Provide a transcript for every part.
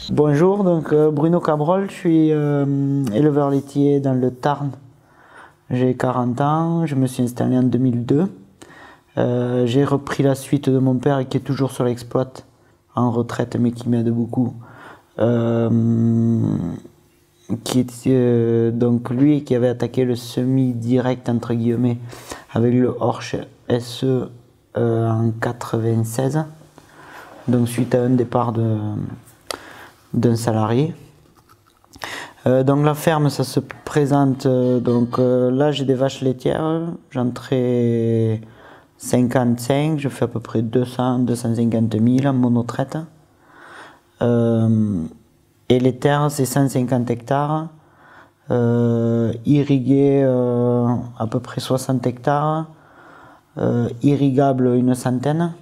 Bonjour, donc Bruno Cabrol, je suis éleveur laitier dans le Tarn. J'ai 40 ans, je me suis installé en 2002. J'ai repris la suite de mon père qui est toujours sur l'exploit, en retraite mais qui m'aide beaucoup. Donc lui qui avait attaqué le semi-direct entre guillemets avec le Horsch SE en 96, donc suite à un départ d'un salarié. Donc la ferme, ça se présente, là j'ai des vaches laitières, j'en traite 55, je fais à peu près 200-250 000 en monotraite. Et les terres, c'est 150 hectares, irrigués à peu près 60 hectares, irrigables une centaine.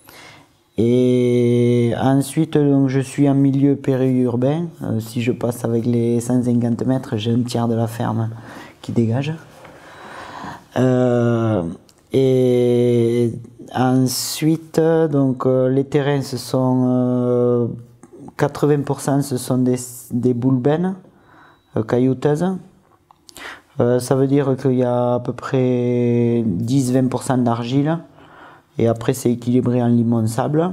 Et ensuite, donc, je suis en milieu périurbain. Si je passe avec les 150 mètres, j'ai un tiers de la ferme qui dégage. Et ensuite, donc, les terrains, ce sont 80%, ce sont des boulbènes caillouteuses. Ça veut dire qu'il y a à peu près 10-20% d'argile. Et après, c'est équilibré en limon-sable.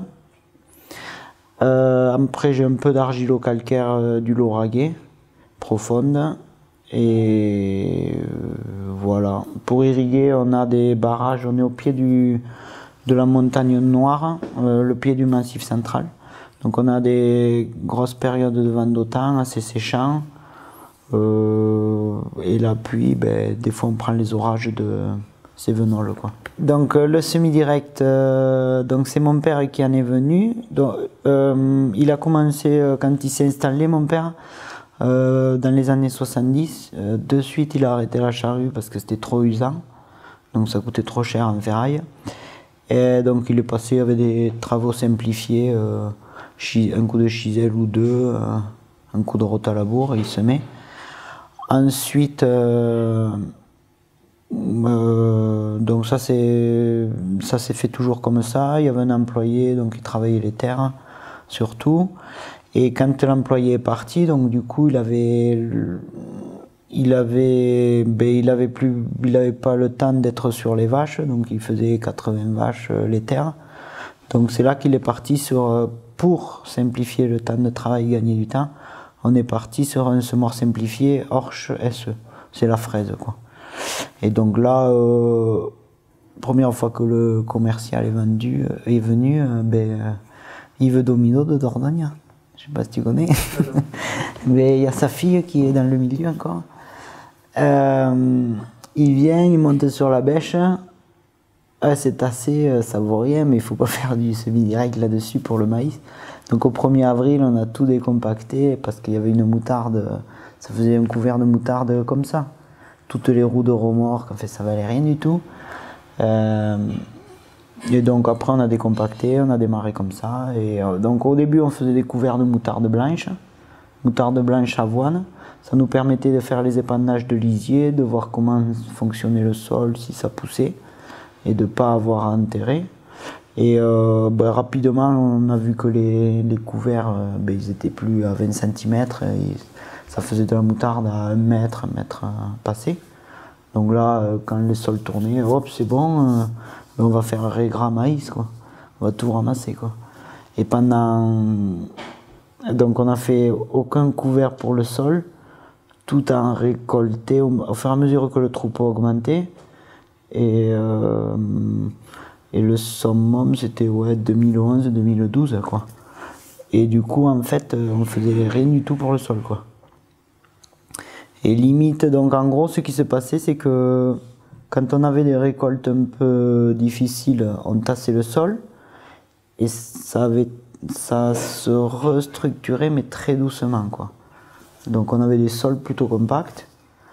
Après, j'ai un peu d'argilo-calcaire du Lauragais, profonde. Et voilà. Pour irriguer, on a des barrages. On est au pied de la montagne Noire, le pied du Massif central. Donc, on a des grosses périodes de vent d'automne assez séchants. Et la pluie, des fois, on prend les orages de Cévenol, quoi. Donc le semi-direct, c'est mon père qui en est venu. Donc, il a commencé quand il s'est installé, mon père, dans les années 70. De suite, il a arrêté la charrue parce que c'était trop usant. Donc ça coûtait trop cher en ferraille. Et donc il est passé avec des travaux simplifiés, un coup de chisel ou deux, un coup de route à labour, et il semait. Ensuite, donc ça s'est fait toujours comme ça. Il y avait un employé donc qui travaillait les terres surtout, et quand l'employé est parti, donc du coup il avait pas le temps d'être sur les vaches, donc il faisait 80 vaches les terres. Donc c'est là qu'il est parti pour simplifier le temps de travail, gagner du temps. On est parti sur un semoir simplifié Horsch SE, c'est la fraise, quoi. Et donc là, première fois que le commercial est venu, Yves Domino de Dordogne, je sais pas si tu connais, mais il y a sa fille qui est dans le milieu encore. Il vient, il monte sur la bêche, c'est assez savoureux, mais il faut pas faire du semi-direct là-dessus pour le maïs. Donc au 1er avril, on a tout décompacté parce qu'il y avait une moutarde, ça faisait un couvert de moutarde comme ça. Toutes les roues de remorque, en fait, ça valait rien du tout. Et donc après, on a décompacté, on a démarré comme ça. Et donc au début, on faisait des couverts de moutarde blanche avoine. Ça nous permettait de faire les épandages de lisier, de voir comment fonctionnait le sol, si ça poussait, et de ne pas avoir à enterrer. Et rapidement, on a vu que les couverts, ils étaient plus à 20 cm. Ça faisait de la moutarde à 1 mètre passé. Donc là, quand le sol tournait, hop, c'est bon, on va faire un régras maïs, quoi. On va tout ramasser, quoi. Et donc on n'a fait aucun couvert pour le sol, tout en récolté au fur et à mesure que le troupeau augmentait. Et le summum, c'était 2011-2012, quoi. Et du coup, en fait, on faisait rien du tout pour le sol, quoi. Et limite, donc en gros, ce qui s'est passé, c'est que quand on avait des récoltes un peu difficiles, on tassait le sol et ça se restructurait, mais très doucement, quoi. Donc on avait des sols plutôt compacts.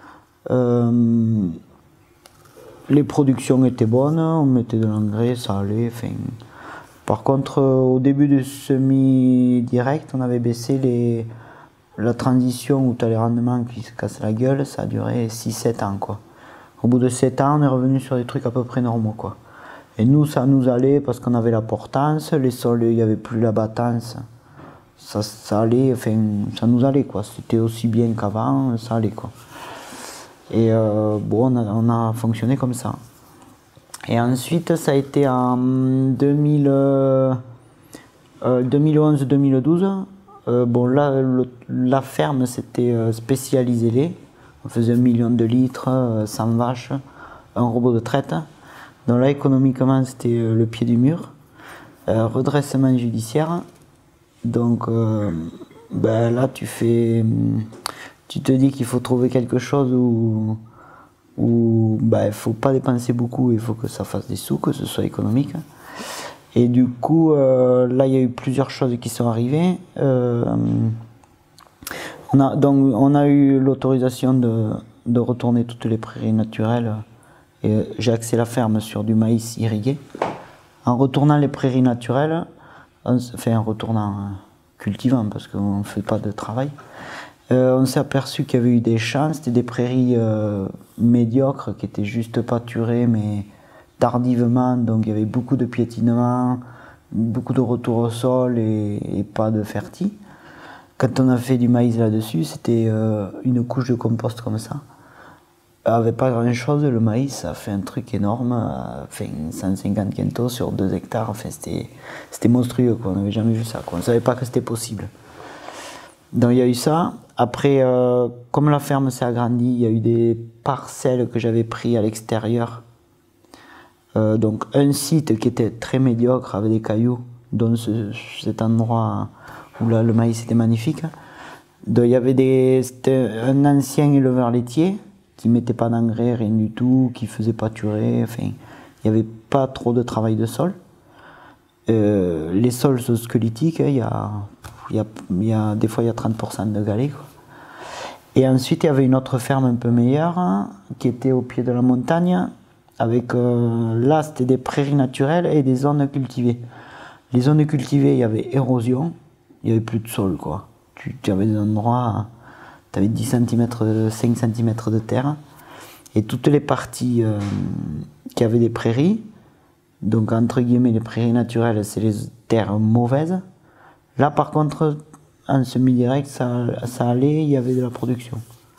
Les productions étaient bonnes, on mettait de l'engrais, ça allait. Par contre, au début du semi-direct, on avait baissé la transition où tu as les rendements qui se cassent la gueule, ça a duré 6-7 ans, quoi. Au bout de 7 ans, on est revenu sur des trucs à peu près normaux, quoi. Et nous, ça nous allait parce qu'on avait la portance, les sols, il n'y avait plus la battance. ça allait, enfin, ça nous allait, quoi. C'était aussi bien qu'avant, ça allait, quoi. Et bon, on a fonctionné comme ça. Et ensuite, ça a été en 2011-2012. Bon, là, la ferme, c'était spécialisé lait. On faisait 1 million de litres, 100 vaches, un robot de traite. Donc là, économiquement, c'était le pied du mur. Redressement judiciaire. Donc ben là, tu te dis qu'il faut trouver quelque chose où ben, il ne faut pas dépenser beaucoup, il faut que ça fasse des sous, que ce soit économique. Et du coup, là, il y a eu plusieurs choses qui sont arrivées. On a eu l'autorisation de retourner toutes les prairies naturelles. Et j'ai axé la ferme sur du maïs irrigué. En retournant les prairies naturelles, en retournant cultivant parce qu'on ne fait pas de travail, on s'est aperçu qu'il y avait eu des champs, c'était des prairies médiocres qui étaient juste pâturées mais tardivement, donc il y avait beaucoup de piétinement, beaucoup de retour au sol et pas de fertile. Quand on a fait du maïs là-dessus, c'était une couche de compost comme ça. Avec pas grand chose, le maïs ça fait un truc énorme, 150 quintaux sur 2 hectares, enfin, c'était monstrueux, quoi. On n'avait jamais vu ça, quoi. On ne savait pas que c'était possible. Donc il y a eu ça. Après, comme la ferme s'est agrandie, il y a eu des parcelles que j'avais prises à l'extérieur. Donc un site qui était très médiocre avec des cailloux, dont cet endroit où là le maïs était magnifique. Donc, c'était un ancien éleveur laitier qui ne mettait pas d'engrais, rien du tout, qui faisait pâturer, enfin, il n'y avait pas trop de travail de sol. Les sols sont squelettiques, des fois il y a 30% de galets, quoi. Et ensuite il y avait une autre ferme un peu meilleure, hein, qui était au pied de la montagne, avec là c'était des prairies naturelles et des zones cultivées. Les zones cultivées, il y avait érosion, il n'y avait plus de sol, quoi. Tu avais des endroits, tu avais 10 cm, 5 cm de terre, et toutes les parties qui avaient des prairies, donc entre guillemets les prairies naturelles, c'est les terres mauvaises. Là par contre, en semi-direct, ça allait, il y avait de la production.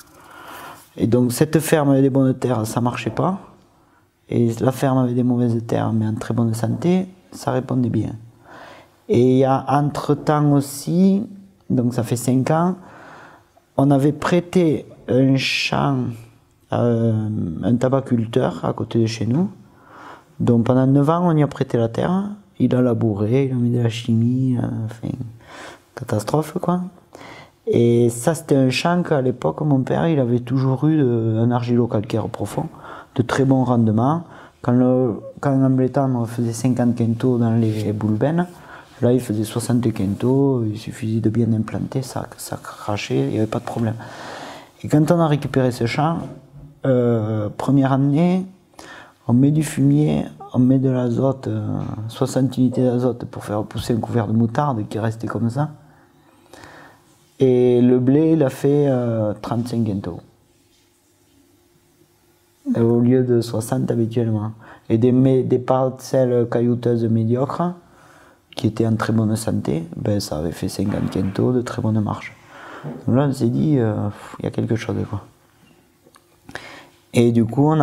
Et donc cette ferme avec des bonnes terres, ça marchait pas, et la ferme avec des mauvaises terres, mais en très bonne santé, ça répondait bien. Et il y a entre-temps aussi, donc ça fait 5 ans, on avait prêté un champ à un tabaculteur à côté de chez nous. Donc pendant 9 ans, on y a prêté la terre. Il a labouré, il a mis de la chimie, enfin, catastrophe, quoi. Et ça, c'était un champ qu'à l'époque, mon père, il avait toujours eu un argilo-calcaire profond, de très bons rendements. Quand en Blétan, on faisait 50 quintaux dans les boulbènes, là, il faisait 60 quintaux, il suffisait de bien implanter, ça crachait, il n'y avait pas de problème. Et quand on a récupéré ce champ, première année, on met du fumier, on met de l'azote, 60 unités d'azote pour faire pousser un couvert de moutarde qui restait comme ça. Et le blé, il a fait 35 quintaux. Au lieu de 60 habituellement. Et des parcelles caillouteuses médiocres, qui étaient en très bonne santé, ben, ça avait fait 50 quintaux de très bonne marche. Donc là, on s'est dit, il y a quelque chose, quoi. Et du coup,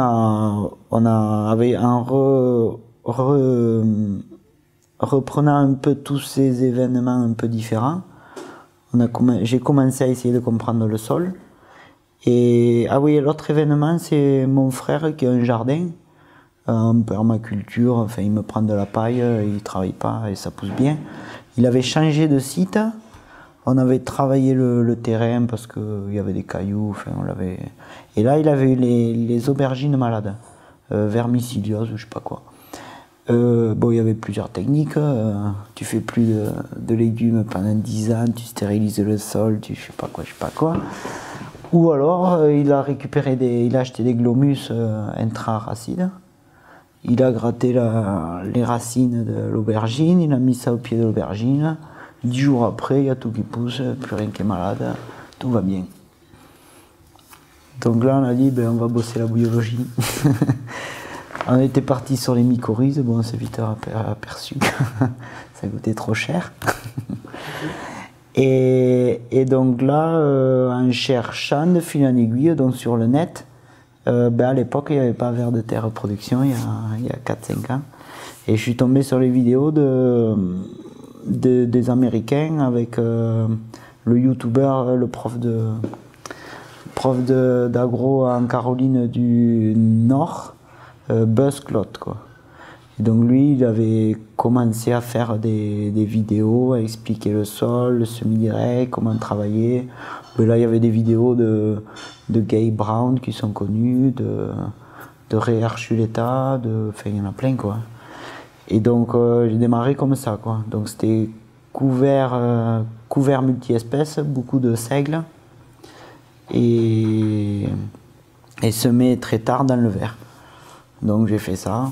reprenant un peu tous ces événements un peu différents, j'ai commencé à essayer de comprendre le sol. Et ah oui, l'autre événement, c'est mon frère qui a un jardin, en permaculture, enfin il me prend de la paille, il travaille pas et ça pousse bien. Il avait changé de site, on avait travaillé le terrain parce qu'il y avait des cailloux, enfin on l'avait. Et là il avait eu les aubergines malades, vermiciliose ou je sais pas quoi. Bon, il y avait plusieurs techniques, tu fais plus de légumes pendant 10 ans, tu stérilises le sol, tu je sais pas quoi. Ou alors il a acheté des glomus intraracides. Il a gratté les racines de l'aubergine, il a mis ça au pied de l'aubergine. 10 jours après, il y a tout qui pousse, plus rien qui est malade, tout va bien. Donc là, on a dit, ben, on va bosser la biologie. On était parti sur les mycorhizes, bon, on s'est vite aperçu que ça coûtait trop cher. Et donc là, en cherchant de fil en aiguille, donc sur le net, à l'époque, il n'y avait pas Vers de Terre Production, il y a 4-5 ans. Et je suis tombé sur les vidéos des Américains avec le youtubeur, le prof d'agro en Caroline du Nord, Buzz Clot, quoi. Et donc lui, il avait commencé à faire des vidéos, à expliquer le sol, le semi-direct, comment travailler. Mais là, il y avait des vidéos de Gabe Brown qui sont connus, de Ray Archuleta, enfin, il y en a plein, quoi. Et donc, j'ai démarré comme ça, quoi. Donc, c'était couvert multi-espèces, beaucoup de seigle, et semé très tard dans le verre. Donc, j'ai fait ça.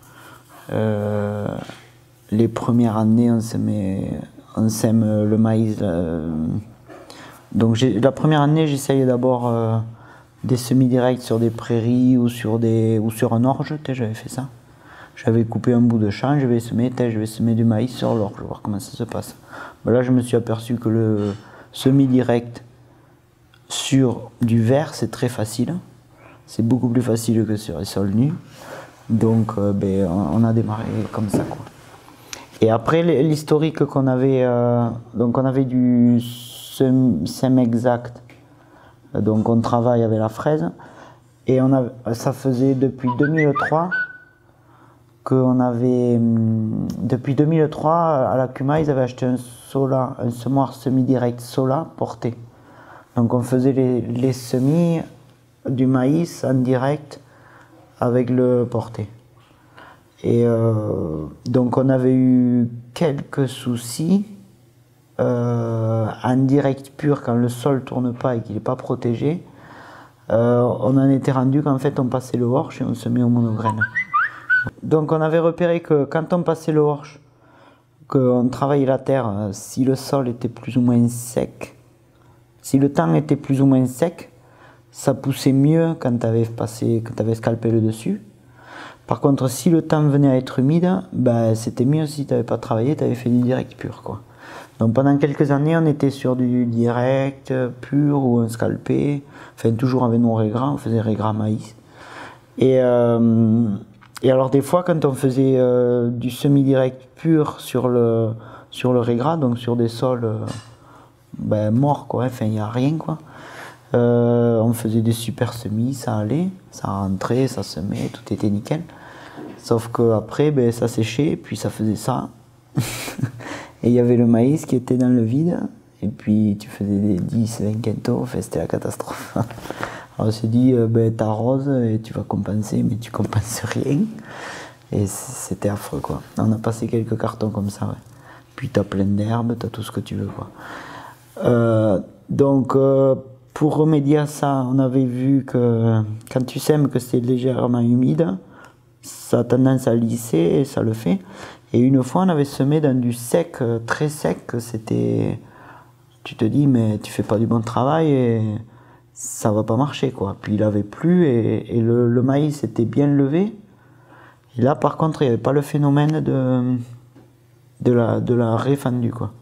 Les premières années, on sème le maïs. Donc la première année, j'essayais d'abord des semis-directs sur des prairies ou sur un orge. J'avais fait ça. J'avais coupé un bout de champ, je vais semer du maïs sur l'orge, voir comment ça se passe. Ben là, je me suis aperçu que le semi-direct sur du verre, c'est très facile. C'est beaucoup plus facile que sur les sols nus. Donc on a démarré comme ça, quoi. Et après l'historique qu'on avait, donc on avait du sème exact, donc on travaille avec la fraise, et ça faisait depuis 2003 depuis 2003 à la Cuma, ils avaient acheté un semoir semi-direct Sola porté. Donc on faisait les semis du maïs en direct avec le porté. Et donc on avait eu quelques soucis en direct pur quand le sol tourne pas et qu'il n'est pas protégé. On en était rendu qu'en fait on passait le horche et on se met au monograine. Donc on avait repéré que quand on passait le horche, qu'on travaillait la terre, si le sol était plus ou moins sec, si le temps était plus ou moins sec, ça poussait mieux quand tu avais scalpé le dessus. Par contre, si le temps venait à être humide, c'était mieux si tu n'avais pas travaillé, tu avais fait du direct pur, quoi. Donc pendant quelques années, on était sur du direct pur ou un scalpé, enfin toujours avec nos régras, on faisait régras maïs. Et alors des fois, quand on faisait du semi-direct pur sur le régras, donc sur des sols morts, quoi, enfin il n'y a rien, quoi. On faisait des super semis, ça allait, ça rentrait, ça semait, tout était nickel. Sauf qu'après, ça séchait, puis ça faisait ça. Et il y avait le maïs qui était dans le vide, et puis tu faisais des 10-20 quintaux, enfin, c'était la catastrophe. Alors on s'est dit, t'arroses et tu vas compenser, mais tu compenses rien. Et c'était affreux, quoi. On a passé quelques cartons comme ça, ouais. Puis t'as plein d'herbes, t'as tout ce que tu veux, quoi. Donc, pour remédier à ça, on avait vu que quand tu sèmes que c'est légèrement humide, ça a tendance à lisser et ça le fait. Et une fois, on avait semé dans du sec, très sec, c'était... Tu te dis, mais tu fais pas du bon travail et ça va pas marcher, quoi. Puis il avait plu et le maïs était bien levé. Et là, par contre, il n'y avait pas le phénomène de la raie fendue, quoi.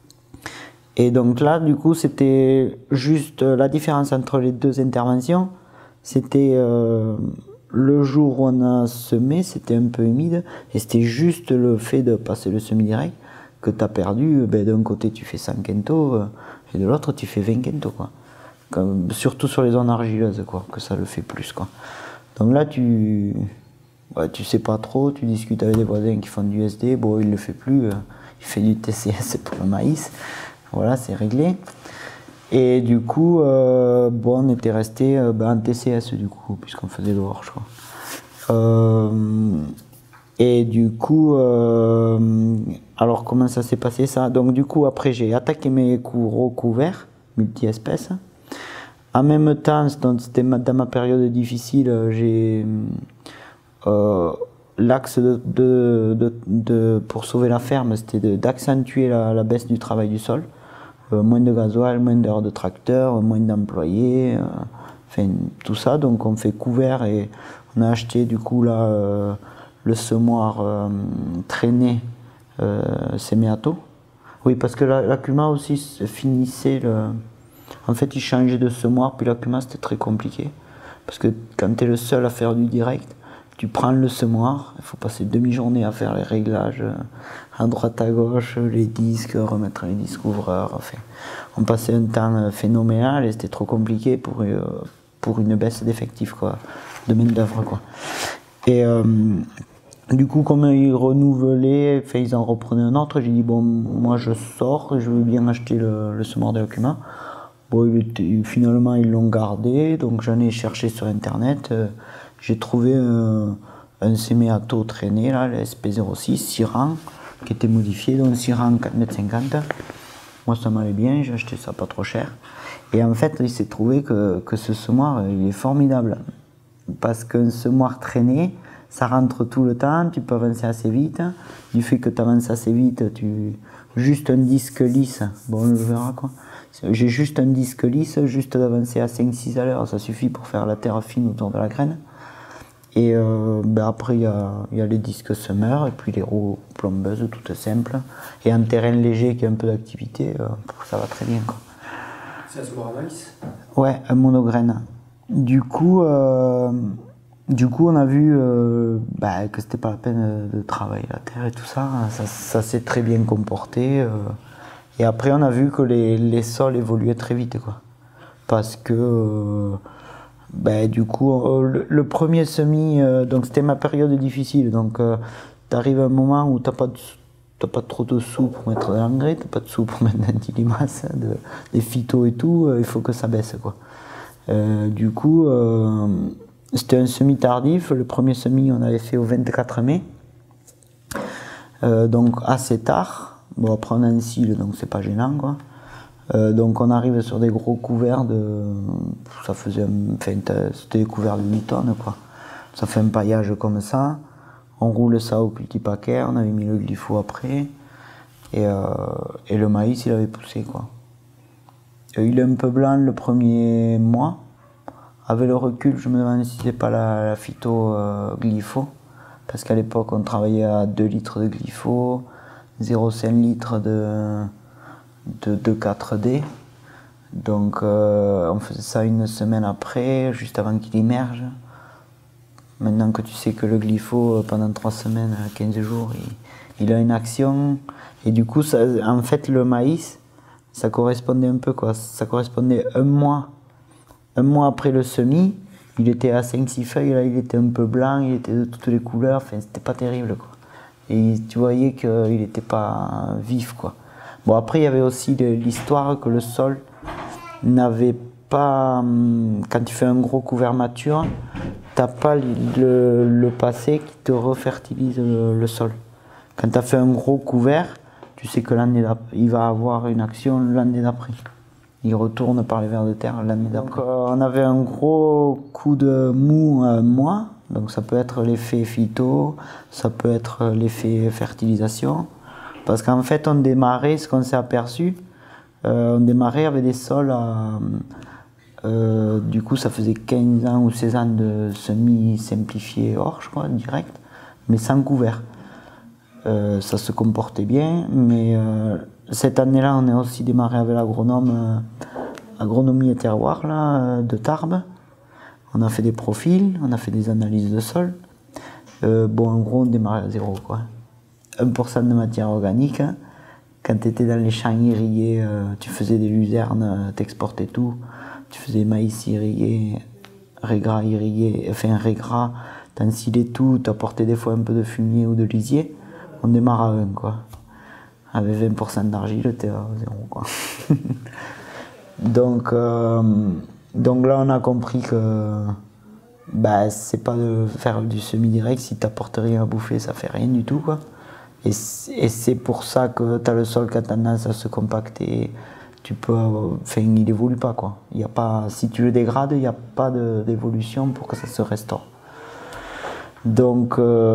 Et donc là, du coup, c'était juste la différence entre les deux interventions. C'était le jour où on a semé, c'était un peu humide. Et c'était juste le fait de passer le semi-direct que tu as perdu. D'un côté, tu fais 100 quintaux et de l'autre, tu fais 20 quintaux, quoi. Surtout sur les zones argileuses, quoi, que ça le fait plus, quoi. Donc là, tu sais pas trop, tu discutes avec des voisins qui font du SD. Bon, il le fait plus, il fait du TCS pour le maïs. Voilà, c'est réglé. Et du coup, on était resté en TCS, du coup, puisqu'on faisait le horche, quoi. Et du coup, alors comment ça s'est passé, ça? Donc du coup, après, j'ai attaqué mes gros couverts, multi-espèces. En même temps, c'était dans ma période difficile, j'ai... l'axe pour sauver la ferme, c'était d'accentuer la baisse du travail du sol. Moins de gasoil, moins d'heures de tracteur, moins d'employés, enfin tout ça. Donc on fait couvert et on a acheté du coup là le semoir traîné Semeato Oui, parce que l'Akuma aussi finissait En fait, il changeait de semoir, puis l'Akuma c'était très compliqué. Parce que quand tu es le seul à faire du direct, tu prends le semoir, il faut passer demi-journée à faire les réglages à droite à gauche, les disques, remettre les disques ouvreurs. Enfin, on passait un temps phénoménal et c'était trop compliqué pour une baisse d'effectifs, quoi, de main-d'œuvre, quoi. Et du coup, comme ils renouvelaient, enfin, ils en reprenaient un autre, j'ai dit bon, moi je sors, je veux bien acheter le semoir de l'Akuma. Bon, finalement, ils l'ont gardé, donc j'en ai cherché sur internet. J'ai trouvé un Semeato traîné, là, le SP06, 6 rangs, qui était modifié, donc 6 rangs 4,50 m. Moi, ça m'allait bien, j'ai acheté ça pas trop cher. Et en fait, il s'est trouvé que ce semoir, il est formidable. Parce qu'un semoir traîné, ça rentre tout le temps, tu peux avancer assez vite. Du fait que tu avances assez vite, juste un disque lisse, bon, on le verra, quoi. J'ai juste un disque lisse, juste d'avancer à 5-6 à l'heure, ça suffit pour faire la terre fine autour de la graine. Et après, il y a les disques semeurs et puis les roues plombeuses, toutes simples. Et un terrain léger qui a un peu d'activité, ça va très bien, quoi. C'est un semoir à maïs? Ouais, un monograine. Du coup, on a vu que c'était pas la peine de travailler la terre et tout ça. Ça s'est très bien comporté. Et après, on a vu que les sols évoluaient très vite, quoi. Parce que, du coup, le premier semis, donc c'était ma période difficile. Donc, t'arrives à un moment où t'as pas trop de sous pour mettre de l'engrais, t'as pas de sous pour mettre d'antilimace, des phytos et tout, il faut que ça baisse, quoi. Du coup, c'était un semis tardif. Le premier semis, on avait fait au 24 mai. Donc, assez tard. Bon, après on a un cil, donc c'est pas gênant, quoi. Donc on arrive sur des gros couverts c'était des couverts de 8 tonnes, quoi. Ça fait un paillage comme ça. On roule ça au cultipaquet, on avait mis le glypho après. Et le maïs, il avait poussé, quoi. Il est un peu blanc le premier mois. Avec le recul, je me demande si c'était pas la phyto glypho. Parce qu'à l'époque, on travaillait à 2 litres de glypho, 0,5 litres de 4D. Donc on faisait ça une semaine après, juste avant qu'il émerge. Maintenant que tu sais que le glypho, pendant 3 semaines, 15 jours, il a une action. Et du coup, en fait, le maïs, ça correspondait un peu, quoi. Ça correspondait un mois après le semis. Il était à 5-6 feuilles, là, il était un peu blanc, il était de toutes les couleurs. Enfin, c'était pas terrible, quoi. Et tu voyais qu'il n'était pas vif, quoi. Bon, après, il y avait aussi l'histoire que le sol n'avait pas... Quand tu fais un gros couvert mature, tu n'as pas le passé qui te refertilise le sol. Quand tu as fait un gros couvert, tu sais que il va avoir une action l'année d'après. Il retourne par les vers de terre l'année d'après. On avait un gros coup de mou à un mois. Donc ça peut être l'effet phyto, ça peut être l'effet fertilisation. Parce qu'en fait, on démarrait, ce qu'on s'est aperçu, on démarrait avec des sols du coup, ça faisait 15 ans ou 16 ans de semi-simplifié orge, quoi, direct, mais sans couvert. Ça se comportait bien, mais cette année-là, on a aussi démarré avec l'agronome, agronomie et terroir là, de Tarbes. On a fait des profils, on a fait des analyses de sol. En gros, on démarrait à 0, quoi. 1% de matière organique. Quand tu étais dans les champs irrigués, tu faisais des luzernes, t'exportais tout. Tu faisais maïs irrigué, régras irrigué, enfin régras, t'ensilais tout, t'apportais des fois un peu de fumier ou de lisier. On démarre à 1, quoi. Avec 20% d'argile, t'es à 0, quoi. Donc là, on a compris que c'est pas de faire du semi-direct. Si t'apportes rien à bouffer, ça fait rien du tout, quoi. Et c'est pour ça que t'as le sol qui a tendance à se compacter. Il évolue pas, quoi. Y a pas, si tu le dégrades, il n'y a pas d'évolution pour que ça se restaure. Donc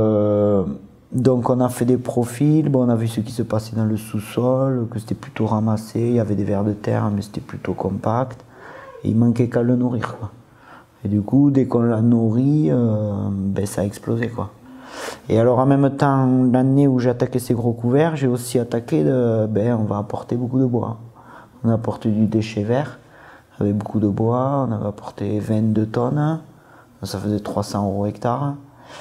on a fait des profils, on a vu ce qui se passait dans le sous-sol, que c'était plutôt ramassé, il y avait des vers de terre, mais c'était plutôt compact. Et il manquait qu'à le nourrir, quoi. Et du coup, dès qu'on l'a nourri, ça a explosé, quoi. Et alors en même temps, l'année où j'ai attaqué ces gros couverts, j'ai aussi attaqué, on va apporter beaucoup de bois. On a apporté du déchet vert, avec beaucoup de bois, on avait apporté 22 tonnes, ça faisait 300 € hectare.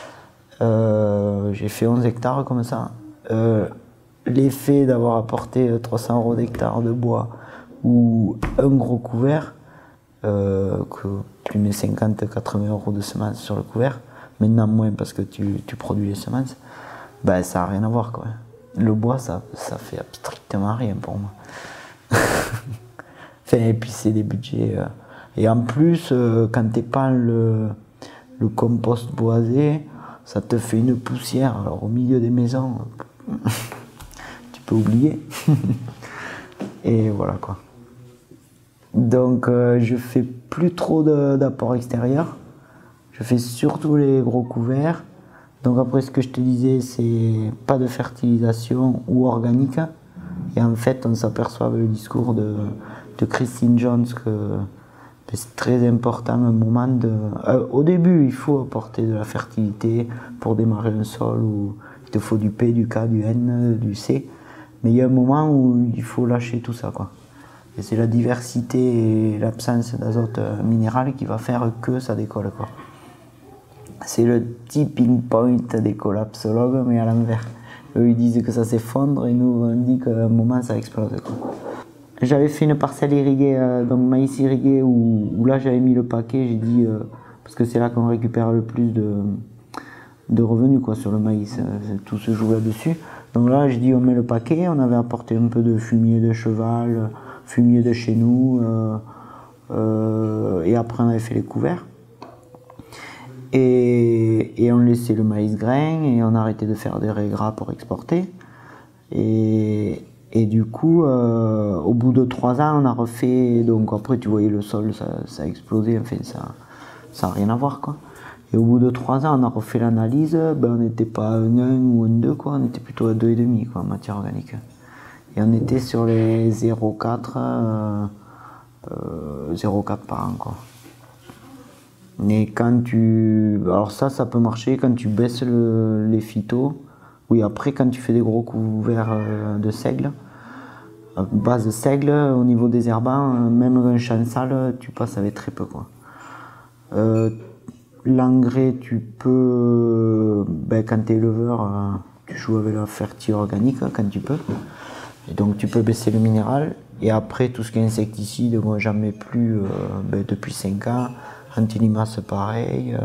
J'ai fait 11 hectares comme ça. L'effet d'avoir apporté 300 € d'hectare de bois ou un gros couvert, que tu mets 50-80 € de semences sur le couvert, maintenant moins parce que tu produis les semences, ça n'a rien à voir, quoi. Le bois, ça fait strictement rien pour moi. Et puis c'est des budgets. Et en plus, quand tu épands le compost boisé, ça te fait une poussière. Alors au milieu des maisons, tu peux oublier. Et voilà, quoi. Donc je fais plus trop d'apport extérieur. Je fais surtout les gros couverts. Donc après, ce que je te disais, c'est pas de fertilisation ou organique. Et en fait, on s'aperçoit avec le discours de Christine Jones que c'est très important un moment au début, il faut apporter de la fertilité pour démarrer un sol où il te faut du P, du K, du N, du C. Mais il y a un moment où il faut lâcher tout ça, quoi. Et c'est la diversité et l'absence d'azote minéral qui va faire que ça décolle, quoi. C'est le tipping point des collapsologues, mais à l'envers. Eux, ils disent que ça s'effondre et nous, on dit qu'à un moment, ça explose, quoi. J'avais fait une parcelle irriguée, donc maïs irrigué, où là, j'avais mis le paquet, j'ai dit, parce que c'est là qu'on récupère le plus de revenus, quoi, sur le maïs, tout se joue là-dessus. Donc là, j'ai dit, on met le paquet, on avait apporté un peu de fumier de cheval, fumier de chez nous, et après, on avait fait les couverts. Et on laissait le maïs grain et on arrêtait de faire des raies gras pour exporter. Et du coup, au bout de 3 ans, on a refait. Donc après, tu voyais le sol, ça a explosé. Enfin, ça n'a rien à voir, quoi. Et au bout de 3 ans, on a refait l'analyse. On n'était pas à un 1 ou un 2, quoi. On était plutôt à 2,5, quoi, en matière organique. Et on était sur les 0,4 par an, quoi. Mais quand alors ça peut marcher quand tu baisses les phytos. Oui, après, quand tu fais des gros couverts de seigle, base de seigle, au niveau des herbants, même un champ sale, tu passes avec très peu, quoi. L'engrais, tu peux, quand tu es éleveur, tu joues avec la fertile organique quand tu peux. Et donc tu peux baisser le minéral. Et après, tout ce qui est insecticide, moi j'en mets plus depuis 5 ans. Antilimace pareil.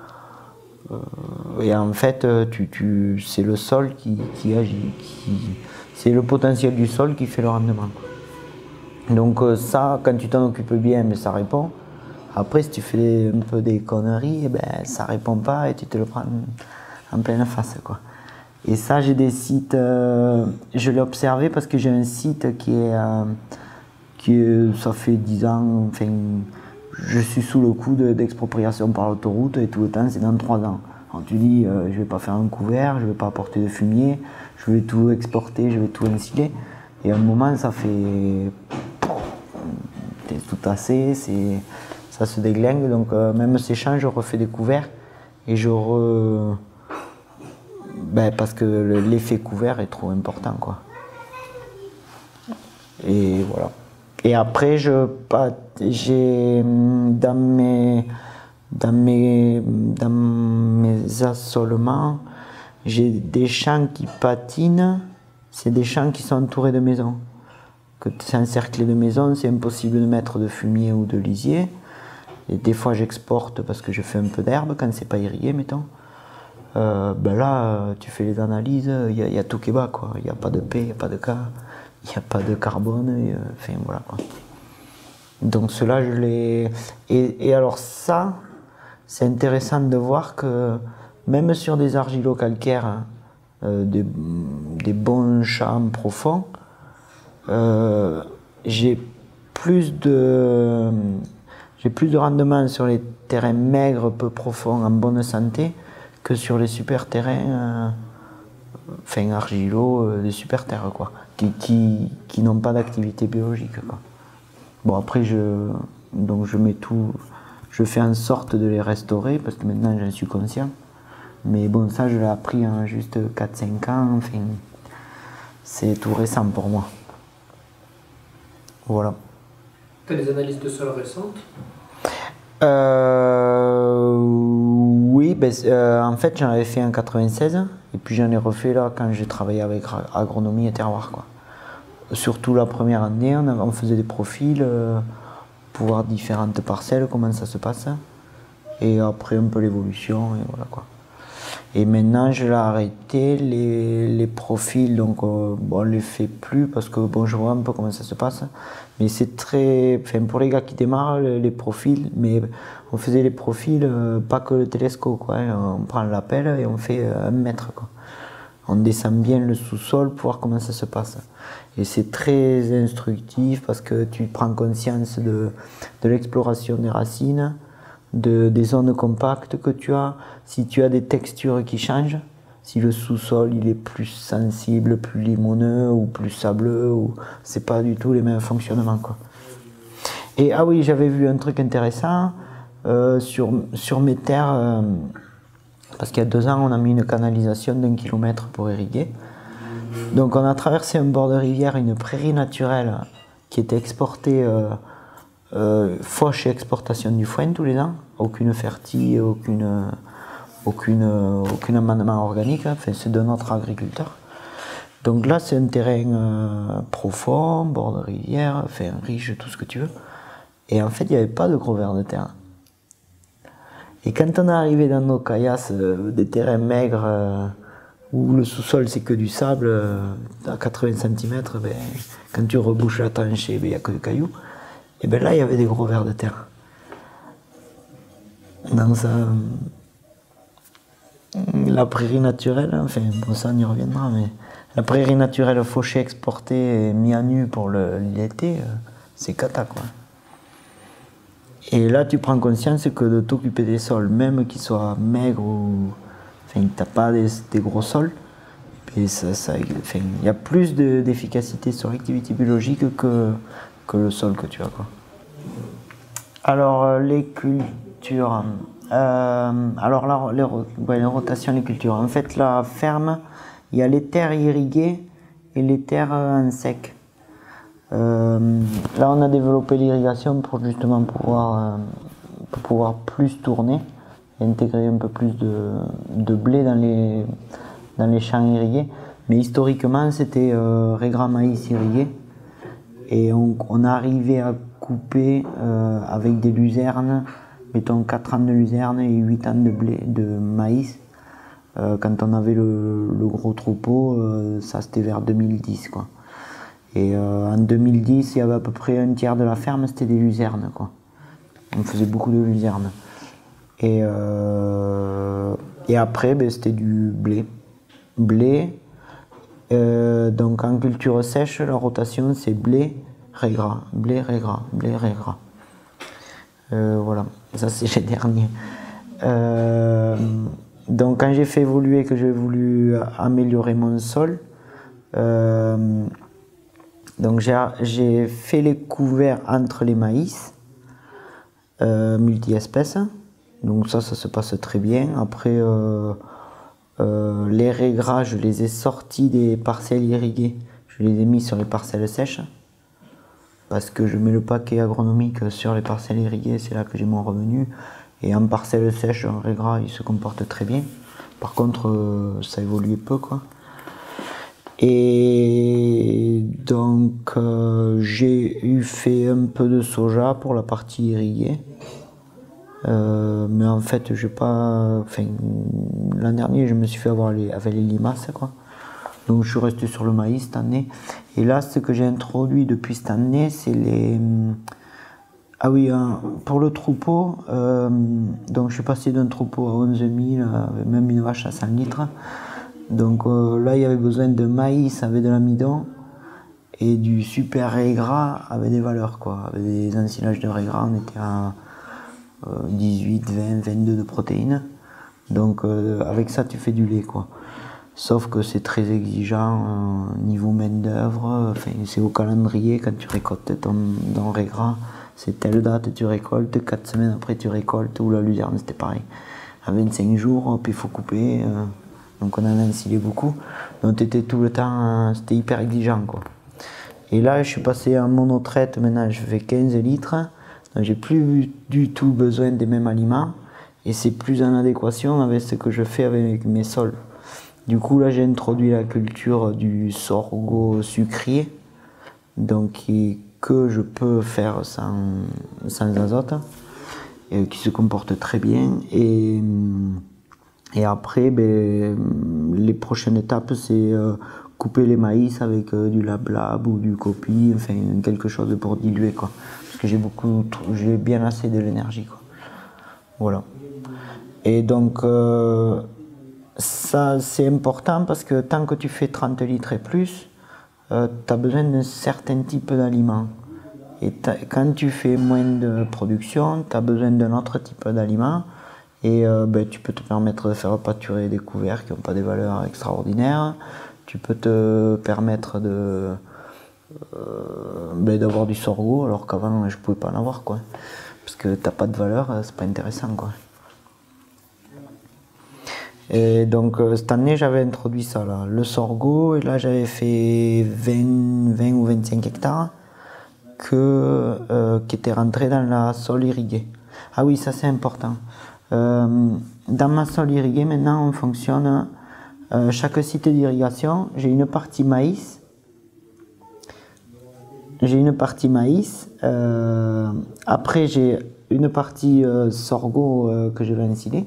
Et en fait, c'est le sol qui agit. C'est le potentiel du sol qui fait le rendement. Donc ça, quand tu t'en occupes bien, mais ça répond. Après, si tu fais un peu des conneries, ça répond pas et tu te le prends en pleine face, quoi. Et ça, j'ai des sites, je l'ai observé parce que j'ai un site ça fait 10 ans, enfin, je suis sous le coup d'expropriation par l'autoroute et tout le temps, c'est dans 3 ans. Alors tu dis, je vais pas faire un couvert, je vais pas apporter de fumier, je vais tout exporter, je vais tout ensiler. Et à un moment, ça fait... T'es tout tassé, ça se déglingue. Donc même séchant, je refais des couverts et parce que l'effet couvert est trop important, quoi. Et voilà. Et après, j'ai dans mes assolements, j'ai des champs qui patinent. C'est des champs qui sont entourés de maisons. Que c'est encerclé de maisons, c'est impossible de mettre de fumier ou de lisier. Et des fois, j'exporte parce que je fais un peu d'herbe quand c'est pas irrigué, mettons. Là, tu fais les analyses, il y a tout qui est bas, quoi. Il n'y a pas de P, il n'y a pas de K, il n'y a pas de carbone, enfin voilà, quoi. Donc cela, je l'ai... Et alors ça, c'est intéressant de voir que même sur des argilo-calcaires, des bons champs profonds, j'ai plus de rendement sur les terrains maigres, peu profonds, en bonne santé, que sur les super terrains, argilo, des super terres, quoi, qui n'ont pas d'activité biologique, quoi. Bon, après, je mets tout, je fais en sorte de les restaurer, parce que maintenant j'en suis conscient. Mais bon, ça, je l'ai appris en juste 4-5 ans. Enfin, c'est tout récent pour moi. Voilà. Tu as des analyses de sol récentes? Oui, en fait, j'en avais fait en 96. Et puis j'en ai refait là quand j'ai travaillé avec agronomie et terroir, quoi. Surtout la première année, on faisait des profils pour voir différentes parcelles, comment ça se passe. Et après un peu l'évolution, et voilà quoi. Et maintenant, je l'ai arrêté, les profils, donc on les fait plus parce que bon, je vois un peu comment ça se passe. Mais c'est très, enfin, pour les gars qui démarrent, les profils, mais on faisait les profils, pas que le télescope, quoi, hein. On prend l'appel et on fait 1 mètre, quoi. On descend bien le sous-sol pour voir comment ça se passe. Et c'est très instructif parce que tu prends conscience de l'exploration des racines, des zones compactes que tu as, si tu as des textures qui changent, si le sous-sol il est plus sensible, plus limoneux ou plus sableux, ou c'est pas du tout les mêmes fonctionnements, quoi. Et ah oui, j'avais vu un truc intéressant sur mes terres, parce qu'il y a 2 ans on a mis une canalisation d'1 kilomètre pour irriguer. Donc on a traversé un bord de rivière, une prairie naturelle qui était exportée, fauche et exportation du foin tous les ans, aucune fertile, aucun amendement organique, enfin, c'est de notre agriculteur. Donc là c'est un terrain profond, bord de rivière, enfin, riche, tout ce que tu veux. Et en fait il n'y avait pas de gros vers de terre. Et quand on est arrivé dans nos caillasses, des terrains maigres, où le sous-sol c'est que du sable à 80 cm, ben, quand tu rebouches la tranchée, ben, il n'y a que des cailloux. Et ben là il y avait des gros vers de terre. Dans la prairie naturelle, enfin bon ça on y reviendra, mais la prairie naturelle fauchée, exportée et mis à nu pour l'été, c'est cata, quoi. Et là tu prends conscience que de t'occuper des sols, même qu'ils soient maigres ou enfin, t'as pas des gros sols, et enfin, y a plus d'efficacité sur l'activité biologique que le sol que tu as, quoi. Alors les cultures, alors les rotations des cultures. En fait, la ferme, il y a les terres irriguées et les terres en sec. Là, on a développé l'irrigation pour justement pouvoir plus tourner et intégrer un peu plus de blé dans les champs irrigués. Mais historiquement, c'était raigra maïs irrigué. Et on arrivait à couper avec des luzernes, mettons 4 ans de luzerne et 8 ans de maïs. Quand on avait le gros troupeau, ça c'était vers 2010, quoi. Et en 2010, il y avait à peu près 1/3 de la ferme, c'était des luzernes, quoi. On faisait beaucoup de luzernes. Et après, ben, c'était du blé. Donc en culture sèche, la rotation c'est blé, raigra, blé, raigra, blé, raigra. Voilà, ça c'est les derniers. Donc quand j'ai fait évoluer, que j'ai voulu améliorer mon sol, donc j'ai fait les couverts entre les maïs multi-espèces. Donc ça se passe très bien. Après les raigras, je les ai sortis des parcelles irriguées, je les ai mis sur les parcelles sèches parce que je mets le paquet agronomique sur les parcelles irriguées, c'est là que j'ai mon revenu. Et en parcelle sèche, un raigras il se comporte très bien. Par contre ça évolue peu, quoi. Et donc j'ai fait un peu de soja pour la partie irriguée. Mais en fait, j'ai pas. Enfin, l'an dernier, je me suis fait avoir avec les limaces, quoi. Donc, je suis resté sur le maïs cette année. Et là, ce que j'ai introduit depuis cette année, c'est les. Ah oui, pour le troupeau, donc je suis passé d'un troupeau à 11 000, avec même une vache à 100 litres. Donc là, il y avait besoin de maïs avec de l'amidon et du super raigra avec des valeurs, quoi. Avec des ensilages de raigra, on était à 18, 20, 22 de protéines. Donc avec ça tu fais du lait, quoi. Sauf que c'est très exigeant niveau main d'œuvre. Enfin, c'est au calendrier quand tu récoltes ton raigra. C'est telle date tu récoltes, 4 semaines après tu récoltes, ou la luzerne c'était pareil. à 25 jours, hop, il faut couper. Donc on en a ensilé beaucoup. Donc c'était tout le temps, c'était hyper exigeant, quoi. Et là, je suis passé en monotraite, maintenant je fais 15 litres. Donc j'ai plus du tout besoin des mêmes aliments. Et c'est plus en adéquation avec ce que je fais avec mes sols. Du coup, là, j'ai introduit la culture du sorgho sucrier. Donc que je peux faire sans azote. Qui se comporte très bien. Et après, les prochaines étapes, c'est couper les maïs avec du lab ou du copi, enfin quelque chose pour diluer, quoi. Parce que j'ai bien assez de l'énergie, quoi. Voilà. Et donc ça c'est important parce que tant que tu fais 30 litres et plus, tu as besoin d'un certain type d'aliments. Et quand tu fais moins de production, tu as besoin d'un autre type d'aliments. Et tu peux te permettre de faire pâturer des couverts qui n'ont pas des valeurs extraordinaires. Tu peux te permettre d'avoir du sorgho alors qu'avant je ne pouvais pas en avoir, quoi. Parce que tu n'as pas de valeur, c'est pas intéressant, quoi. Et donc cette année j'avais introduit ça, là, le sorgho, et là j'avais fait 20 ou 25 hectares qui étaient rentrés dans la sole irriguée. Ah oui, ça c'est important. Dans ma sole irriguée, maintenant, on fonctionne. Chaque site d'irrigation, j'ai une partie maïs. Après, j'ai une partie sorgho que je vais ensiler.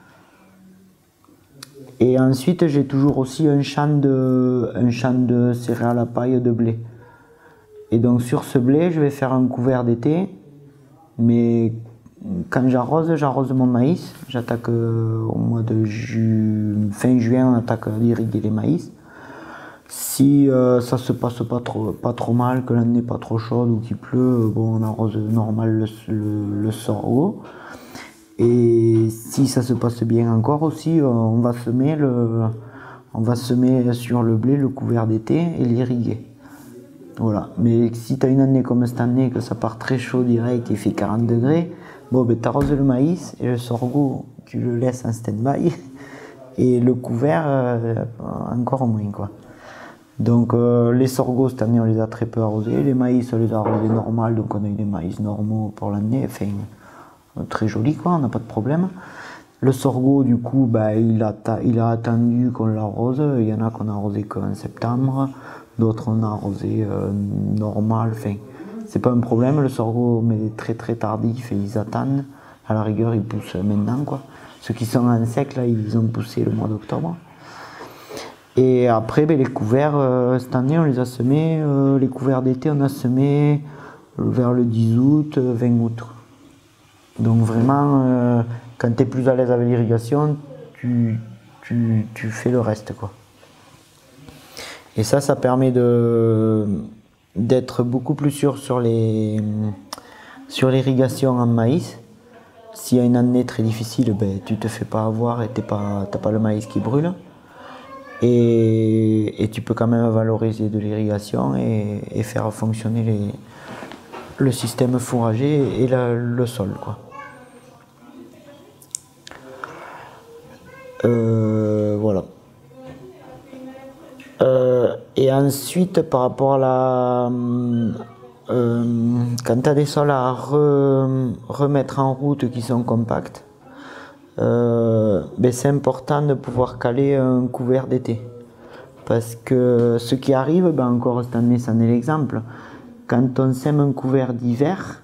Et ensuite, j'ai toujours aussi un champ de céréales à paille de blé. Et donc, sur ce blé, je vais faire un couvert d'été. Mais quand j'arrose mon maïs. J'attaque au mois de fin juin, on attaque d'irriguer les maïs. Si ça se passe pas trop mal, que l'année n'est pas trop chaude ou qu'il pleut, bon, on arrose normal le sorgho. Et si ça se passe bien encore aussi, on va semer sur le blé le couvert d'été et l'irriguer. Voilà. Mais si tu as une année comme cette année, que ça part très chaud direct, il fait 40 degrés, bon, tu arroses le maïs et le sorgho, tu le laisses en stand-by. Et le couvert, encore moins, quoi. Donc les sorghos, cette année, on les a très peu arrosés. Les maïs, on les a arrosés normal, donc on a eu des maïs normaux pour l'année. Enfin, très jolis, quoi, on n'a pas de problème. Le sorgho, du coup, il a attendu qu'on l'arrose. Il y en a qu'on a arrosé qu'en septembre, d'autres on a arrosé normal. Enfin, c'est pas un problème, le sorgho, mais très très tardif et ils attendent. À la rigueur, ils poussent maintenant, quoi. Ceux qui sont en sec, là, ils ont poussé le mois d'octobre. Et après, les couverts, cette année, on les a semés. Les couverts d'été, on a semé vers le 10 août, 20 août. Donc vraiment, quand tu es plus à l'aise avec l'irrigation, tu fais le reste, quoi. Et ça permet d'être beaucoup plus sûr sur l'irrigation en maïs. S'il y a une année très difficile, tu te fais pas avoir et t'as pas le maïs qui brûle. Et tu peux quand même valoriser de l'irrigation et faire fonctionner le système fourrager et le sol, quoi. Voilà. Et ensuite, par rapport à quand tu as des sols à remettre en route qui sont compacts, c'est important de pouvoir caler un couvert d'été. Parce que ce qui arrive, encore cette année, c'en est l'exemple. Quand on sème un couvert d'hiver,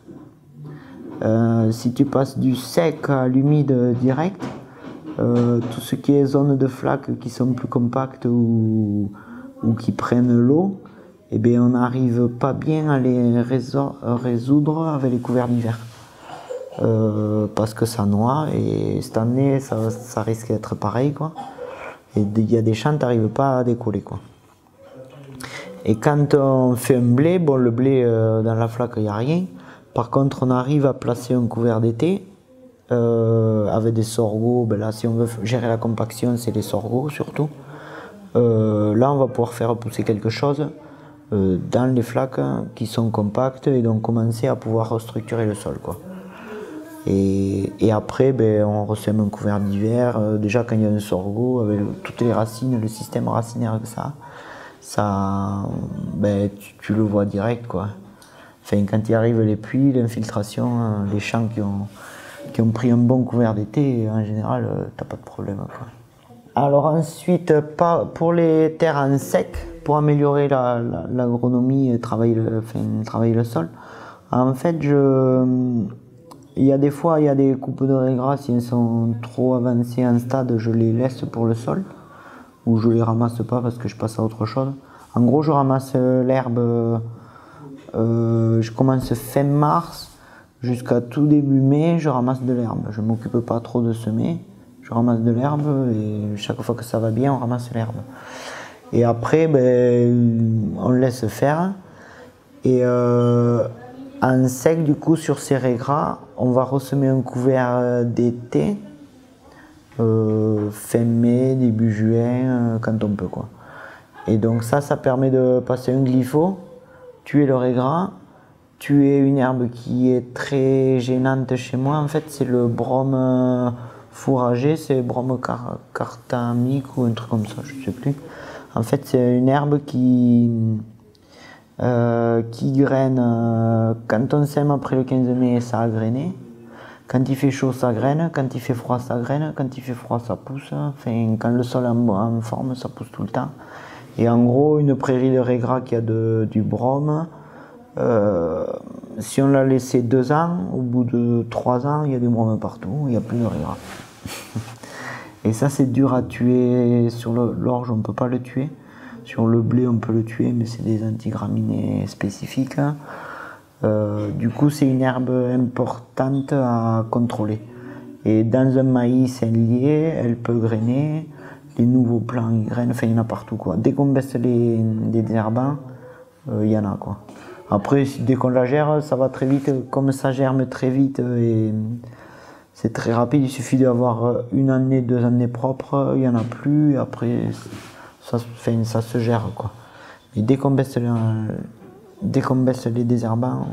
si tu passes du sec à l'humide direct, tout ce qui est zone de flaques qui sont plus compactes ou qui prennent l'eau, on n'arrive pas bien à les résoudre avec les couverts d'hiver. Parce que ça noie, et cette année ça risque d'être pareil, quoi. Et il y a des champs, tu n'arrives pas à décoller, quoi. Et quand on fait un blé, le blé dans la flaque il n'y a rien. Par contre, on arrive à placer un couvert d'été avec des sorghos. Là, si on veut gérer la compaction, c'est les sorghos surtout. Là, on va pouvoir faire pousser quelque chose dans les flaques qui sont compactes et donc commencer à pouvoir restructurer le sol, quoi. Et après, ben, on ressème un couvert d'hiver. Déjà, quand il y a un sorgho, avec toutes les racines, le système racinaire que ça ben, tu le vois direct, quoi. Enfin, quand il arrive les pluies, l'infiltration, les champs qui ont pris un bon couvert d'été, en général, t'as pas de problème, quoi. Alors ensuite, pour les terres en sec, pour améliorer l'agronomie et travailler le sol, en fait, il y a des fois, il y a des coupes de raies, si elles sont trop avancées en stade, je les laisse pour le sol, ou je les ramasse pas parce que je passe à autre chose. En gros, je ramasse l'herbe, je commence fin mars, jusqu'à tout début mai, je ramasse de l'herbe. Je m'occupe pas trop de semer, je ramasse de l'herbe et chaque fois que ça va bien, on ramasse l'herbe. Et après, ben, on laisse faire. Et en sec, du coup, sur ces raies gras, on va ressemer un couvert d'été, fin mai, début juin, quand on peut, quoi. Et donc ça permet de passer un glypho, tuer le raie gras, tuer une herbe qui est très gênante chez moi. En fait, c'est le brome fourragé, c'est brome cartamique ou un truc comme ça, je ne sais plus. En fait, c'est une herbe qui graine. Quand on sème après le 15 mai, ça a grainé. Quand il fait chaud, ça graine. Quand il fait froid, ça graine. Quand il fait froid, ça pousse. Enfin, quand le sol est en forme, ça pousse tout le temps. Et en gros, une prairie de raie gras qui a du brome, si on l'a laissé 2 ans, au bout de 3 ans, il y a du brome partout, il n'y a plus de raie gras. Et ça, c'est dur à tuer. Sur l'orge, on ne peut pas le tuer. Sur le blé, on peut le tuer, mais c'est des antigraminées spécifiques. Du coup, c'est une herbe importante à contrôler. Et dans un maïs lié, elle peut grainer. Les nouveaux plants, ils grainent, enfin, il y en a partout, quoi. Dès qu'on baisse les désherbants, il y en a, quoi. Après, dès qu'on la gère, ça va très vite. Comme ça germe très vite et c'est très rapide, il suffit d'avoir 1 année, 2 années propres, il n'y en a plus. Et après, ça se gère, quoi. Mais dès qu'on baisse les désherbants,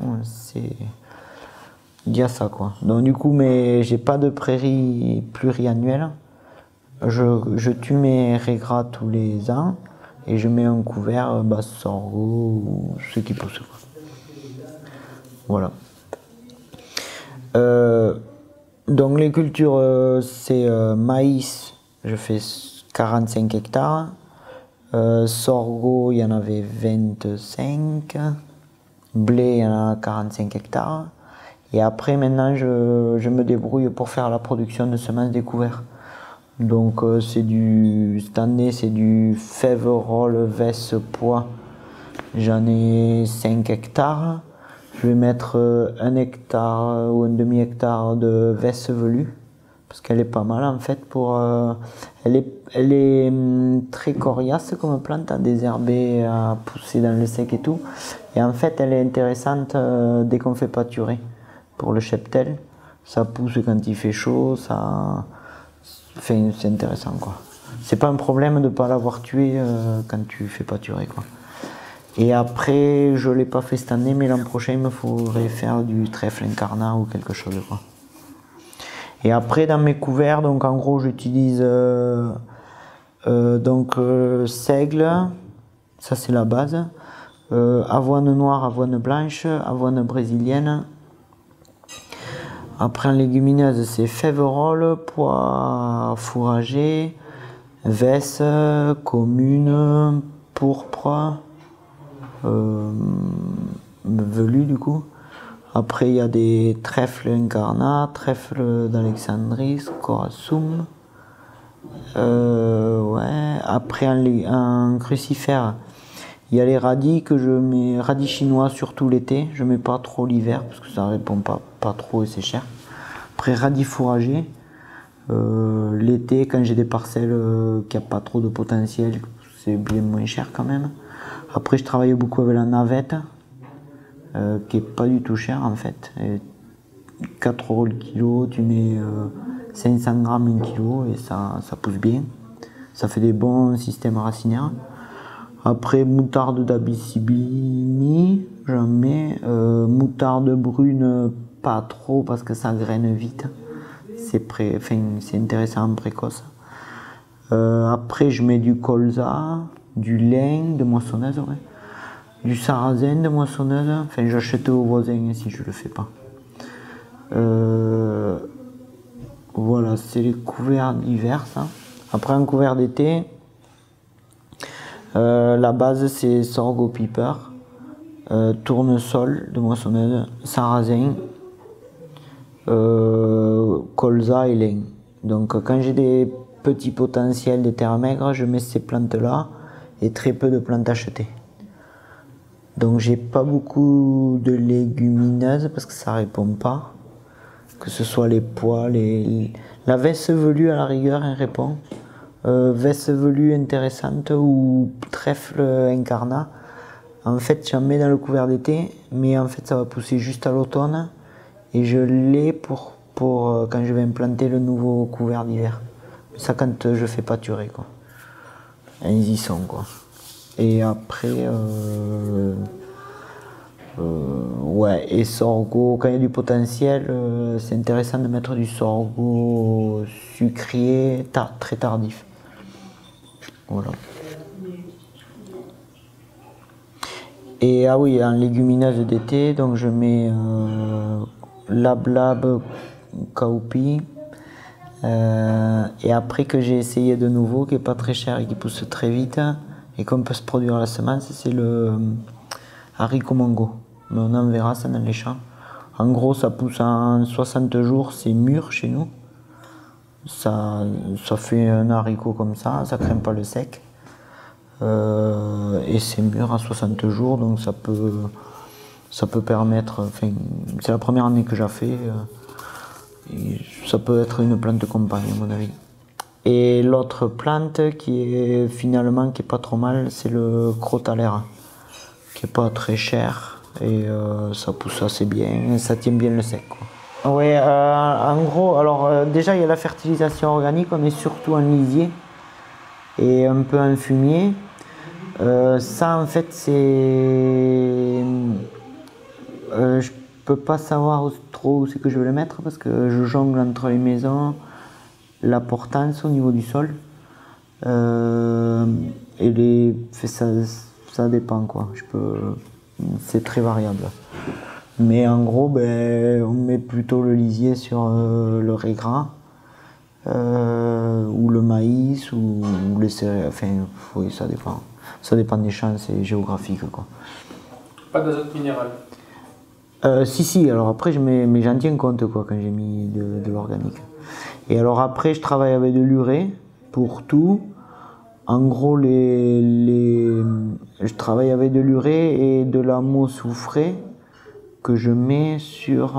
il y a ça, quoi. Donc du coup, mais j'ai pas de prairie pluriannuelle. Je tue mes raies gras tous les ans et je mets un couvert sorgho ou ce qui pousse, quoi. Voilà. Donc les cultures, c'est maïs, je fais 45 hectares. Sorgho, il y en avait 25. Blé, il y en a 45 hectares. Et après, maintenant, je me débrouille pour faire la production de semences découvertes. Donc, cette année, c'est du Fèverolles Vesse Pois. J'en ai 5 hectares. Je vais mettre 1 hectare ou un demi-hectare de Vesse Velue. Parce qu'elle est pas mal en fait. Elle est très coriace comme plante, à désherber, à pousser dans le sec et tout. Et en fait, elle est intéressante dès qu'on fait pâturer. Pour le cheptel, ça pousse quand il fait chaud, c'est intéressant, quoi. C'est pas un problème de ne pas l'avoir tué quand tu fais pâturer, quoi. Et après, je l'ai pas fait cette année, mais l'an prochain, il me faudrait faire du trèfle incarnat ou quelque chose, quoi. Et après, dans mes couverts, donc en gros, j'utilise seigle, ça c'est la base, avoine noire, avoine blanche, avoine brésilienne. Après en légumineuse, c'est fèverolles, pois fourragés, vesse, commune, pourpre, velu du coup. Après il y a des trèfles incarnats, trèfles d'Alexandrie, scorassum. Après en crucifère, il y a les radis que je mets, radis chinois surtout l'été, je mets pas trop l'hiver parce que ça répond pas trop et c'est cher. Après radis fourragés, l'été quand j'ai des parcelles qui n'ont pas trop de potentiel, c'est bien moins cher quand même. Après je travaille beaucoup avec la navette, qui est pas du tout cher en fait. Et 4 € le kilo, tu mets 500 grammes 1 kilo et ça pousse bien. Ça fait des bons systèmes racinaires. Après, moutarde d'Abyssinie, j'en mets. Moutarde brune, pas trop parce que ça graine vite. C'est intéressant, précoce. Après, je mets du colza, du lin de moissonneuse, ouais. Du sarrasin de moissonneuse. Enfin, j'achète aux voisins si je le fais pas. Voilà, c'est les couverts d'hiver, ça. Après, un couvert d'été, la base c'est sorgho piper, tournesol de moissonneuse, sarrasin, colza et lin. Donc, quand j'ai des petits potentiels de terre maigre, je mets ces plantes-là et très peu de plantes achetées. Donc, j'ai pas beaucoup de légumineuses parce que ça répond pas. Que ce soit les pois, la veste velue à la rigueur, elle répond. Veste velue intéressante ou trèfle incarnat. En fait, j'en mets dans le couvert d'été, mais en fait, ça va pousser juste à l'automne. Et je l'ai pour quand je vais implanter le nouveau couvert d'hiver. Ça, quand je fais pâturer, quoi. Ils y sont, quoi. Et après, ouais, et sorgho, quand il y a du potentiel, c'est intéressant de mettre du sorgho sucrier très tardif. Voilà. Et ah oui, en légumineuse d'été, donc je mets lab cowpea. Et après que j'ai essayé de nouveau, qui est pas très cher et qui pousse très vite et qu'on peut se produire à la semence, c'est le haricot mango. Mais on en verra ça dans les champs. En gros, ça pousse en 60 jours, c'est mûr chez nous. Ça fait un haricot comme ça craint pas le sec. Et c'est mûr à 60 jours, donc ça peut permettre. Enfin, c'est la première année que j'ai fait. Ça peut être une plante de campagne, à mon avis. Et l'autre plante qui est pas trop mal, c'est le crotalaire, qui est pas très cher. Et ça pousse assez bien, ça tient bien le sec, quoi. Ouais, en gros, alors déjà il y a la fertilisation organique, on est surtout en lisier et un peu en fumier. Ça en fait c'est... je peux pas savoir trop où c'est que je vais le mettre parce que je jongle entre les maisons, la portance au niveau du sol. Et ça dépend, quoi. C'est très variable. Mais en gros, on met plutôt le lisier sur le riz gras, ou le maïs, ou les céréales. Enfin, oui, ça dépend. Ça dépend des champs, c'est géographique, quoi. Pas d'azote minéral? Si, alors après, mais j'en tiens compte, quoi, quand j'ai mis de l'organique. Et alors après, je travaille avec de l'urée pour tout. En gros, je travaille avec de l'urée et de la mousse soufrée que je mets sur...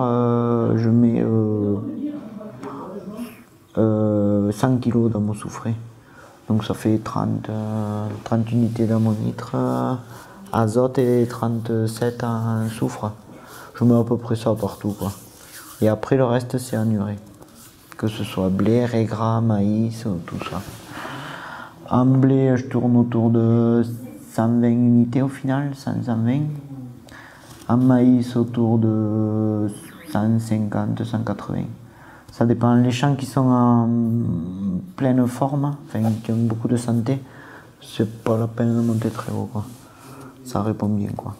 100 kg d'ammoniac soufré. Donc ça fait 30 unités d'ammonitre, azote et 37 en soufre. Je mets à peu près ça partout, quoi. Et après le reste c'est en urée. Que ce soit blé, riz gras, maïs, tout ça. En blé, je tourne autour de 120 unités au final, 120. En maïs, autour de 150, 180. Ça dépend. Les champs qui sont en pleine forme, enfin qui ont beaucoup de santé, c'est pas la peine de monter très haut, quoi. Ça répond bien, quoi.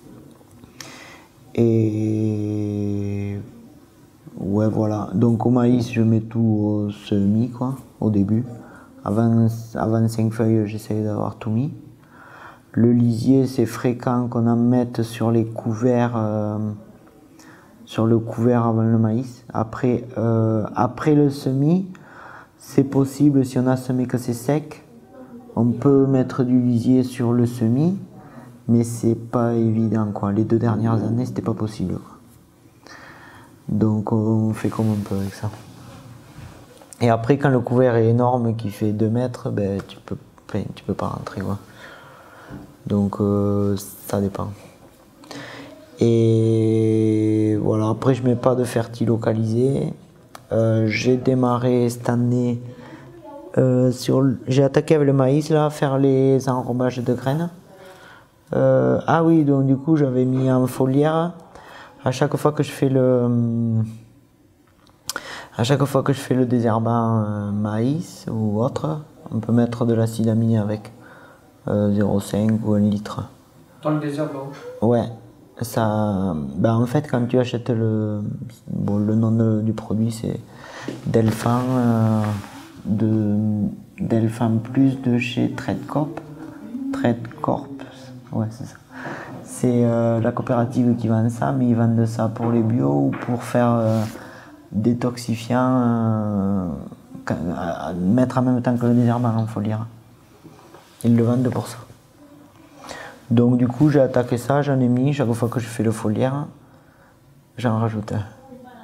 Et ouais, voilà. Donc au maïs, je mets tout au semis, quoi, au début. Avant 5 feuilles, j'essaye d'avoir tout mis. Le lisier, c'est fréquent qu'on en mette sur les couverts, sur le couvert avant le maïs. Après le semis, c'est possible, si on a semé que c'est sec, on peut mettre du lisier sur le semis, mais c'est pas évident, quoi. Les 2 dernières années, c'était pas possible, quoi. Donc on fait comme on peut avec ça. Et après, quand le couvert est énorme, qui fait 2 mètres, tu peux pas rentrer, quoi. Donc ça dépend. Et voilà, après je mets pas de fertile localisé. J'ai démarré cette année, j'ai attaqué avec le maïs là, faire les enrobages de graines. Ah oui, donc du coup j'avais mis en foliaire À chaque fois que je fais le désherbant maïs ou autre, on peut mettre de l'acide aminé avec 0,5 ou 1 litre. Dans le désherbant? Ouais. Ça, ben en fait, quand tu achètes le nom du produit, c'est Delphin, Delphin Plus de chez TradeCorp. TradeCorp, ouais, c'est ça. C'est la coopérative qui vend ça, mais ils vendent ça pour les bio ou pour faire détoxifiant, mettre en même temps que le désherbant en foliaire. Ils le vendent pour ça. Donc du coup j'ai attaqué ça, j'en ai mis, chaque fois que je fais le foliaire, j'en rajoute un.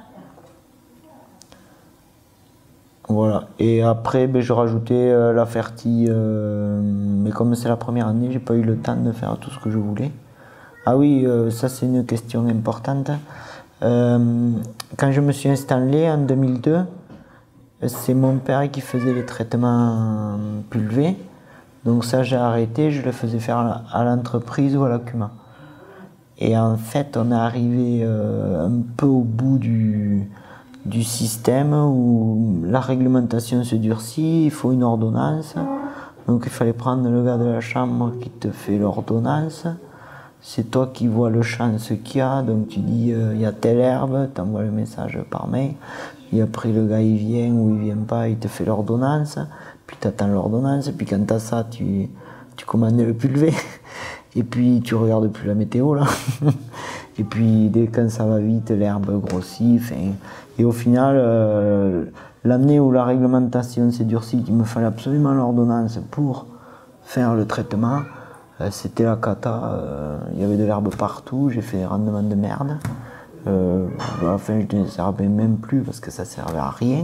Voilà, et après ben, je rajoutais la fertie, mais comme c'est la première année, j'ai pas eu le temps de faire tout ce que je voulais. Ah oui, ça c'est une question importante. Quand je me suis installé en 2002, c'est mon père qui faisait les traitements pulvés. Donc ça j'ai arrêté, je le faisais faire à l'entreprise ou à la CUMA. Et en fait on est arrivé un peu au bout du système où la réglementation se durcit, il faut une ordonnance. Donc il fallait prendre le gars de la chambre qui te fait l'ordonnance. C'est toi qui vois le champ, ce qu'il y a, donc tu dis il y a telle herbe, tu envoies le message par mail. Et après le gars il vient ou il vient pas, il te fait l'ordonnance. Puis tu attends l'ordonnance, puis quand tu as ça, tu commandes le pulvé. Et puis tu regardes plus la météo là. Et puis dès quand ça va vite, l'herbe grossit. Et au final, l'année où la réglementation s'est durcie, qu'il me fallait absolument l'ordonnance pour faire le traitement, c'était la cata. Il y avait de l'herbe partout, j'ai fait rendement de merde. À la fin, je ne désherbais même plus parce que ça servait à rien.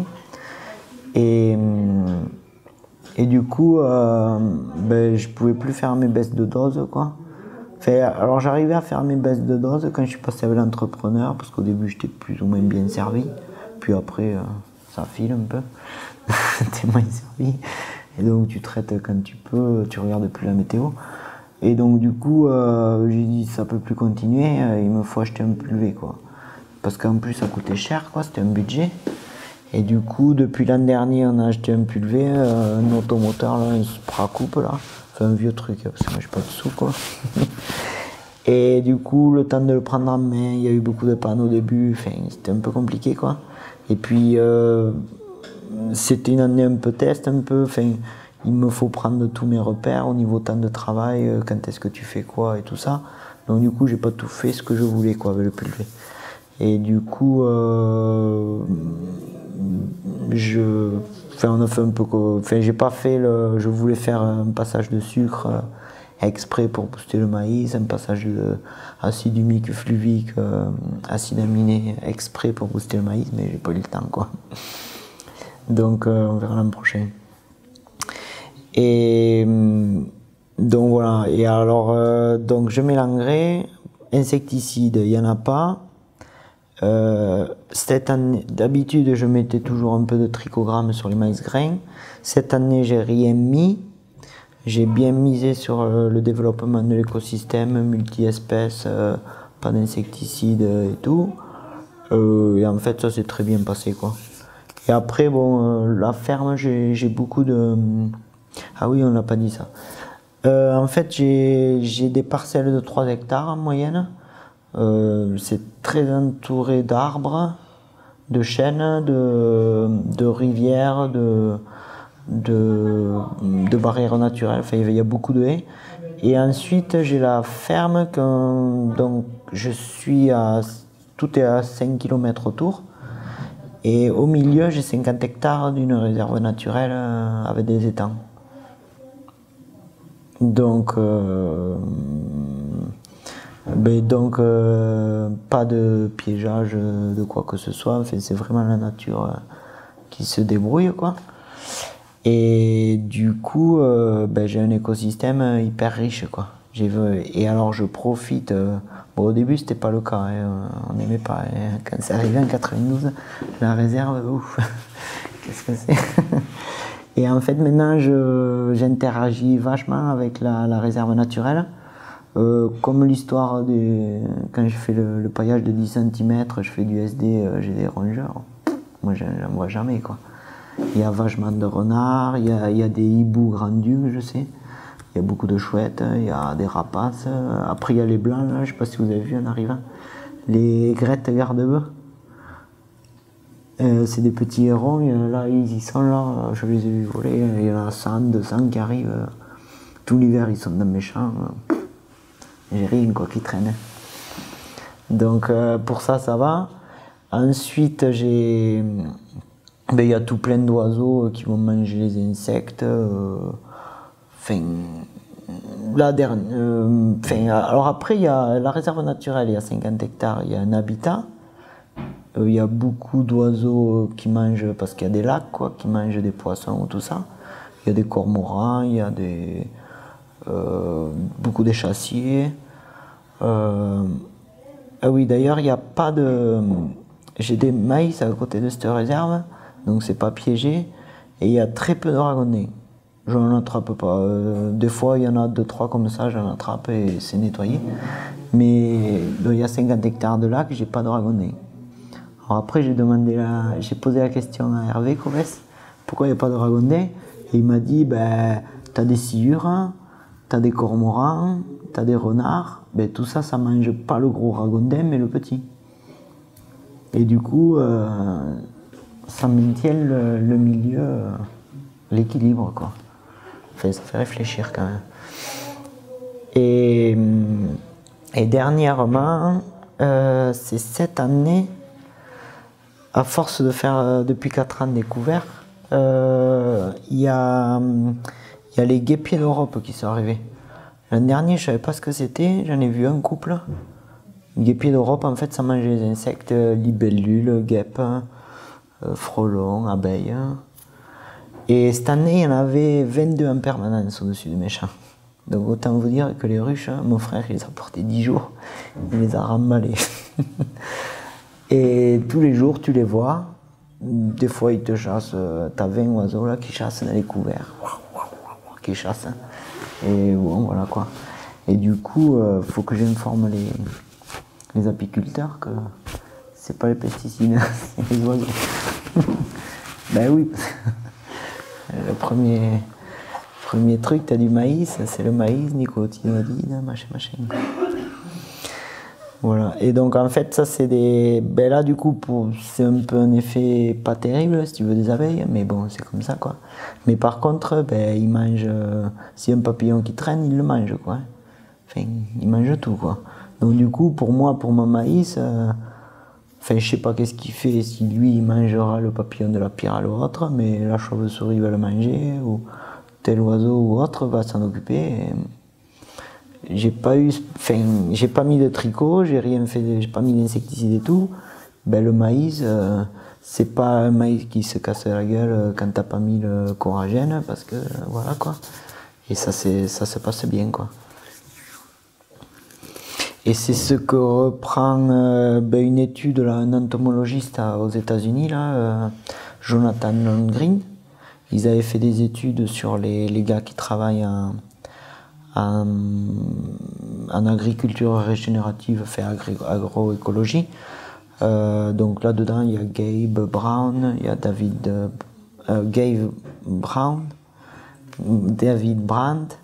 Et du coup, ben, je pouvais plus faire mes baisses de dose, quoi. Alors j'arrivais à faire mes baisses de dose quand je suis passé avec l'entrepreneur, parce qu'au début j'étais plus ou moins bien servi. Puis après, ça file un peu. T'es moins servi. Et donc tu traites quand tu peux, tu regardes plus la météo. Et donc du coup, j'ai dit ça peut plus continuer, il me faut acheter un pulvé, quoi. Parce qu'en plus ça coûtait cher, quoi, c'était un budget. Et du coup, depuis l'an dernier, on a acheté un pulvé, un automoteur, là, un Spracoupe, là. C'est un vieux truc, parce que moi, j'ai pas de sous, quoi. Et du coup, le temps de le prendre en main, il y a eu beaucoup de pannes au début, enfin, c'était un peu compliqué, quoi. Et puis, c'était une année un peu test, un peu, enfin, il me faut prendre tous mes repères au niveau temps de travail, quand est-ce que tu fais quoi et tout ça. Donc du coup, j'ai pas tout fait ce que je voulais, quoi, avec le pulvé. Et du coup, on a fait un peu, j'ai pas fait je voulais faire un passage de sucre exprès pour booster le maïs, un passage d'acide humique fluvique, acide aminé exprès pour booster le maïs, mais j'ai pas eu le temps, quoi. Donc on verra l'an prochain. Et donc voilà, et alors donc je mets l'engrais, insecticide, il n'y en a pas. Cette année, d'habitude je mettais toujours un peu de trichogramme sur les maïs grains. Cette année j'ai rien mis. J'ai bien misé sur le développement de l'écosystème, multi-espèces, pas d'insecticides et tout. Et en fait ça s'est très bien passé, quoi. Et après bon, la ferme j'ai beaucoup de... Ah oui, on n'a pas dit ça. En fait j'ai des parcelles de 3 hectares en moyenne. C'est très entouré d'arbres, de chênes, de rivières, de barrières naturelles. Enfin, il y a beaucoup de haies. Et ensuite, j'ai la ferme, donc je suis tout est à 5 km autour. Et au milieu, j'ai 50 hectares d'une réserve naturelle avec des étangs. Donc, pas de piégeage de quoi que ce soit, enfin, c'est vraiment la nature qui se débrouille, quoi. Et du coup, j'ai un écosystème hyper riche, quoi. Et alors je profite, bon, au début c'était pas le cas, hein, on n'aimait pas, hein. Quand c'est arrivé en 92, la réserve, ouf, qu'est-ce que c'est. Et en fait maintenant j'interagis vachement avec la réserve naturelle. Comme l'histoire quand je fais le paillage de 10 cm, je fais du SD, j'ai des rongeurs. Moi, j'en vois jamais, quoi. Il y a vachement de renards, il y a des hiboux grandus, je sais. Il y a beaucoup de chouettes, il y a des rapaces. Après, il y a les blancs, là, je sais pas si vous avez vu en arrivant. Les grettes garde-bœufs. C'est des petits hérons, là, ils y sont là, je les ai vus voler. Il y en a 100, 200 qui arrivent. Tout l'hiver, ils sont dans mes champs. J'ai rien, quoi, qui traîne. Donc, pour ça, ça va. Ensuite, il y a tout plein d'oiseaux qui vont manger les insectes. Alors après, il y a la réserve naturelle, il y a 50 hectares, il y a un habitat. Il y a beaucoup d'oiseaux qui mangent, parce qu'il y a des lacs, quoi, qui mangent des poissons ou tout ça. Il y a des cormorans, il y a beaucoup d'échassiers. Ah oui, d'ailleurs, il n'y a pas de... J'ai des maïs à côté de cette réserve, donc c'est pas piégé, et il y a très peu de dragonnets. Je n'en attrape pas. Des fois, il y en a 2-3 comme ça, j'en attrape et c'est nettoyé. Mais il y a 50 hectares de lac, j'ai pas de dragonnets. Alors après, j'ai posé la question à Hervé Covès, pourquoi il n'y a pas de dragonnets? Et il m'a dit, t'as des sciures, t'as des cormorans, t'as des renards, tout ça, ça mange pas le gros ragondin, mais le petit. Et du coup, ça maintient le milieu, l'équilibre, quoi. Enfin, ça fait réfléchir quand même. Et dernièrement, c'est cette année, à force de faire depuis 4 ans des couverts, il y a les guêpiers d'Europe qui sont arrivés. L'an dernier, je ne savais pas ce que c'était, j'en ai vu un couple. Guêpiers d'Europe, en fait, ça mange les insectes, libellules, guêpes, frelons, abeilles. Et cette année, il y en avait 22 en permanence au-dessus de mes champs. Donc autant vous dire que les ruches, mon frère, il les a portées 10 jours, il les a remballées. Et tous les jours, tu les vois. Des fois, ils te chassent. T'as 20 oiseaux là qui chassent dans les couverts. Qui chassent. Et bon, voilà quoi. Et du coup, faut que j'informe les apiculteurs que c'est pas les pesticides, c'est les oiseaux. Ben oui. Le premier truc, t'as du maïs, c'est le maïs, nicotinoïdes, machin. Voilà, et donc en fait ça c'est là du coup c'est un peu un effet pas terrible si tu veux des abeilles, mais bon c'est comme ça quoi. Mais par contre ils mangent, s'il y a un papillon qui traîne, ils le mangent quoi. Enfin ils mangent tout quoi. Donc du coup pour moi, pour mon maïs, je sais pas qu'est-ce qu'il fait, si lui il mangera le papillon de la pyrale ou autre, mais la chauve-souris va le manger, ou tel oiseau ou autre va s'en occuper. J'ai pas mis de tricot, j'ai rien fait, j'ai pas mis d'insecticide et tout. Le maïs, c'est pas un maïs qui se casse la gueule quand t'as pas mis le coragène, parce que voilà quoi. Et ça se passe bien quoi. Et c'est ce que reprend une étude, là, un entomologiste aux États-Unis, Jonathan Lundgren. Ils avaient fait des études sur les gars qui travaillent en agriculture régénérative, agroécologie. Donc là-dedans, il y a Gabe Brown, il y a David Brandt,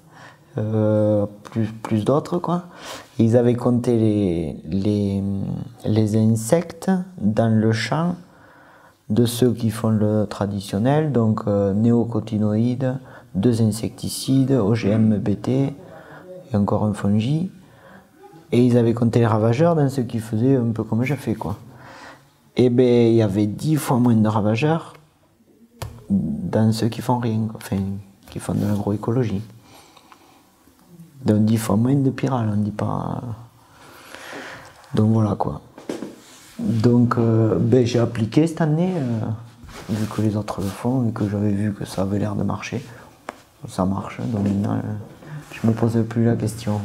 plus d'autres quoi. Ils avaient compté les insectes dans le champ de ceux qui font le traditionnel, donc néocotinoïdes, 2 insecticides, OGM, BT et encore un fongi. Et ils avaient compté les ravageurs dans ceux qui faisaient un peu comme je fais quoi. Et il y avait 10 fois moins de ravageurs dans ceux qui font rien, qui font de l'agroécologie. Donc 10 fois moins de pyrale, on ne dit pas. Donc voilà quoi. Donc j'ai appliqué cette année, vu que les autres le font et que j'avais vu que ça avait l'air de marcher. Ça marche, donc maintenant je me pose plus la question.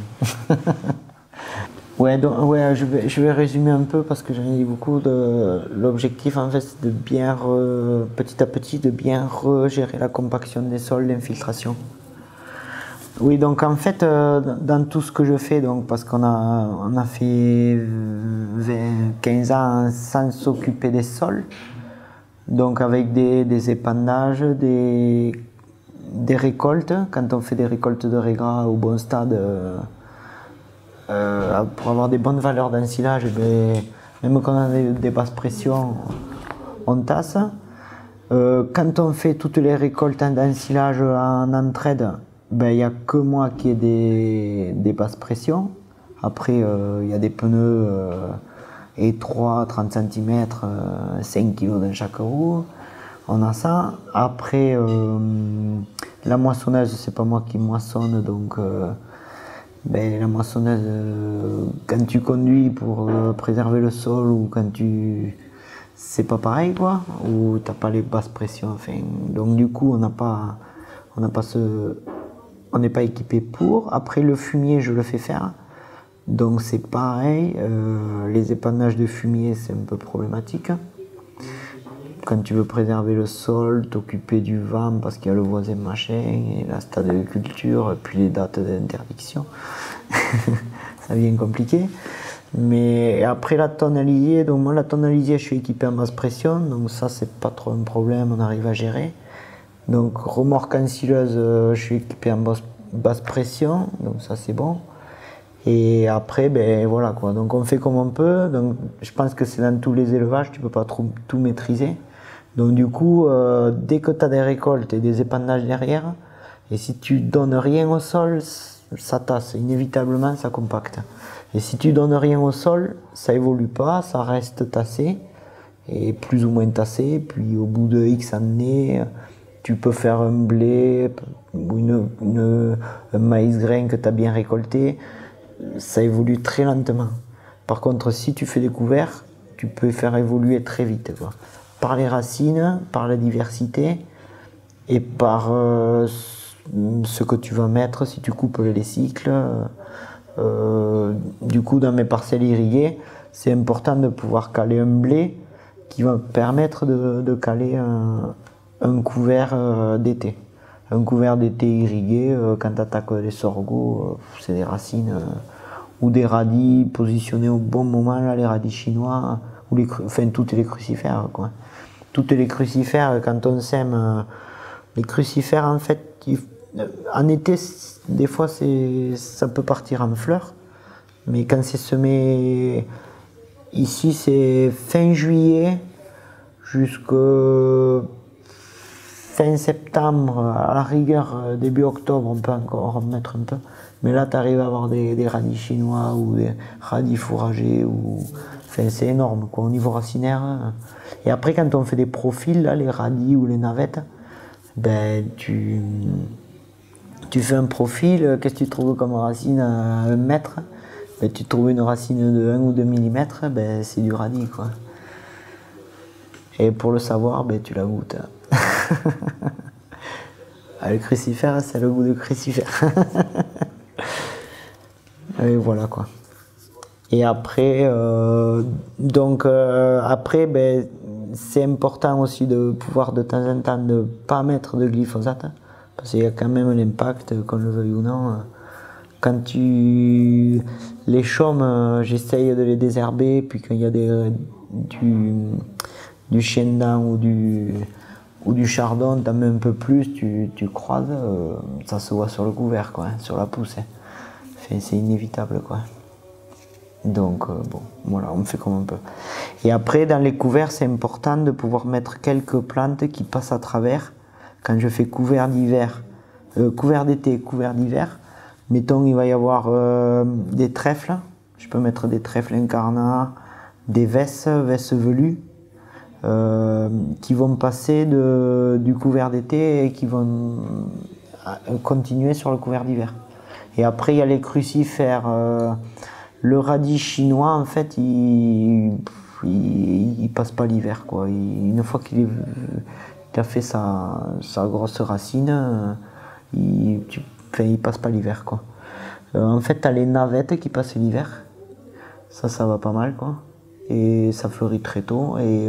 Je vais résumer un peu parce que j'en ai dit beaucoup. L'objectif en fait c'est de bien, petit à petit, de bien regérer la compaction des sols, l'infiltration. Oui, donc en fait, dans tout ce que je fais, donc, parce on a fait 15 ans sans s'occuper des sols, donc avec des épandages, des récoltes, quand on fait des récoltes de raigrats au bon stade, pour avoir des bonnes valeurs d'ensilage, même quand on a des basses pressions, on tasse. Quand on fait toutes les récoltes d'ensilage en entraide, il n'y a que moi qui ai des basses pressions. Après, il y a des pneus étroits, 30 cm, 5 kg dans chaque roue. On a ça. Après, la moissonneuse, c'est pas moi qui moissonne, donc la moissonneuse, quand tu conduis pour préserver le sol ou quand tu... c'est pas pareil, quoi, ou t'as pas les basses pressions, enfin, donc du coup on n'est pas équipé pour. Après, le fumier, je le fais faire, donc c'est pareil. Les épandages de fumier, c'est un peu problématique quand tu veux préserver le sol, t'occuper du vent parce qu'il y a le voisin machin et la stade de culture et puis les dates d'interdiction. Ça devient compliqué. Mais après, la tonne à lisier, donc moi la tonne à lisier, je suis équipé en basse pression, donc ça c'est pas trop un problème, on arrive à gérer. Donc remorque ensileuse, je suis équipé en basse pression, donc ça c'est bon. Et après, voilà quoi, donc on fait comme on peut. Donc je pense que c'est dans tous les élevages, tu peux pas tout maîtriser. Donc du coup, dès que tu as des récoltes et des épandages derrière, et si tu donnes rien au sol, ça tasse, inévitablement ça compacte. Et si tu donnes rien au sol, ça évolue pas, ça reste tassé, et plus ou moins tassé, puis au bout de X années, tu peux faire un blé ou un maïs grain que tu as bien récolté, ça évolue très lentement. Par contre, si tu fais des couverts, tu peux faire évoluer très vite, quoi. Par les racines, par la diversité et par ce que tu vas mettre si tu coupes les cycles. Du coup, dans mes parcelles irriguées, c'est important de pouvoir caler un blé qui va permettre de caler un couvert d'été. Un couvert d'été irrigué, quand tu attaques les sorgho, c'est des racines ou des radis positionnés au bon moment, là, les radis chinois, ou toutes les crucifères, quoi. Toutes les crucifères, quand on sème, les crucifères, en fait, en été, des fois, ça peut partir en fleurs, mais quand c'est semé, ici, c'est fin juillet jusqu'à fin septembre, à la rigueur, début octobre, on peut encore en mettre un peu. Mais là, tu arrives à avoir des radis chinois ou des radis fourragés. Enfin, c'est énorme, quoi, au niveau racinaire. Et après, quand on fait des profils, là, les radis ou les navettes, tu fais un profil, qu'est-ce que tu trouves comme racine à 1 mètre? Tu trouves une racine de 1 ou 2 mm, c'est du radis, quoi. Et pour le savoir, tu la goûtes. Le crucifère, c'est le goût de crucifère. Et voilà, quoi. Et après, c'est important aussi de pouvoir de temps en temps ne pas mettre de glyphosate, parce qu'il y a quand même l'impact, qu'on le veuille ou non. Quand les chaumes, j'essaye de les désherber, puis quand il y a du chien-dent ou du chardon, t'en mets un peu plus, tu croises, ça se voit sur le couvert, quoi, sur la pousse. C'est inévitable, quoi. Donc voilà, on fait comme on peut. Et après, dans les couverts, c'est important de pouvoir mettre quelques plantes qui passent à travers. Quand je fais couvert d'hiver, couvert d'été, couvert d'hiver, mettons, il va y avoir des trèfles. Je peux mettre des trèfles incarnats, des vesses velues, qui vont passer du couvert d'été et qui vont continuer sur le couvert d'hiver. Et après, il y a les crucifères. Le radis chinois, en fait, il passe pas l'hiver, quoi. Une fois qu'il a fait sa grosse racine, il passe pas l'hiver, quoi. En fait, tu as les navettes qui passent l'hiver. Ça va pas mal, quoi. Et ça fleurit très tôt. Et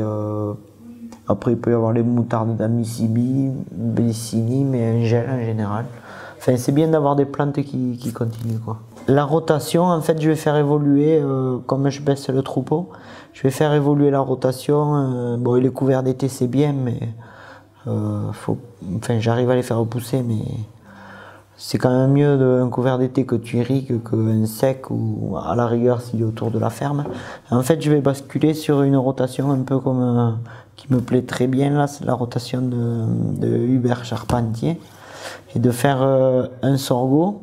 après, il peut y avoir les moutardes d'Amisibie, Bellicini, mais un gel en général. Enfin, c'est bien d'avoir des plantes qui continuent, quoi. La rotation, en fait, je vais faire évoluer, comme je baisse le troupeau, je vais faire évoluer la rotation. Bon, il est couvert d'été, c'est bien, mais enfin, j'arrive à les faire repousser, mais c'est quand même mieux un couvert d'été que tu irrigues qu'un sec ou à la rigueur s'il est autour de la ferme. En fait, je vais basculer sur une rotation un peu comme qui me plaît très bien là, c'est la rotation de Hubert Charpentier, et de faire un sorgho.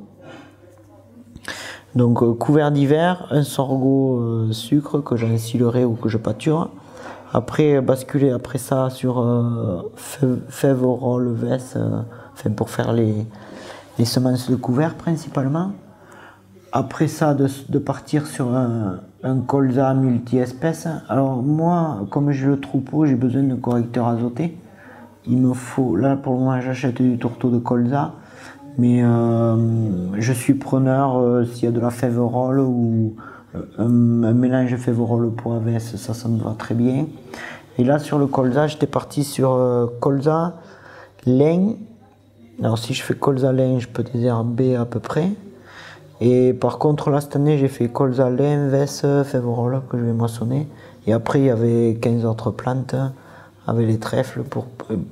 Donc couvert d'hiver, un sorgho sucre que j'ensilerai ou que je pâture. Après basculer après ça sur fèves, roll, vesse, enfin pour faire les semences de couvert principalement. Après ça de partir sur un colza multi-espèces. Alors moi, comme j'ai le troupeau, j'ai besoin de correcteurs azotés. Il me faut, là pour le moment j'achète du tourteau de colza. Mais je suis preneur s'il y a de la fève-roll ou un mélange fève-roll poivesse, ça me va très bien. Et là sur le colza, j'étais parti sur colza, lin. Alors si je fais colza lin, je peux désherber à peu près. Et par contre là cette année j'ai fait colza lin, vesse, fève-roll que je vais moissonner. Et après il y avait 15 autres plantes avec les trèfles pour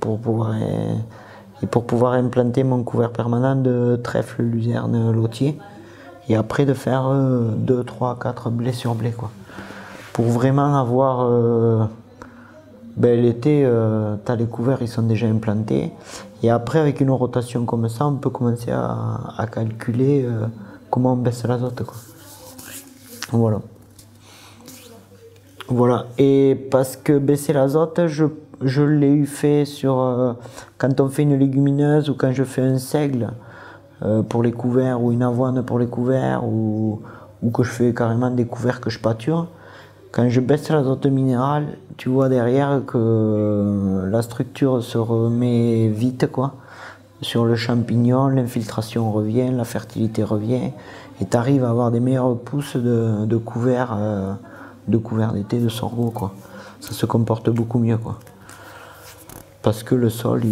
pouvoir implanter mon couvert permanent de trèfle, luzerne, lotier. Et après de faire 2, 3, 4 blés sur blé, quoi. Pour vraiment avoir... l'été, t'as les couverts, ils sont déjà implantés. Et après, avec une rotation comme ça, on peut commencer à calculer comment on baisse l'azote, quoi. Voilà. Voilà. Et parce que baisser l'azote, je l'ai eu fait sur quand on fait une légumineuse ou quand je fais un seigle pour les couverts ou une avoine pour les couverts ou que je fais carrément des couverts que je pâture. Quand je baisse l'azote minéral, tu vois derrière que la structure se remet vite, quoi. Sur le champignon, l'infiltration revient, la fertilité revient et tu arrives à avoir des meilleures pousses de couverts d'été, de sorgho, quoi. Ça se comporte beaucoup mieux, quoi. Parce que le sol,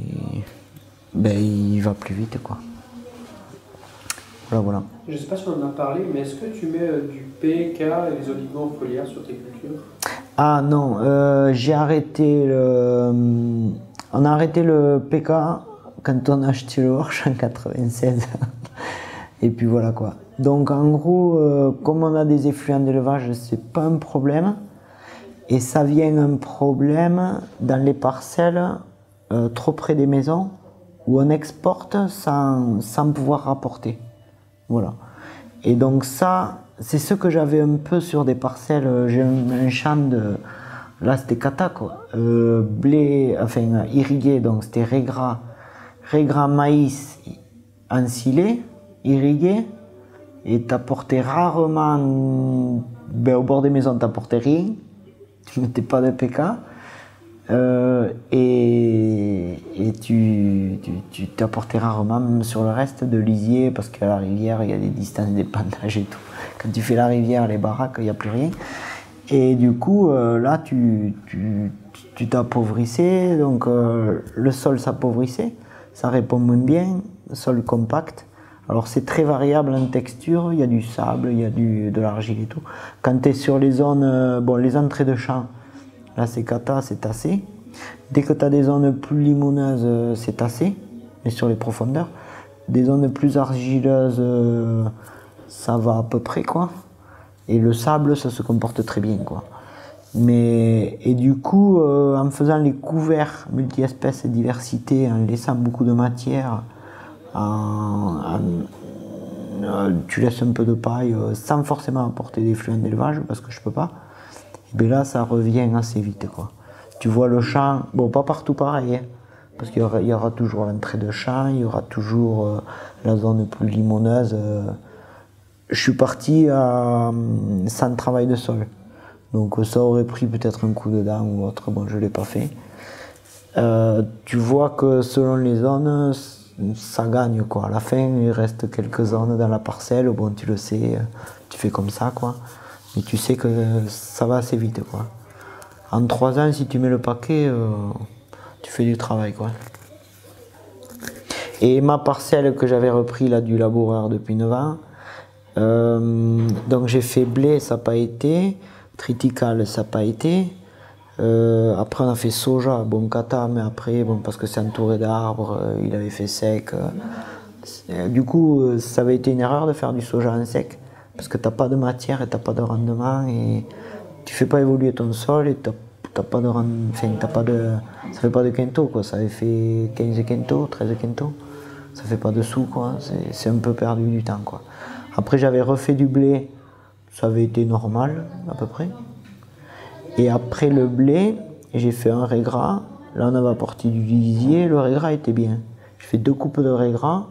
il va plus vite, quoi. Voilà. Je ne sais pas si on en a parlé, mais est-ce que tu mets du PK et des oligo-foliaires sur tes cultures? Ah non, j'ai arrêté on a arrêté le PK quand on a acheté le Horsch en 96. Et puis voilà, quoi. Donc en gros, comme on a des effluents d'élevage, c'est pas un problème. Et ça vient un problème dans les parcelles trop près des maisons où on exporte sans pouvoir rapporter. Voilà. Et donc ça, c'est ce que j'avais un peu sur des parcelles. J'ai un champ de... Là, c'était cata, quoi. Blé, enfin irrigué, donc c'était régras maïs ensilé, irrigué. Et t'apportais rarement... au bord des maisons, t'apportais rien. Tu mettais pas de PK. Et tu t'apportais rarement, même sur le reste, de lisier, parce qu'à la rivière, il y a des distances d'épandage et tout. Quand tu fais la rivière, les baraques, il n'y a plus rien. Et du coup, là, tu t'appauvrissais, donc le sol s'appauvrissait, ça répond moins bien, sol compact. Alors c'est très variable en texture, il y a du sable, il y a de l'argile et tout. Quand tu es sur les zones, les entrées de champs, là c'est cata, c'est tassé. Dès que tu as des zones plus limoneuses, c'est tassé, mais sur les profondeurs. Des zones plus argileuses, ça va à peu près, quoi. Et le sable, ça se comporte très bien, quoi. Et du coup, en faisant les couverts multi-espèces et diversité, en laissant beaucoup de matière, tu laisses un peu de paille sans forcément apporter des fluents d'élevage, parce que je peux pas, et bien là, ça revient assez vite, quoi. Tu vois le champ, pas partout pareil, hein, parce qu'il y aura toujours l'entrée de champ, il y aura toujours la zone plus limoneuse. Je suis parti sans travail de sol. Donc ça aurait pris peut-être un coup de dent ou autre, je ne l'ai pas fait. Tu vois que selon les zones, ça gagne, quoi. À la fin, il reste quelques zones dans la parcelle, tu le sais, tu fais comme ça, quoi. Mais tu sais que ça va assez vite, quoi. En 3 ans, si tu mets le paquet, tu fais du travail, quoi. Et ma parcelle que j'avais repris là du laboureur depuis 9 ans, donc j'ai fait blé, ça n'a pas été, triticale, ça n'a pas été. Après on a fait soja, bon kata, mais après, bon, parce que c'est entouré d'arbres, il avait fait sec. Du coup, ça avait été une erreur de faire du soja en sec, parce que tu n'as pas de matière et tu n'as pas de rendement, et tu fais pas évoluer ton sol, et t'as pas de rendement, enfin, ça fait pas de quinto, quoi. Ça avait fait 15 quintos, 13 quintos, ça fait pas de sous, quoi. C'est un peu perdu du temps, quoi. Après j'avais refait du blé, ça avait été normal, à peu près. Et après le blé, j'ai fait un régras. Là, on avait apporté du lisier, le régras était bien. J'ai fait 2 coupes de régras.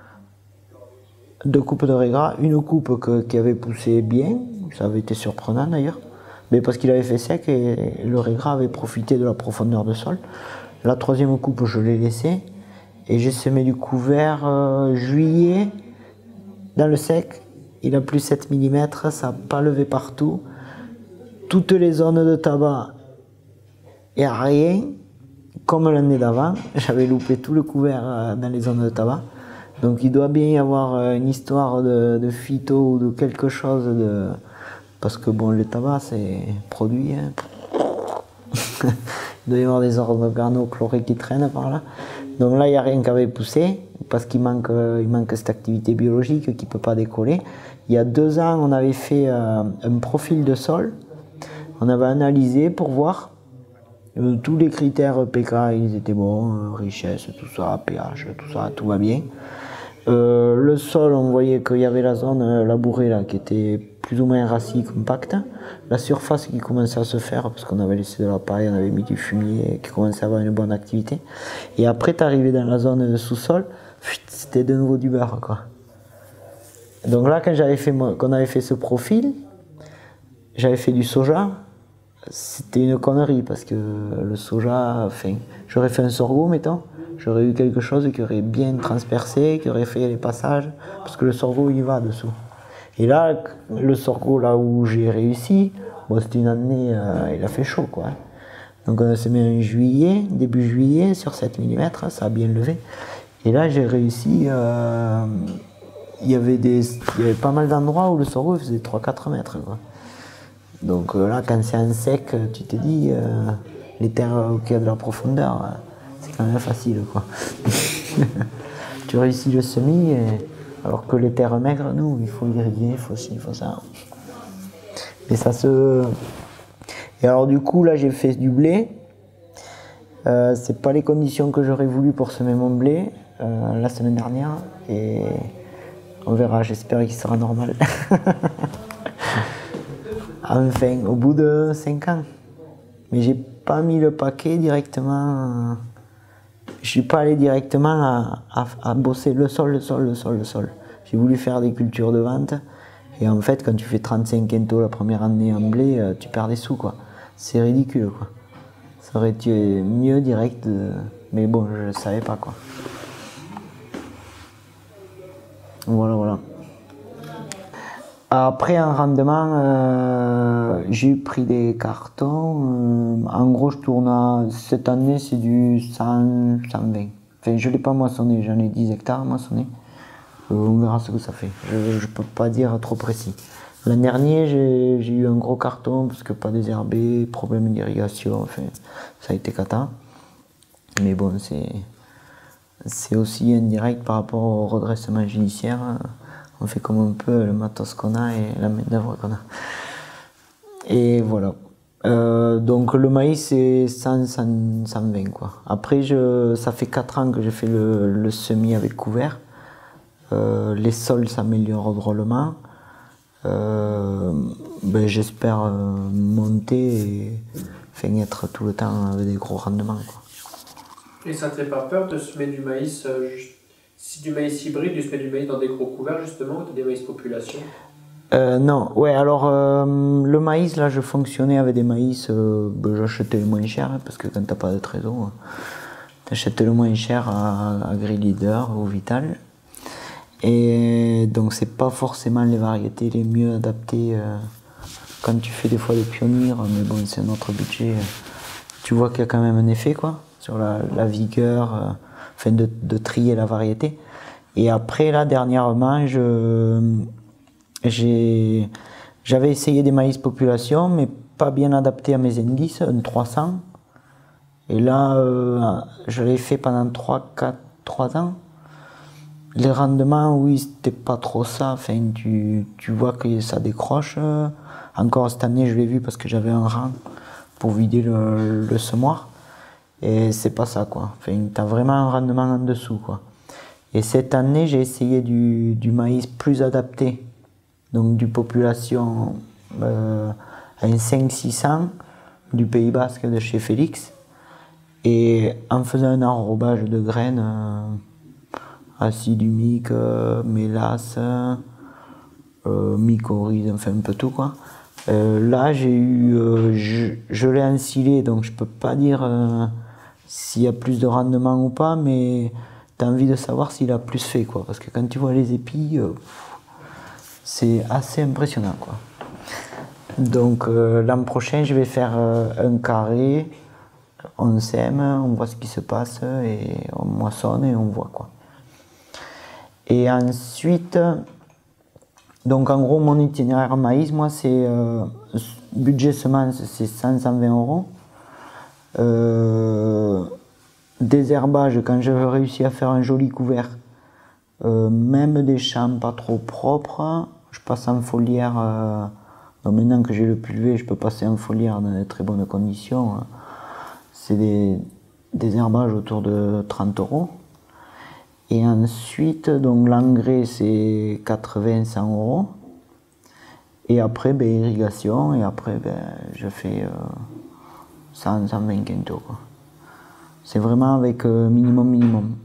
2 coupes de régras, une coupe qui avait poussé bien, ça avait été surprenant d'ailleurs, mais parce qu'il avait fait sec et le régras avait profité de la profondeur de sol. La 3e coupe, je l'ai laissée et j'ai semé du couvert juillet dans le sec. Il a plu 7 mm, ça n'a pas levé partout. Toutes les zones de tabac, il n'y a rien. Comme l'année d'avant, j'avais loupé tout le couvert dans les zones de tabac. Donc il doit bien y avoir une histoire de phyto ou de quelque chose de... Parce que bon, le tabac c'est produit. Hein. Il doit y avoir des organochlorés qui traînent par là. Donc là, il n'y a rien qui avait poussé, parce qu'il manque cette activité biologique qui ne peut pas décoller. Il y a 2 ans, on avait fait un profil de sol. On avait analysé pour voir. Tous les critères pK, ils étaient bons, richesse, tout ça, pH, tout ça, tout va bien. Le sol, on voyait qu'il y avait la zone labourée là, qui était plus ou moins rassis, compacte. La surface qui commençait à se faire, parce qu'on avait laissé de la paille, on avait mis du fumier, qui commençait à avoir une bonne activité. Et après, tu arrivais dans la zone sous-sol, c'était de nouveau du beurre, quoi. Donc là, quand on avait fait ce profil, j'avais fait du soja. C'était une connerie parce que le soja, enfin, j'aurais fait un sorgho, mettons, j'aurais eu quelque chose qui aurait bien transpercé, qui aurait fait les passages, parce que le sorgho il va dessous. Et là, le sorgho là où j'ai réussi, bon, c'était une année, il a fait chaud, quoi. Donc on s'est mis en juillet, début juillet, sur 7 mm, ça a bien levé. Et là j'ai réussi, il y avait pas mal d'endroits où le sorgho faisait 3-4 mètres, quoi. Donc là, quand c'est en sec, tu te dis, les terres où il y a de la profondeur, c'est quand même facile, quoi. Tu réussis le semis, alors que les terres maigres, nous, il faut irriguer, il faut ci, il faut ça. Mais ça se... Et alors du coup, là, j'ai fait du blé. C'est pas les conditions que j'aurais voulu pour semer mon blé la semaine dernière. Et on verra, j'espère qu'il sera normal. Enfin, au bout de 5 ans. Mais j'ai pas mis le paquet directement. Je suis pas allé directement à bosser le sol. J'ai voulu faire des cultures de vente. Et en fait, quand tu fais 35 quintaux la première année en blé, tu perds des sous, quoi. C'est ridicule, quoi. Ça aurait été mieux direct. Mais bon, je savais pas, quoi. Voilà. Après, en rendement, j'ai pris des cartons. En gros, je tourne à... Cette année, c'est du 100, 120. Enfin, je ne l'ai pas moissonné, j'en ai 10 hectares moissonnés. On verra ce que ça fait. Je ne peux pas dire trop précis. L'an dernier, j'ai eu un gros carton parce que pas désherbé, problème d'irrigation, enfin, ça a été cata. Mais bon, c'est aussi indirect par rapport au redressement judiciaire. On fait comme on peut le matos qu'on a et la main-d'œuvre qu'on a. Et voilà. Donc le maïs c'est 120 quoi. Après ça fait 4 ans que j'ai fait le semis avec couvert. Les sols s'améliorent drôlement. J'espère monter et être tout le temps avec des gros rendements, quoi. Et ça ne te fait pas peur de semer du maïs, si du maïs hybride, tu semais du maïs dans des gros couverts justement, ou des maïs population? Non, ouais, alors le maïs, là je fonctionnais avec des maïs, j'achetais le moins cher, hein, parce que quand t'as pas de trésor, t'achètes le moins cher à AgriLeader ou Vital. Et donc c'est pas forcément les variétés les mieux adaptées quand tu fais des fois des pionniers, mais bon c'est un autre budget. Tu vois qu'il y a quand même un effet, quoi, sur la vigueur, enfin de trier la variété. Et après, là, dernièrement, j'avais essayé des maïs population, mais pas bien adapté à mes indices, un 300. Et là, je l'ai fait pendant 3 ans. Les rendements, oui, c'était pas trop ça. Enfin, tu vois que ça décroche. Encore cette année, je l'ai vu parce que j'avais un rang pour vider le semoir. Et c'est pas ça, quoi. Enfin, t'as vraiment un rendement en dessous, quoi. Et cette année, j'ai essayé du maïs plus adapté. Donc, du population un 500-600 du Pays Basque de chez Félix. Et en faisant un enrobage de graines, acide humique, mélasse, mycorhize, enfin un peu tout, quoi. Là, je l'ai ensilé, donc je peux pas dire s'il y a plus de rendement ou pas, mais tu as envie de savoir s'il a plus fait, quoi. Parce que quand tu vois les épis, c'est assez impressionnant, quoi. Donc l'an prochain, je vais faire un carré, on sème, on voit ce qui se passe, et on moissonne et on voit, quoi. Et ensuite, donc en gros, mon itinéraire maïs, moi, c'est budget semence, c'est 100-120 euros. Désherbage, quand je réussis à faire un joli couvert, même des champs pas trop propres, je passe en foliaire. Donc maintenant que j'ai le pulvé, je peux passer en foliaire dans de très bonnes conditions. C'est des herbages autour de 30 euros. Et ensuite, donc l'engrais, c'est 80-100 euros. Et après, irrigation. Et après, je fais 100-120 quintaux, quoi. C'est vraiment avec minimum.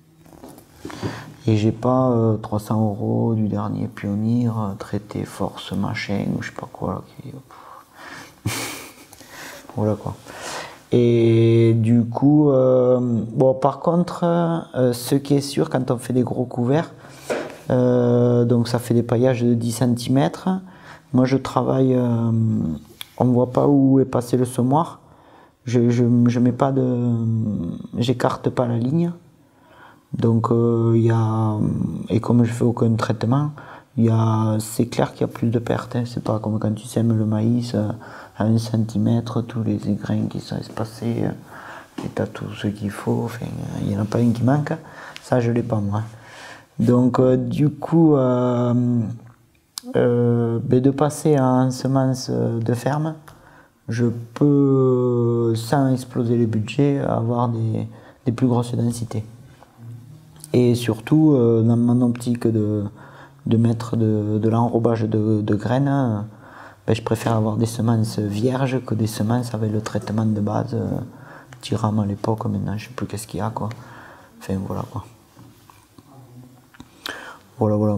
Et j'ai pas 300 euros du dernier Pionnier, traité force machin, ou je sais pas quoi. Là, voilà, quoi. Et du coup, bon, par contre, ce qui est sûr, quand on fait des gros couverts, donc ça fait des paillages de 10 cm. Moi, je travaille, on ne voit pas où est passé le semoir. Je mets pas j'écarte pas la ligne. Donc, et comme je fais aucun traitement, c'est clair qu'il y a plus de pertes, hein. C'est pas comme quand tu sèmes le maïs à 1 cm, tous les égrins qui sont espacés, et t'as tout ce qu'il faut, enfin, il n'y en a pas un qui manque. Ça, je l'ai pas, moi. Donc, du coup, de passer en semence de ferme, je peux, sans exploser les budgets, avoir des plus grosses densités. Et surtout, dans mon optique de mettre de l'enrobage de graines, je préfère avoir des semences vierges que des semences avec le traitement de base. Tyram à l'époque, maintenant je ne sais plus qu'est-ce qu'il y a, quoi. Enfin voilà, quoi. Voilà.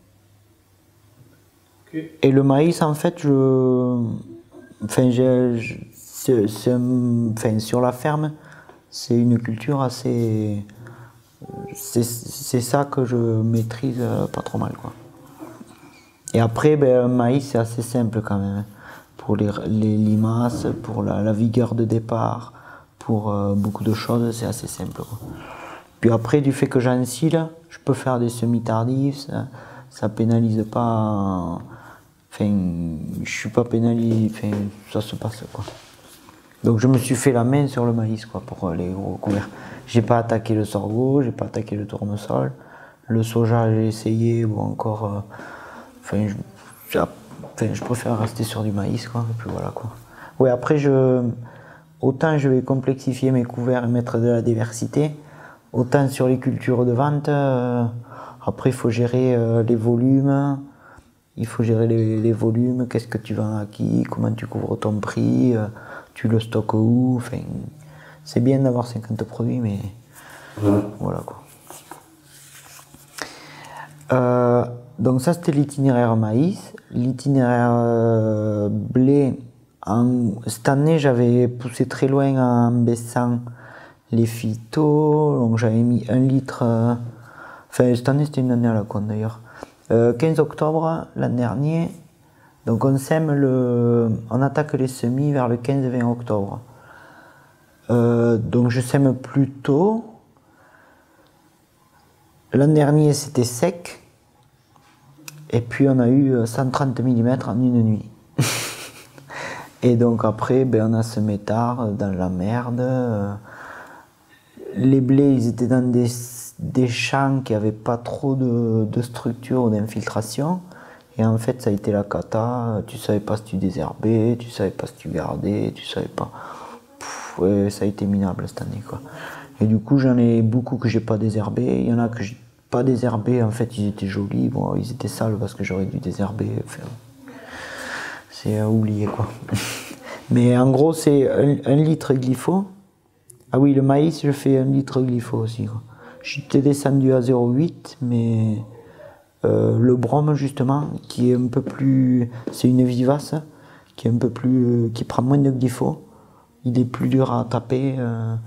Okay. Et le maïs, en fait, sur la ferme, c'est une culture assez... C'est ça que je maîtrise pas trop mal, quoi. Et après, un maïs, c'est assez simple quand même. Pour les limaces, pour la vigueur de départ, pour beaucoup de choses, c'est assez simple, quoi. Puis après, du fait que j'ensile, je peux faire des semis tardifs, ça pénalise pas. Enfin, je suis pas pénalisé, enfin, ça se passe, quoi. Donc je me suis fait la main sur le maïs, quoi, pour les gros couverts. J'ai pas attaqué le sorgho, j'ai pas attaqué le tournesol. Le soja, j'ai essayé, bon, encore. Je préfère rester sur du maïs, quoi. Et puis voilà, quoi. Ouais, après, autant je vais complexifier mes couverts et mettre de la diversité, autant sur les cultures de vente, après, il faut gérer les volumes. Il faut gérer les volumes, qu'est-ce que tu vends à qui, comment tu couvres ton prix, tu le stockes où. Enfin, c'est bien d'avoir 50 produits, mais voilà, quoi. Donc ça, c'était l'itinéraire maïs. L'itinéraire blé, cette année, j'avais poussé très loin en baissant les phytos. Donc j'avais mis 1 litre. Enfin, cette année, c'était une année à la con d'ailleurs. 15 octobre, l'an dernier. Donc on sème on attaque les semis vers le 15-20 octobre. Donc je sème plus tôt. l'an dernier c'était sec. Et puis on a eu 130 mm en une nuit. Et donc après, ben, on a semé tard, dans la merde. Les blés, ils étaient dans des champs qui n'avaient pas trop de structure ou d'infiltration. Et en fait, ça a été la cata. Tu savais pas si tu désherbais, tu savais pas si tu gardais, tu savais pas. Ouais, ça a été minable cette année, quoi. Et du coup, j'en ai beaucoup que j'ai pas désherbé. Il y en a que j'ai pas désherbé. En fait, ils étaient jolis. Bon, ils étaient sales parce que j'aurais dû désherber. Enfin, c'est à oublier, quoi. Mais en gros, c'est 1 litre glypho. Ah oui, le maïs, je fais 1 litre glypho aussi, quoi. J'étais descendu à 0,8, mais le brome, justement, qui est un peu plus... C'est une vivace, qui est un peu plus... qui prend moins de glypho. Il est plus dur à taper.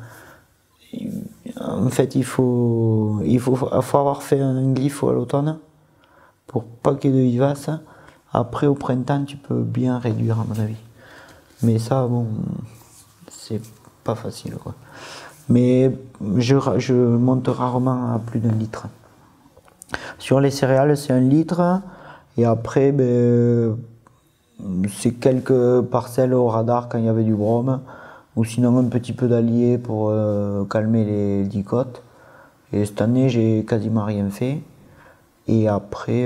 En fait, il faut avoir fait un glypho à l'automne pour pas qu'il y ait de vivace. Après, au printemps, tu peux bien réduire, à mon avis. Mais ça, bon, c'est pas facile, quoi. Mais je monte rarement à plus d'1 litre. Sur les céréales, c'est 1 litre. Et après, ben, c'est quelques parcelles au radar quand il y avait du brome. Ou sinon un petit peu d'allié pour calmer les dicotes. Et cette année, j'ai quasiment rien fait. Et après,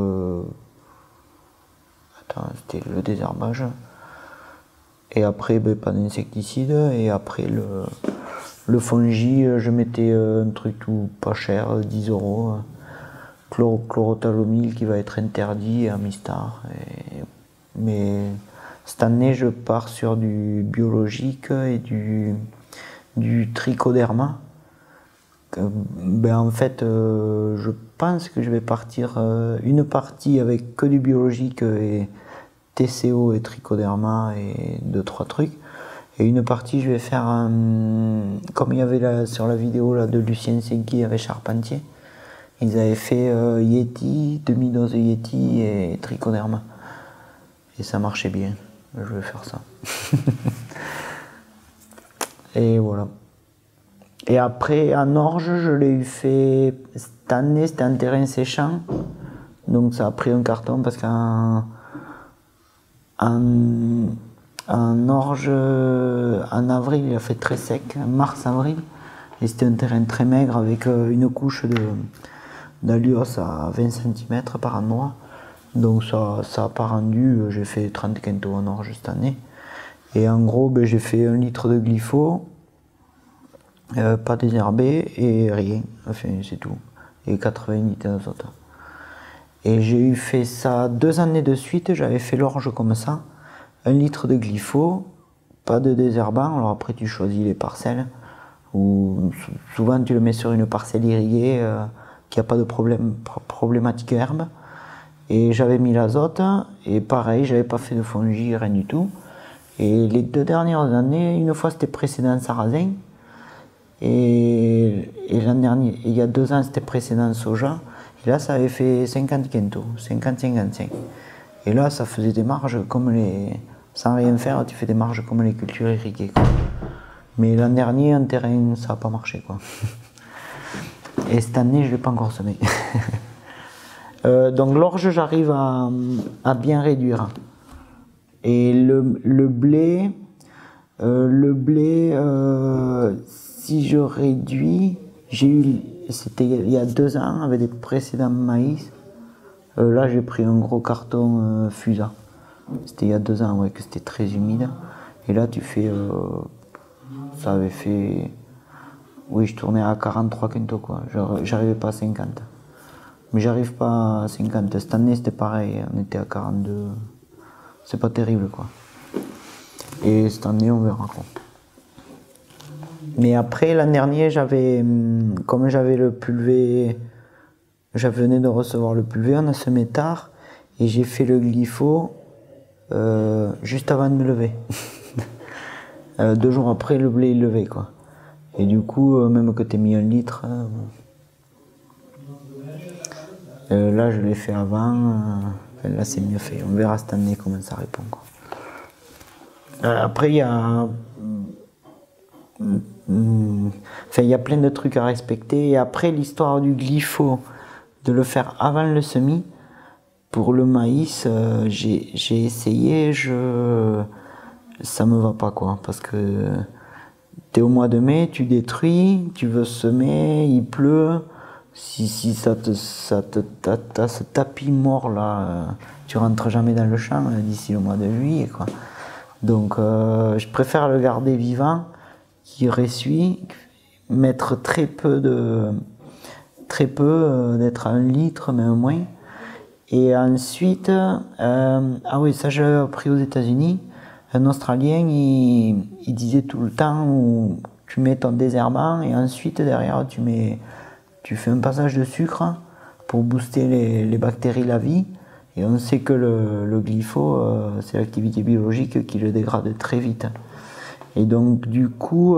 c'était le désherbage. Et après, ben, pas d'insecticide. Et après, le fongi, je mettais un truc tout pas cher, 10 €. Chlorothalonil qui va être interdit à Mistar. Mais cette année, je pars sur du biologique et du trichoderma. Ben, en fait, je pense que je vais partir une partie avec que du biologique et TCO et trichoderma et 2-3 trucs. Et une partie, je vais faire comme il y avait sur la vidéo là, de Lucien Segui avec Charpentier. Ils avaient fait Yeti, demi-dose de Yeti et trichoderma. Et ça marchait bien. Je vais faire ça. Et voilà. Et après, en orge, je l'ai eu fait cette année, c'était un terrain séchant. Donc ça a pris un carton parce qu'en orge, en avril, il a fait très sec, mars-avril. Et c'était un terrain très maigre avec une couche d'allios à 20 cm par endroit. Donc ça n'a pas rendu, j'ai fait 30 quintaux en orge cette année. Et en gros, ben, j'ai fait 1 litre de glypho, pas désherbé et rien, enfin c'est tout. Et 80 litres d'azote. Et j'ai eu fait ça 2 années de suite, j'avais fait l'orge comme ça. 1 litre de glypho, pas de désherbant, alors après tu choisis les parcelles. Ou souvent tu le mets sur une parcelle irriguée qui n'a pas de problématique herbe. Et j'avais mis l'azote, et pareil, j'avais pas fait de fongi, rien du tout. Et les 2 dernières années, une fois c'était précédent sarrasin, et l'an dernier, il y a 2 ans c'était précédent soja, et là ça avait fait 50 quintaux, 50-55. Et là ça faisait des marges comme sans rien faire, tu fais des marges comme les cultures irriguées, quoi. Mais l'an dernier, en terrain, ça n'a pas marché, quoi. Et cette année, je ne l'ai pas encore semé. Donc l'orge, j'arrive à bien réduire. Et le blé, si je réduis, c'était il y a 2 ans, avec des précédents maïs. Là, j'ai pris un gros carton Fusa. C'était il y a 2 ans, ouais, que c'était très humide. Et là, tu fais... ça avait fait... Oui, je tournais à 43 quintaux, quoi. J'arrivais pas à 50. Mais j'arrive pas à 50. Cette année, c'était pareil. On était à 42. C'est pas terrible, quoi. Et cette année, on verra, quoi. Mais après, l'an dernier, comme j'avais le pulvé... Je venais de recevoir le pulvé, on a semé tard. Et j'ai fait le glypho juste avant de me lever. 2 jours après, le blé est levé, quoi. Et du coup, même que tu aies mis 1 litre, là je l'ai fait avant, là c'est mieux fait. On verra cette année comment ça répond, quoi. Après, il y a Enfin, il y a plein de trucs à respecter. Et après, l'histoire du glypho, de le faire avant le semis, pour le maïs, j'ai essayé, ça me va pas, quoi. Parce que t'es au mois de mai, tu détruis, tu veux semer, il pleut. Si t'as ce tapis mort là, tu rentres jamais dans le champ d'ici le mois de juillet, quoi. Donc je préfère le garder vivant, qui ressuit, mettre très peu, d'être à 1 litre, même moins. Et ensuite, ah oui, ça j'ai appris aux États-Unis. Un Australien, il disait tout le temps où tu mets ton désherbant et ensuite derrière tu fais un passage de sucre pour booster les bactéries, la vie. Et on sait que le glypho, c'est l'activité biologique qui le dégrade très vite. Et donc du coup,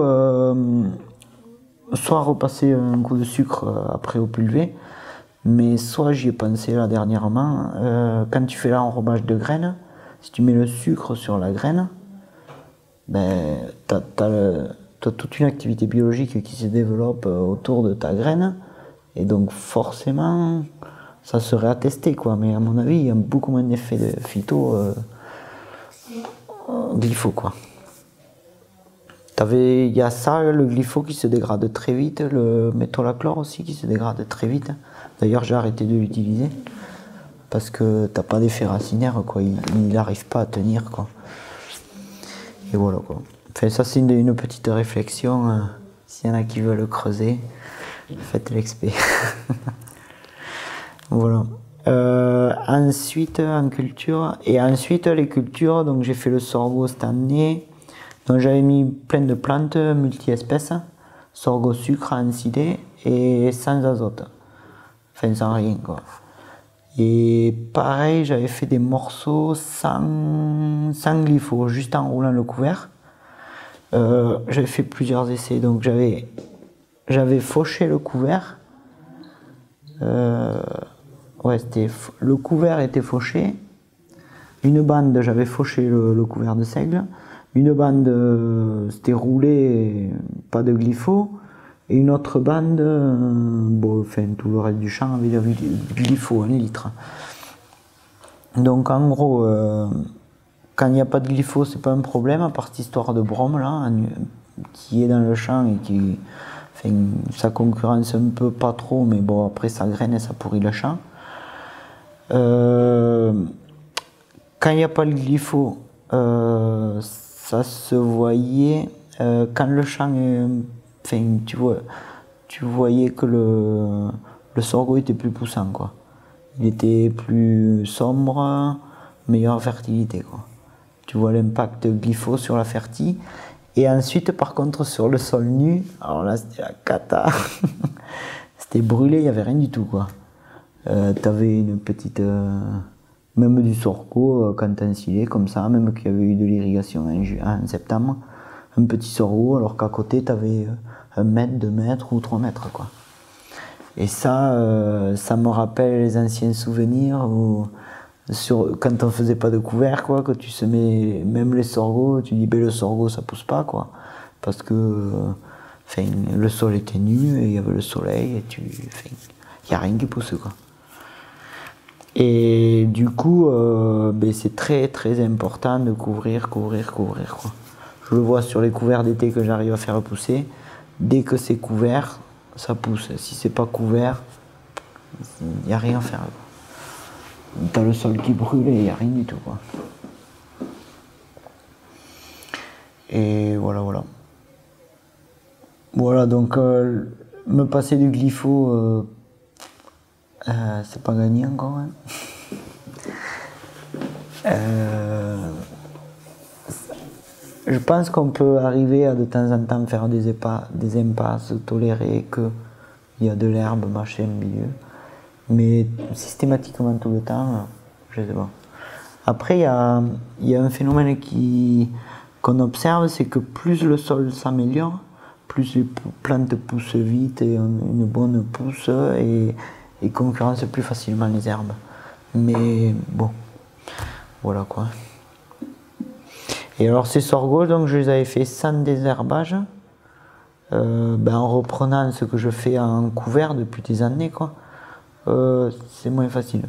soit repasser un coup de sucre après au pulvé, mais soit j'y ai pensé là dernièrement, quand tu fais l'enrobage de graines, si tu mets le sucre sur la graine, ben, t'as toute une activité biologique qui se développe autour de ta graine, et donc forcément, ça serait à tester, quoi. Mais à mon avis, il y a beaucoup moins d'effets de phyto glypho, quoi. Il y a ça, le glypho qui se dégrade très vite, le métolachlore aussi qui se dégrade très vite. D'ailleurs, j'ai arrêté de l'utiliser parce que t'as pas d'effet racinaire, quoi. Il n'arrive pas à tenir, quoi. Et voilà, quoi. Enfin, ça, c'est une petite réflexion. S'il y en a qui veulent creuser, faites l'expé. Voilà. Ensuite, en culture, et ensuite les cultures, donc j'ai fait le sorgho cette année. Donc j'avais mis plein de plantes multi-espèces, sorgho sucre ensidé et sans azote. Enfin, sans rien, quoi. Et pareil, j'avais fait des morceaux sans glypho, juste en roulant le couvert. J'avais fait plusieurs essais, donc j'avais fauché le couvert. Ouais, le couvert était fauché. Une bande, j'avais fauché le couvert de seigle. Une bande, c'était roulé, pas de glypho. Et une autre bande, bon, enfin, tout le reste du champ avait du glypho, 1 litre. Donc en gros, quand il n'y a pas de glypho, c'est pas un problème, à part cette histoire de brome là, qui est dans le champ et qui, enfin, ça concurrence un peu, pas trop, mais bon, après ça graine et ça pourrit le champ. Quand il n'y a pas le glypho, ça se voyait quand le champ, enfin, tu voyais que le sorgho était plus poussant, quoi. Il était plus sombre, meilleure fertilité, quoi. Tu vois l'impact glypho sur la fertilité. Et ensuite, par contre, sur le sol nu, alors là, c'était la cata. C'était brûlé, il n'y avait rien du tout, quoi. T'avais une petite... même du sorgho, quand ensilé, comme ça, même qu'il y avait eu de l'irrigation en septembre, un petit sorgho, alors qu'à côté, t'avais 1 mètre, 2 mètres ou 3 mètres, quoi. Et ça me rappelle les anciens souvenirs où, quand on faisait pas de couvert, quoi, que tu semais même les sorgho, tu dis ben, le sorgho ça pousse pas, quoi, parce que enfin, le sol était nu et il y avait le soleil et il n'y a rien qui pousse, quoi. Et du coup ben, c'est très très important de couvrir, quoi. Je le vois sur les couverts d'été que j'arrive à faire pousser, dès que c'est couvert ça pousse. Si c'est pas couvert, il n'y a rien à faire, quoi. T'as le sol qui brûle et il n'y a rien du tout, quoi. Et voilà. Voilà, donc me passer du glypho, c'est pas gagné encore, hein. Je pense qu'on peut arriver à de temps en temps faire des impasses, tolérer qu'il y a de l'herbe, machin, au milieu. Mais systématiquement tout le temps, je sais pas. Après, il y a un phénomène qu'on observe, c'est que plus le sol s'améliore, plus les plantes poussent vite et ont une bonne pousse et concurrencent plus facilement les herbes. Mais bon, voilà, quoi. Et alors ces sorgho, donc je les avais fait sans désherbage. en reprenant ce que je fais en couvert depuis des années, quoi, c'est moins facile.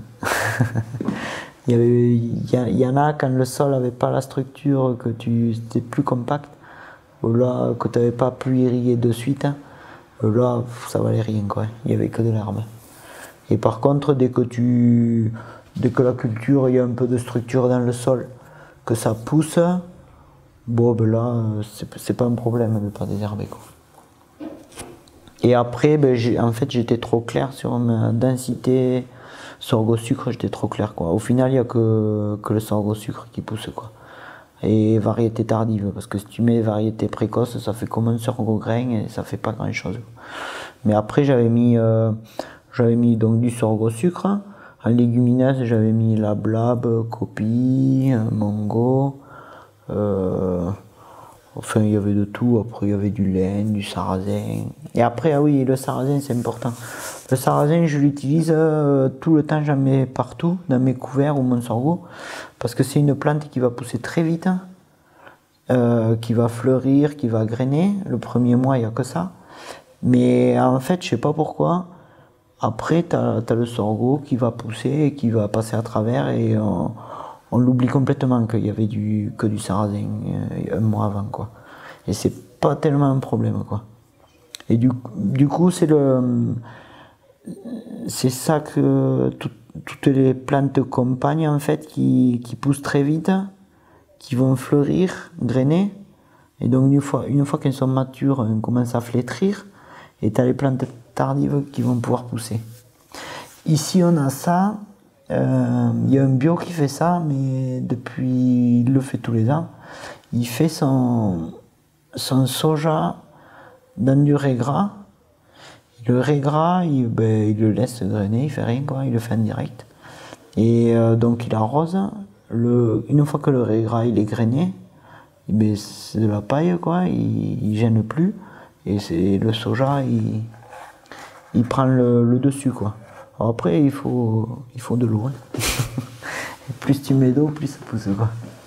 Il y en a quand le sol n'avait pas la structure, que c'était plus compact, là, que tu n'avais pas pu irriguer de suite, là, ça valait rien, quoi. Il n'y avait que de l'herbe. Et par contre, dès que la culture, il y a un peu de structure dans le sol, que ça pousse, bon, ben là, c'est pas un problème de ne pas désherber, quoi. Et après, en fait, j'étais trop clair sur ma densité sorgho sucre, j'étais trop clair, quoi. Au final, il n'y a que le sorgho sucre qui pousse, quoi. Et variété tardive, parce que si tu mets variété précoce, ça fait comme un sorgho grain et ça fait pas grand chose. Mais après, j'avais mis donc du sorgho sucre. En légumineuse, j'avais mis la blab, copie, mongo. Enfin, il y avait de tout. Après, il y avait du lin, du sarrasin. Et après, ah oui, le sarrasin, c'est important. Le sarrasin, je l'utilise tout le temps, j'en mets partout, dans mes couverts ou mon sorgho, parce que c'est une plante qui va pousser très vite, qui va fleurir, qui va grainer. Le premier mois, il n'y a que ça. Mais en fait, je sais pas pourquoi. Après, tu as le sorgho qui va pousser et qui va passer à travers et on l'oublie complètement qu'il y avait que du sarrasin un mois avant, quoi. Et c'est pas tellement un problème, quoi. Et du coup, c'est ça que toutes les plantes compagnes, en fait, qui poussent très vite, qui vont fleurir, grainer. Et donc, une fois qu'elles sont matures, on commence à flétrir. Et tu as les plantes tardives qui vont pouvoir pousser. Ici, on a ça. Il y a un bio qui fait ça, mais il le fait tous les ans. Il fait son soja dans du régras. Le régras, il le laisse grainer, il fait rien, quoi, il le fait en direct. Et donc il arrose. Une fois que le régras il est grainé, c'est de la paille, quoi, il gêne plus. Et c'est le soja, il prend le dessus, quoi. Alors après, il faut de l'eau. Hein. Plus tu mets d'eau, plus ça pousse, quoi.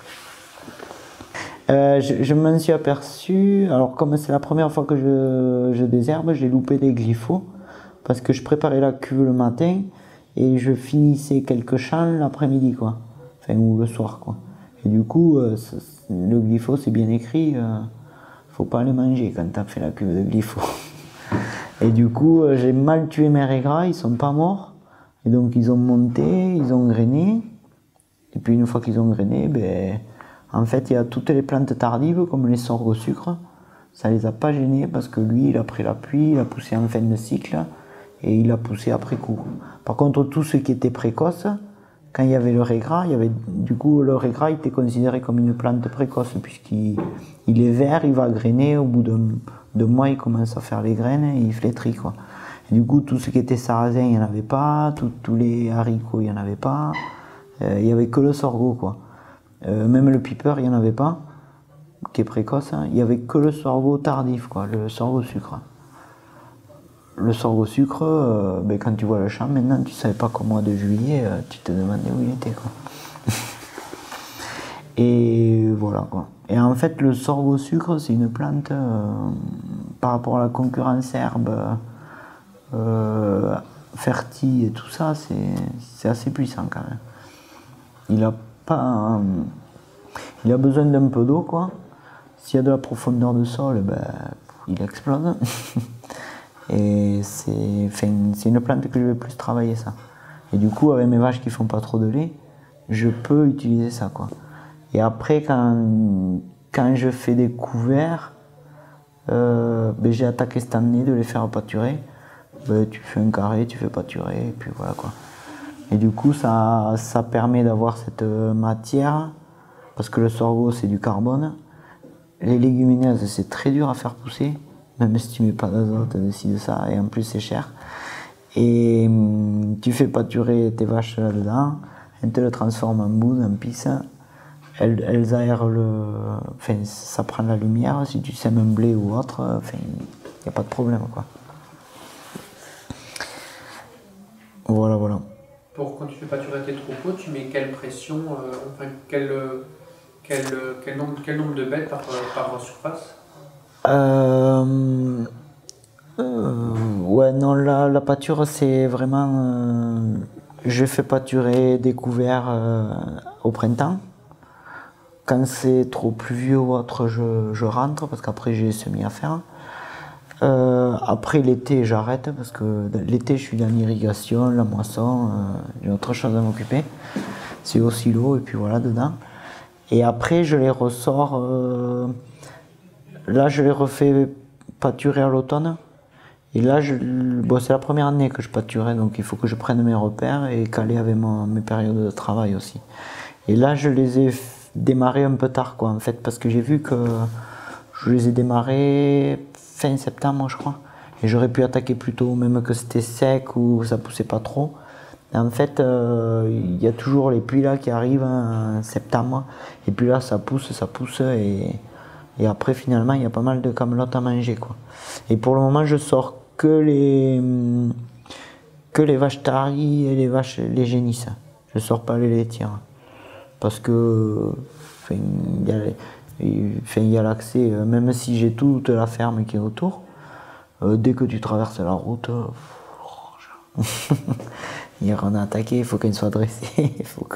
Je m'en suis aperçu, alors comme c'est la première fois que je désherbe, j'ai loupé des glyphos, parce que je préparais la cuve le matin, et je finissais quelques champs l'après-midi, quoi. Enfin, ou le soir, quoi. Et du coup, le glypho, c'est bien écrit, faut pas les manger quand tu as fait la cuve de glypho. Et du coup, j'ai mal tué mes régras, ils sont pas morts. Et donc, ils ont monté, ils ont grainé. Et puis, une fois qu'ils ont grainé, en fait, il y a toutes les plantes tardives, comme les sorgho sucre. Ça les a pas gênés parce que lui, il a pris la pluie, il a poussé en fin de cycle et il a poussé après coup. Par contre, tout ce qui était précoce, quand il y avait le régras, le régras était considéré comme une plante précoce puisqu'il est vert, il va grainer, au bout de mois, il commence à faire les graines et il flétrit, quoi. Et du coup, tout ce qui était sarrasin, il n'y en avait pas, tous les haricots, il n'y en avait pas, il n'y avait que le sorgho, quoi. Même le piper, il n'y en avait pas, qui est précoce, hein. Il n'y avait que le sorgho tardif, quoi, le sorgho sucre. Le sorgho sucre, quand tu vois le champ, maintenant tu ne savais pas qu'au mois de juillet, tu te demandais où il était, quoi. Et voilà, quoi. Et en fait, le sorgho sucre, c'est une plante, par rapport à la concurrence herbe, fertile et tout ça, c'est assez puissant quand même. Il a besoin d'un peu d'eau, quoi. S'il y a de la profondeur de sol, il explose. Et c'est une plante que je vais plus travailler, ça. Et du coup, avec mes vaches qui font pas trop de lait, je peux utiliser ça, quoi. Et après, quand je fais des couverts, j'ai attaqué cette année de les faire pâturer. Tu fais un carré, tu fais pâturer, et puis voilà, quoi. Et du coup, ça permet d'avoir cette matière, parce que le sorgho, c'est du carbone. Les légumineuses, c'est très dur à faire pousser, même si tu mets pas d'azote dessus de ça, et en plus c'est cher. Et tu fais pâturer tes vaches là-dedans, elles te le transforment en bouse, en pisse. Elles aèrent enfin, ça prend la lumière, si tu sèmes un blé ou autre, enfin, il n'y a pas de problème, quoi. Voilà, voilà. Quand tu fais pâturer tes troupeaux, tu mets quelle pression, quel nombre de bêtes par surface? Non, la pâture, c'est vraiment... je fais pâturer des couverts au printemps. Quand c'est trop pluvieux ou autre, je rentre parce qu'après j'ai les semis à faire. Après l'été, j'arrête parce que l'été, je suis dans l'irrigation, la moisson, j'ai autre chose à m'occuper. C'est au silo et puis voilà dedans. Et après, je les ressors. Là, je les refais pâturer à l'automne. Et là, bon, c'est la première année que je pâturais, donc il faut que je prenne mes repères et caler avec mes périodes de travail aussi. Et là, je les ai démarrés un peu tard, quoi, en fait, parce que j'ai vu que je les ai démarrés fin septembre, je crois. Et j'aurais pu attaquer plus tôt, même que c'était sec ou ça poussait pas trop. Et en fait, il y a toujours les pluies là qui arrivent en septembre. Et puis là, ça pousse et après, finalement, il y a pas mal de camelotes à manger, quoi. Et pour le moment, je sors que les vaches taries et les génisses. Je sors pas les laitières. Parce que, il y a l'accès, même si j'ai toute la ferme qui est autour, dès que tu traverses la route, hier on a attaqué, il faut qu'elle soit dressée,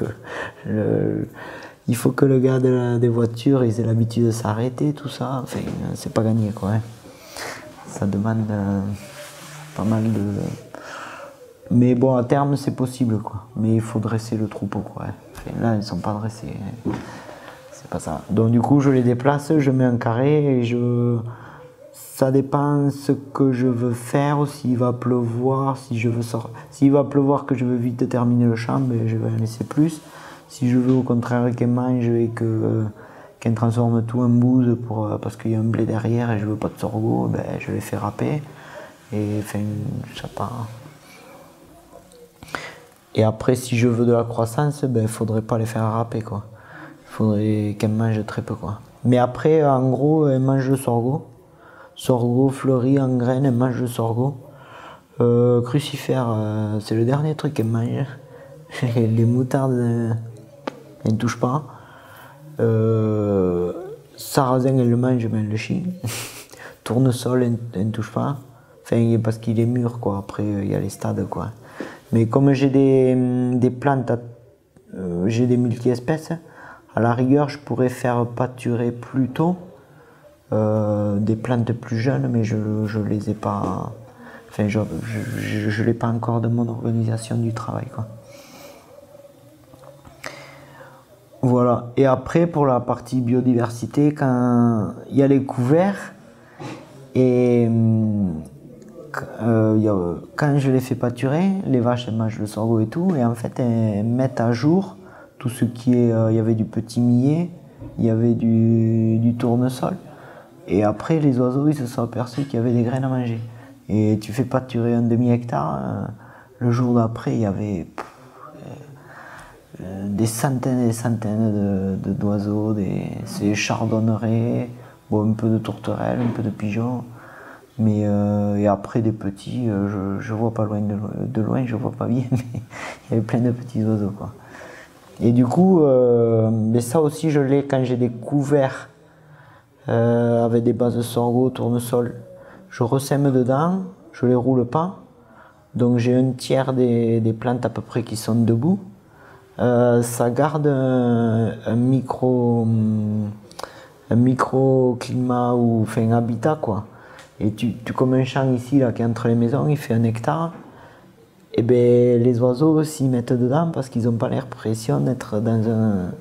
il faut que le gars des voitures ait l'habitude de s'arrêter, tout ça, enfin, c'est pas gagné, quoi. Hein. Ça demande pas mal de... Mais bon, à terme, c'est possible, quoi. Mais il faut dresser le troupeau, quoi. Hein. Enfin, là, ils sont pas dressés. Hein. C'est pas ça. Donc du coup, je les déplace, je mets un carré et ça dépend ce que je veux faire, s'il va pleuvoir, si je veux sortir. S'il va pleuvoir que je veux vite terminer le champ, ben, je vais en laisser plus. Si je veux au contraire qu'elle mange et qu'elle transforme tout en bouse parce qu'il y a un blé derrière et je veux pas de sorgho, ben, je les fais râper. Et enfin, ça part. Et après, si je veux de la croissance, ben, faudrait pas les faire râper, quoi. Il faudrait qu'elles mangent très peu, quoi. Mais après, en gros, elles mangent le sorgho. Sorgho fleuri en graines, elles mangent le sorgho. Crucifère, c'est le dernier truc qu'elles mangent. Les moutardes, elles ne touchent pas. Sarrasin, elles le mangent, mais elles le chient. Tournesol, elles ne touchent pas. Enfin, parce qu'il est mûr, quoi. Après, il y a les stades, quoi. Mais comme j'ai des plantes, j'ai des multi-espèces, à la rigueur, je pourrais faire pâturer plus tôt des plantes plus jeunes, mais je les ai pas. Enfin, je l'ai pas encore de mon organisation du travail, quoi. Voilà. Et après, pour la partie biodiversité, quand il y a les couverts et quand je les fais pâturer, les vaches elles mangent le sorgho et tout, et en fait elles mettent à jour tout ce qui est. Il y avait du petit millet, il y avait du tournesol, et après les oiseaux ils se sont aperçus qu'il y avait des graines à manger. Et tu fais pâturer un demi-hectare, le jour d'après il y avait des centaines et des centaines d'oiseaux, ces chardonnerets, bon, un peu de tourterelles, un peu de pigeons. Mais et après des petits, je vois pas loin de loin, je vois pas bien, mais il y avait plein de petits oiseaux, quoi. Et du coup, mais ça aussi je l'ai quand j'ai des couverts avec des bases de sorgho, tournesol. Je ressème dedans, je les roule pas, donc j'ai un tiers des plantes à peu près qui sont debout. Ça garde un microclimat ou enfin un habitat, quoi. Et comme un champ ici là, qui est entre les maisons, il fait 1 hectare, et ben les oiseaux s'y mettent dedans parce qu'ils n'ont pas l'impression d'être dans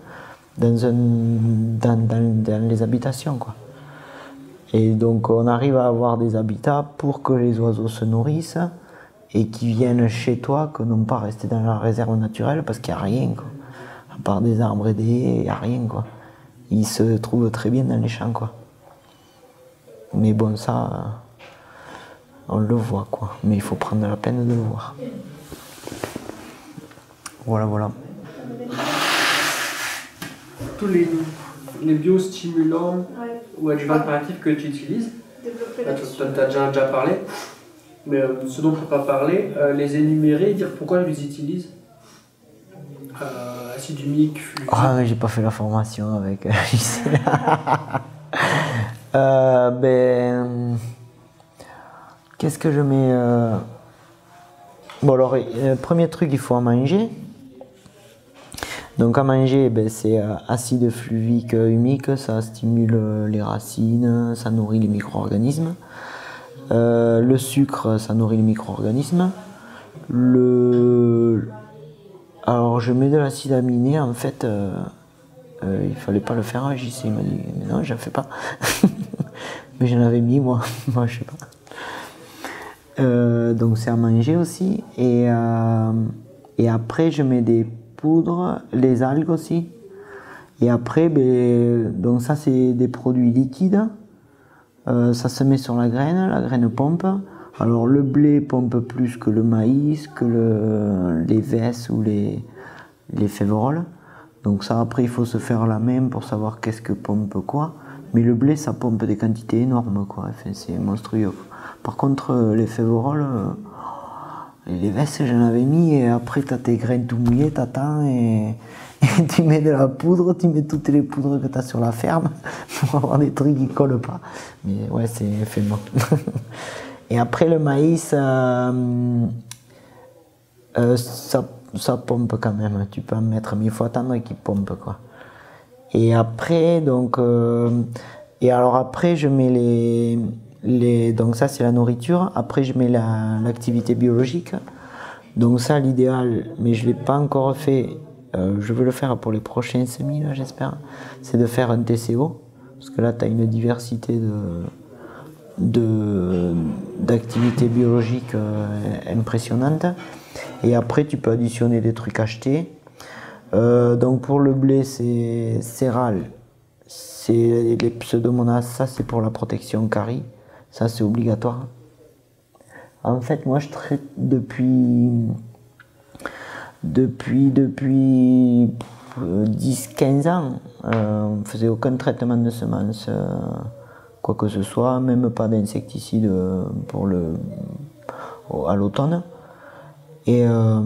les habitations, quoi. Et donc on arrive à avoir des habitats pour que les oiseaux se nourrissent et qu'ils viennent chez toi, que non pas rester dans la réserve naturelle parce qu'il n'y a rien, quoi. À part des arbres et des haies, il n'y a rien, quoi. Ils se trouvent très bien dans les champs, quoi. Mais bon, ça, on le voit, quoi. Mais il faut prendre la peine de le voir. Voilà, voilà. Tous les biostimulants ou adjuvants alternatifs que tu utilises, tu as déjà parlé, mais ce dont on ne peut pas parler, les énumérer, dire pourquoi je les utilise. Acide humique, fulvique. Ah, mais j'ai pas fait la formation avec Qu'est-ce que je mets Bon alors, premier truc, il faut à manger. Donc à manger, c'est acide fluvique humique, ça stimule les racines, ça nourrit les micro-organismes. Le sucre, ça nourrit les micro-organismes. Alors je mets de l'acide aminé, en fait, il fallait pas le faire, JC m'a dit, mais non, je ne fais pas. Mais j'en avais mis moi, moi je sais pas. Donc c'est à manger aussi. Et après je mets des poudres, les algues aussi. Et après, donc ça c'est des produits liquides. Ça se met sur la graine pompe. Alors le blé pompe plus que le maïs, que les vesses ou les féveroles. Donc ça après il faut se faire la main pour savoir qu'est-ce que pompe quoi. Mais le blé ça pompe des quantités énormes quoi, enfin, c'est monstrueux. Par contre les féveroles, les vesses j'en avais mis et après t'as tes graines tout mouillées, t'attends et tu mets de la poudre, tu mets toutes les poudres que t'as sur la ferme pour avoir des trucs qui collent pas. Mais ouais c'est fait bon. Et après le maïs, ça pompe quand même, tu peux en mettre, mais il faut attendre qu'il pompe quoi. Et après, donc, et alors après je mets donc ça c'est la nourriture, après je mets l'activité biologique. Donc ça l'idéal, mais je ne l'ai pas encore fait, je veux le faire pour les prochains semis là j'espère, c'est de faire un TCO, parce que là tu as une diversité d'activités biologiques impressionnantes. Et après tu peux additionner des trucs achetés. Donc pour le blé c'est céral, c'est les pseudomonas, ça c'est pour la protection carie, ça c'est obligatoire. En fait moi je traite depuis 10-15 ans, on ne faisait aucun traitement de semences, quoi que ce soit, même pas d'insecticide à l'automne. Et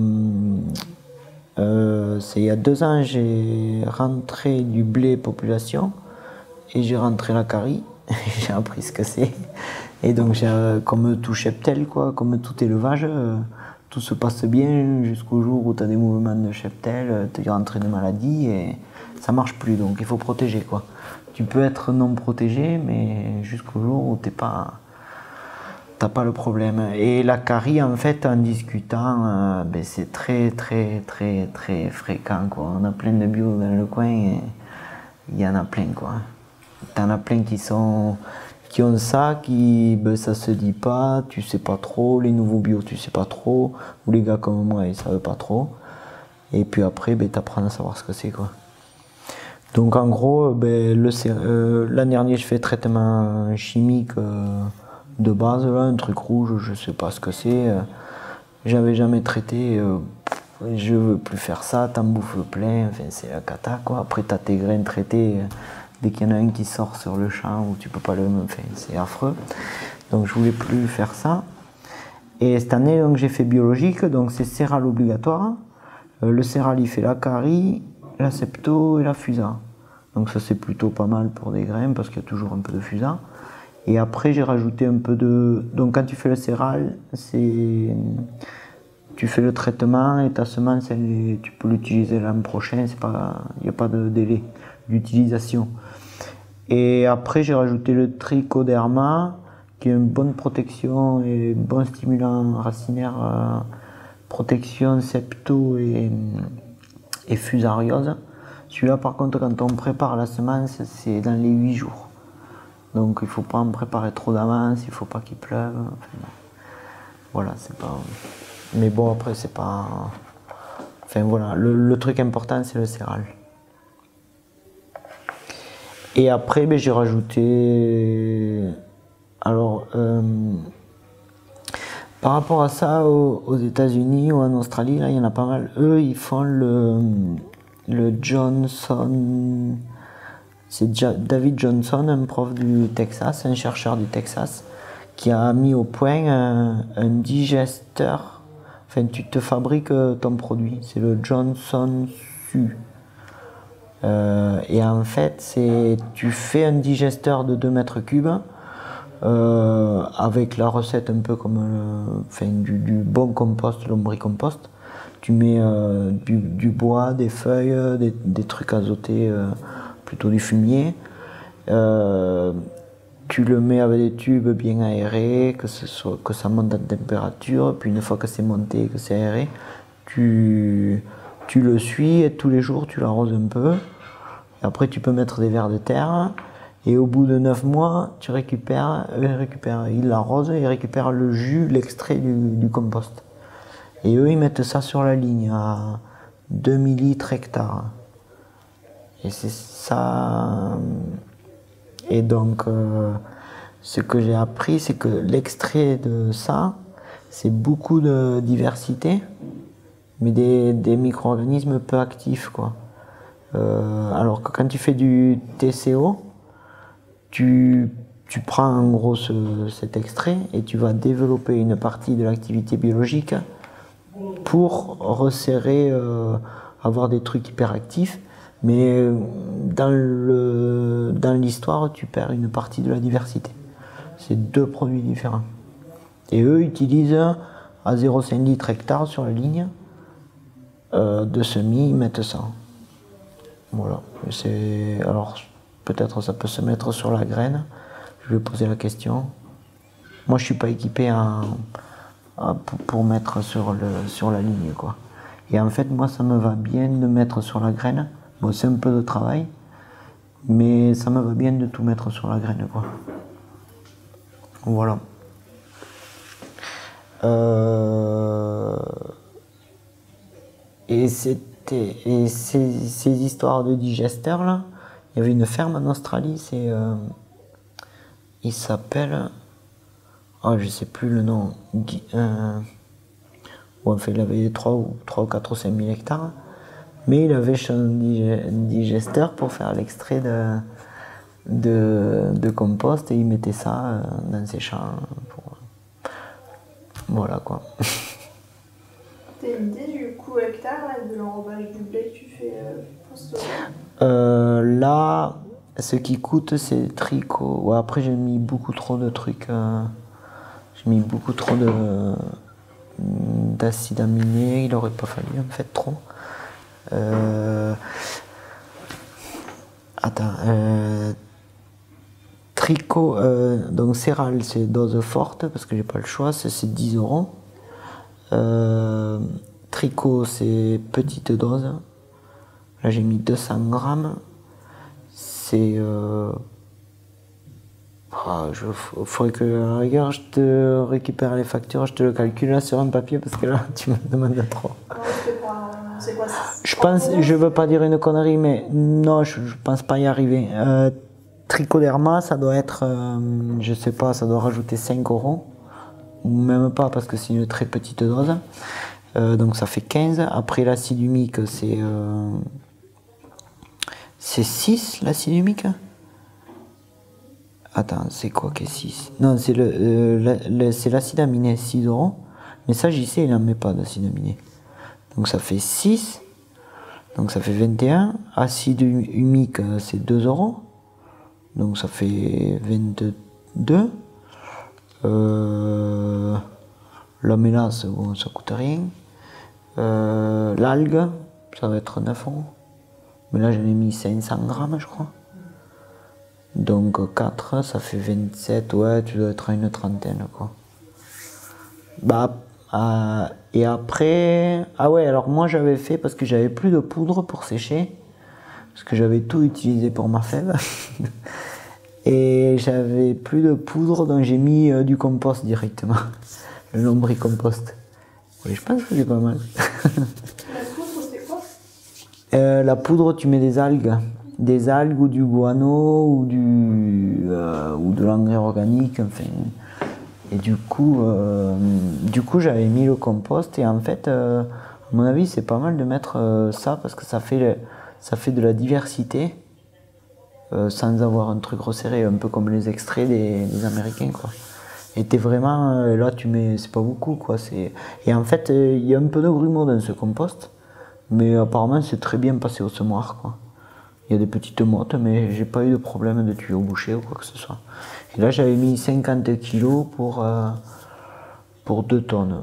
c'est il y a 2 ans, j'ai rentré du blé population et j'ai rentré la carie. J'ai appris ce que c'est. Et donc, comme tout cheptel, quoi, comme tout élevage, tout se passe bien jusqu'au jour où tu as des mouvements de cheptel, tu es rentré de maladie et ça marche plus. Donc, il faut protéger, quoi. Tu peux être non protégé, mais jusqu'au jour où t'as pas le problème. Et la carie, en fait, en discutant, c'est très fréquent, quoi. On a plein de bio dans le coin et il y en a plein, quoi. T'en as plein qui ont ça, ça se dit pas, tu sais pas trop, les nouveaux bio, tu sais pas trop, ou les gars comme moi, ils savent pas trop. Et puis après, t'apprends à savoir ce que c'est, quoi. Donc en gros, l'an dernier, je fais traitement chimique de base, là, un truc rouge, je sais pas ce que c'est. J'avais jamais traité, je veux plus faire ça, t'en bouffes plein, enfin, c'est la cata, quoi. Après, t'as tes graines traitées, dès qu'il y en a un qui sort sur le champ où tu peux pas enfin, c'est affreux. Donc je voulais plus faire ça. Et cette année, donc, j'ai fait biologique, donc c'est céral obligatoire. Le céral, il fait la carie, la septo et la fusa. Donc ça c'est plutôt pas mal pour des graines parce qu'il y a toujours un peu de fusa. Et après j'ai rajouté un peu de... Donc quand tu fais le céral, tu fais le traitement et ta semence, tu peux l'utiliser l'an prochain, il n'y a pas de délai d'utilisation. Et après j'ai rajouté le trichoderma qui est une bonne protection et un bon stimulant racinaire, protection septo et fusariose. Celui-là, par contre, quand on prépare la semence, c'est dans les 8 jours. Donc, il ne faut pas en préparer trop d'avance, il ne faut pas qu'il pleuve. Enfin, voilà, c'est pas... Mais bon, après, c'est pas... Enfin, voilà, le truc important, c'est le céral. Et après, j'ai rajouté... Alors, par rapport à ça, aux États-Unis ou en Australie, là, il y en a pas mal. Eux, ils font le Johnson, c'est David Johnson, un prof du Texas, un chercheur du Texas, qui a mis au point un digesteur. Enfin, tu te fabriques ton produit, c'est le Johnson Su. Et en fait, tu fais un digesteur de 2 mètres cubes avec la recette un peu comme du bon compost, lombricompost. Tu mets du bois, des feuilles, des trucs azotés, plutôt du fumier. Tu le mets avec des tubes bien aérés, que ça monte en température. Puis une fois que c'est monté, que c'est aéré, tu le suis et tous les jours tu l'arroses un peu. Et après tu peux mettre des vers de terre. Et au bout de 9 mois, ils l'arrosent et ils récupèrent le jus, l'extrait du compost. Et eux, ils mettent ça sur la ligne à 2 millilitres hectare. Et c'est ça. Et donc, ce que j'ai appris, c'est que l'extrait de ça, c'est beaucoup de diversité, mais des micro-organismes peu actifs, quoi. Alors que quand tu fais du TCO, tu prends en gros cet extrait et tu vas développer une partie de l'activité biologique pour resserrer, avoir des trucs hyperactifs, mais dans l'histoire, tu perds une partie de la diversité. C'est deux produits différents. Et eux utilisent à 0,5 litres hectare sur la ligne de semis, ils mettent ça. Voilà. Alors, peut-être ça peut se mettre sur la graine. Je vais poser la question. Moi, je suis pas équipé pour mettre sur la ligne, quoi. Et en fait, moi, ça me va bien de mettre sur la graine. Bon, c'est un peu de travail, mais ça me va bien de tout mettre sur la graine, quoi. Voilà. Et ces histoires de digesteurs là, il y avait une ferme en Australie, il s'appelle, je sais plus le nom, enfin il avait 3 ou 4 ou 5 000 hectares, mais il avait son digesteur pour faire l'extrait de compost et il mettait ça dans ses champs. Voilà quoi. T'as une idée du coût hectare là, de l'enrobage du blé que tu fais pour stocker Là, ce qui coûte c'est tricot. Ouais, après j'ai mis beaucoup trop de trucs. J'ai mis beaucoup trop d'acide aminé. Il aurait pas fallu en fait trop. Tricot, donc céréales c'est dose forte parce que j'ai pas le choix, c'est 10 €. Tricot c'est petite dose. Là j'ai mis 200 grammes. C'est. Faudrait que à la rigueur je te récupère les factures, je te le calcule là sur un papier parce que là tu me demandes trop. C'est quoi, je veux pas dire une connerie, mais non, je pense pas y arriver. Trichoderma, ça doit être, je sais pas, ça doit rajouter 5 €, ou même pas parce que c'est une très petite dose. Donc ça fait 15. Après l'acide humique, c'est 6 l'acide humique. Attends, c'est quoi qui est 6? Non, c'est l'acide aminé, 6 €. Mais ça, j'y sais, il n'en met pas d'acide aminé. Donc ça fait 6. Donc ça fait 21. Acide humique, c'est 2 €. Donc ça fait 22. La mélasse, bon, ça coûte rien. L'algue, ça va être 9 €. Mais là, j'en ai mis 500 grammes, je crois. Donc 4, ça fait 27. Ouais, tu dois être à une trentaine, quoi. Et après... Ah ouais, alors moi, j'avais fait, parce que j'avais plus de poudre pour sécher. Parce que j'avais tout utilisé pour ma fève. Et j'avais plus de poudre, donc j'ai mis du compost directement. Le lombricompost. Oui, je pense que c'est pas mal. La poudre, c'est quoi La poudre, tu mets des algues. Des algues ou du guano ou de l'engrais organique, enfin. Et du coup j'avais mis le compost et en fait, à mon avis, c'est pas mal de mettre ça parce que ça fait de la diversité sans avoir un truc resserré, un peu comme les extraits des Américains, quoi. Et t'es vraiment, là tu mets, c'est pas beaucoup, quoi. Et en fait, il y a un peu de grumeaux dans ce compost, mais apparemment c'est très bien passé au semoir, quoi. Il y a des petites mottes, mais j'ai pas eu de problème de tuyau bouché ou quoi que ce soit. Et là, j'avais mis 50 kg pour 2 tonnes.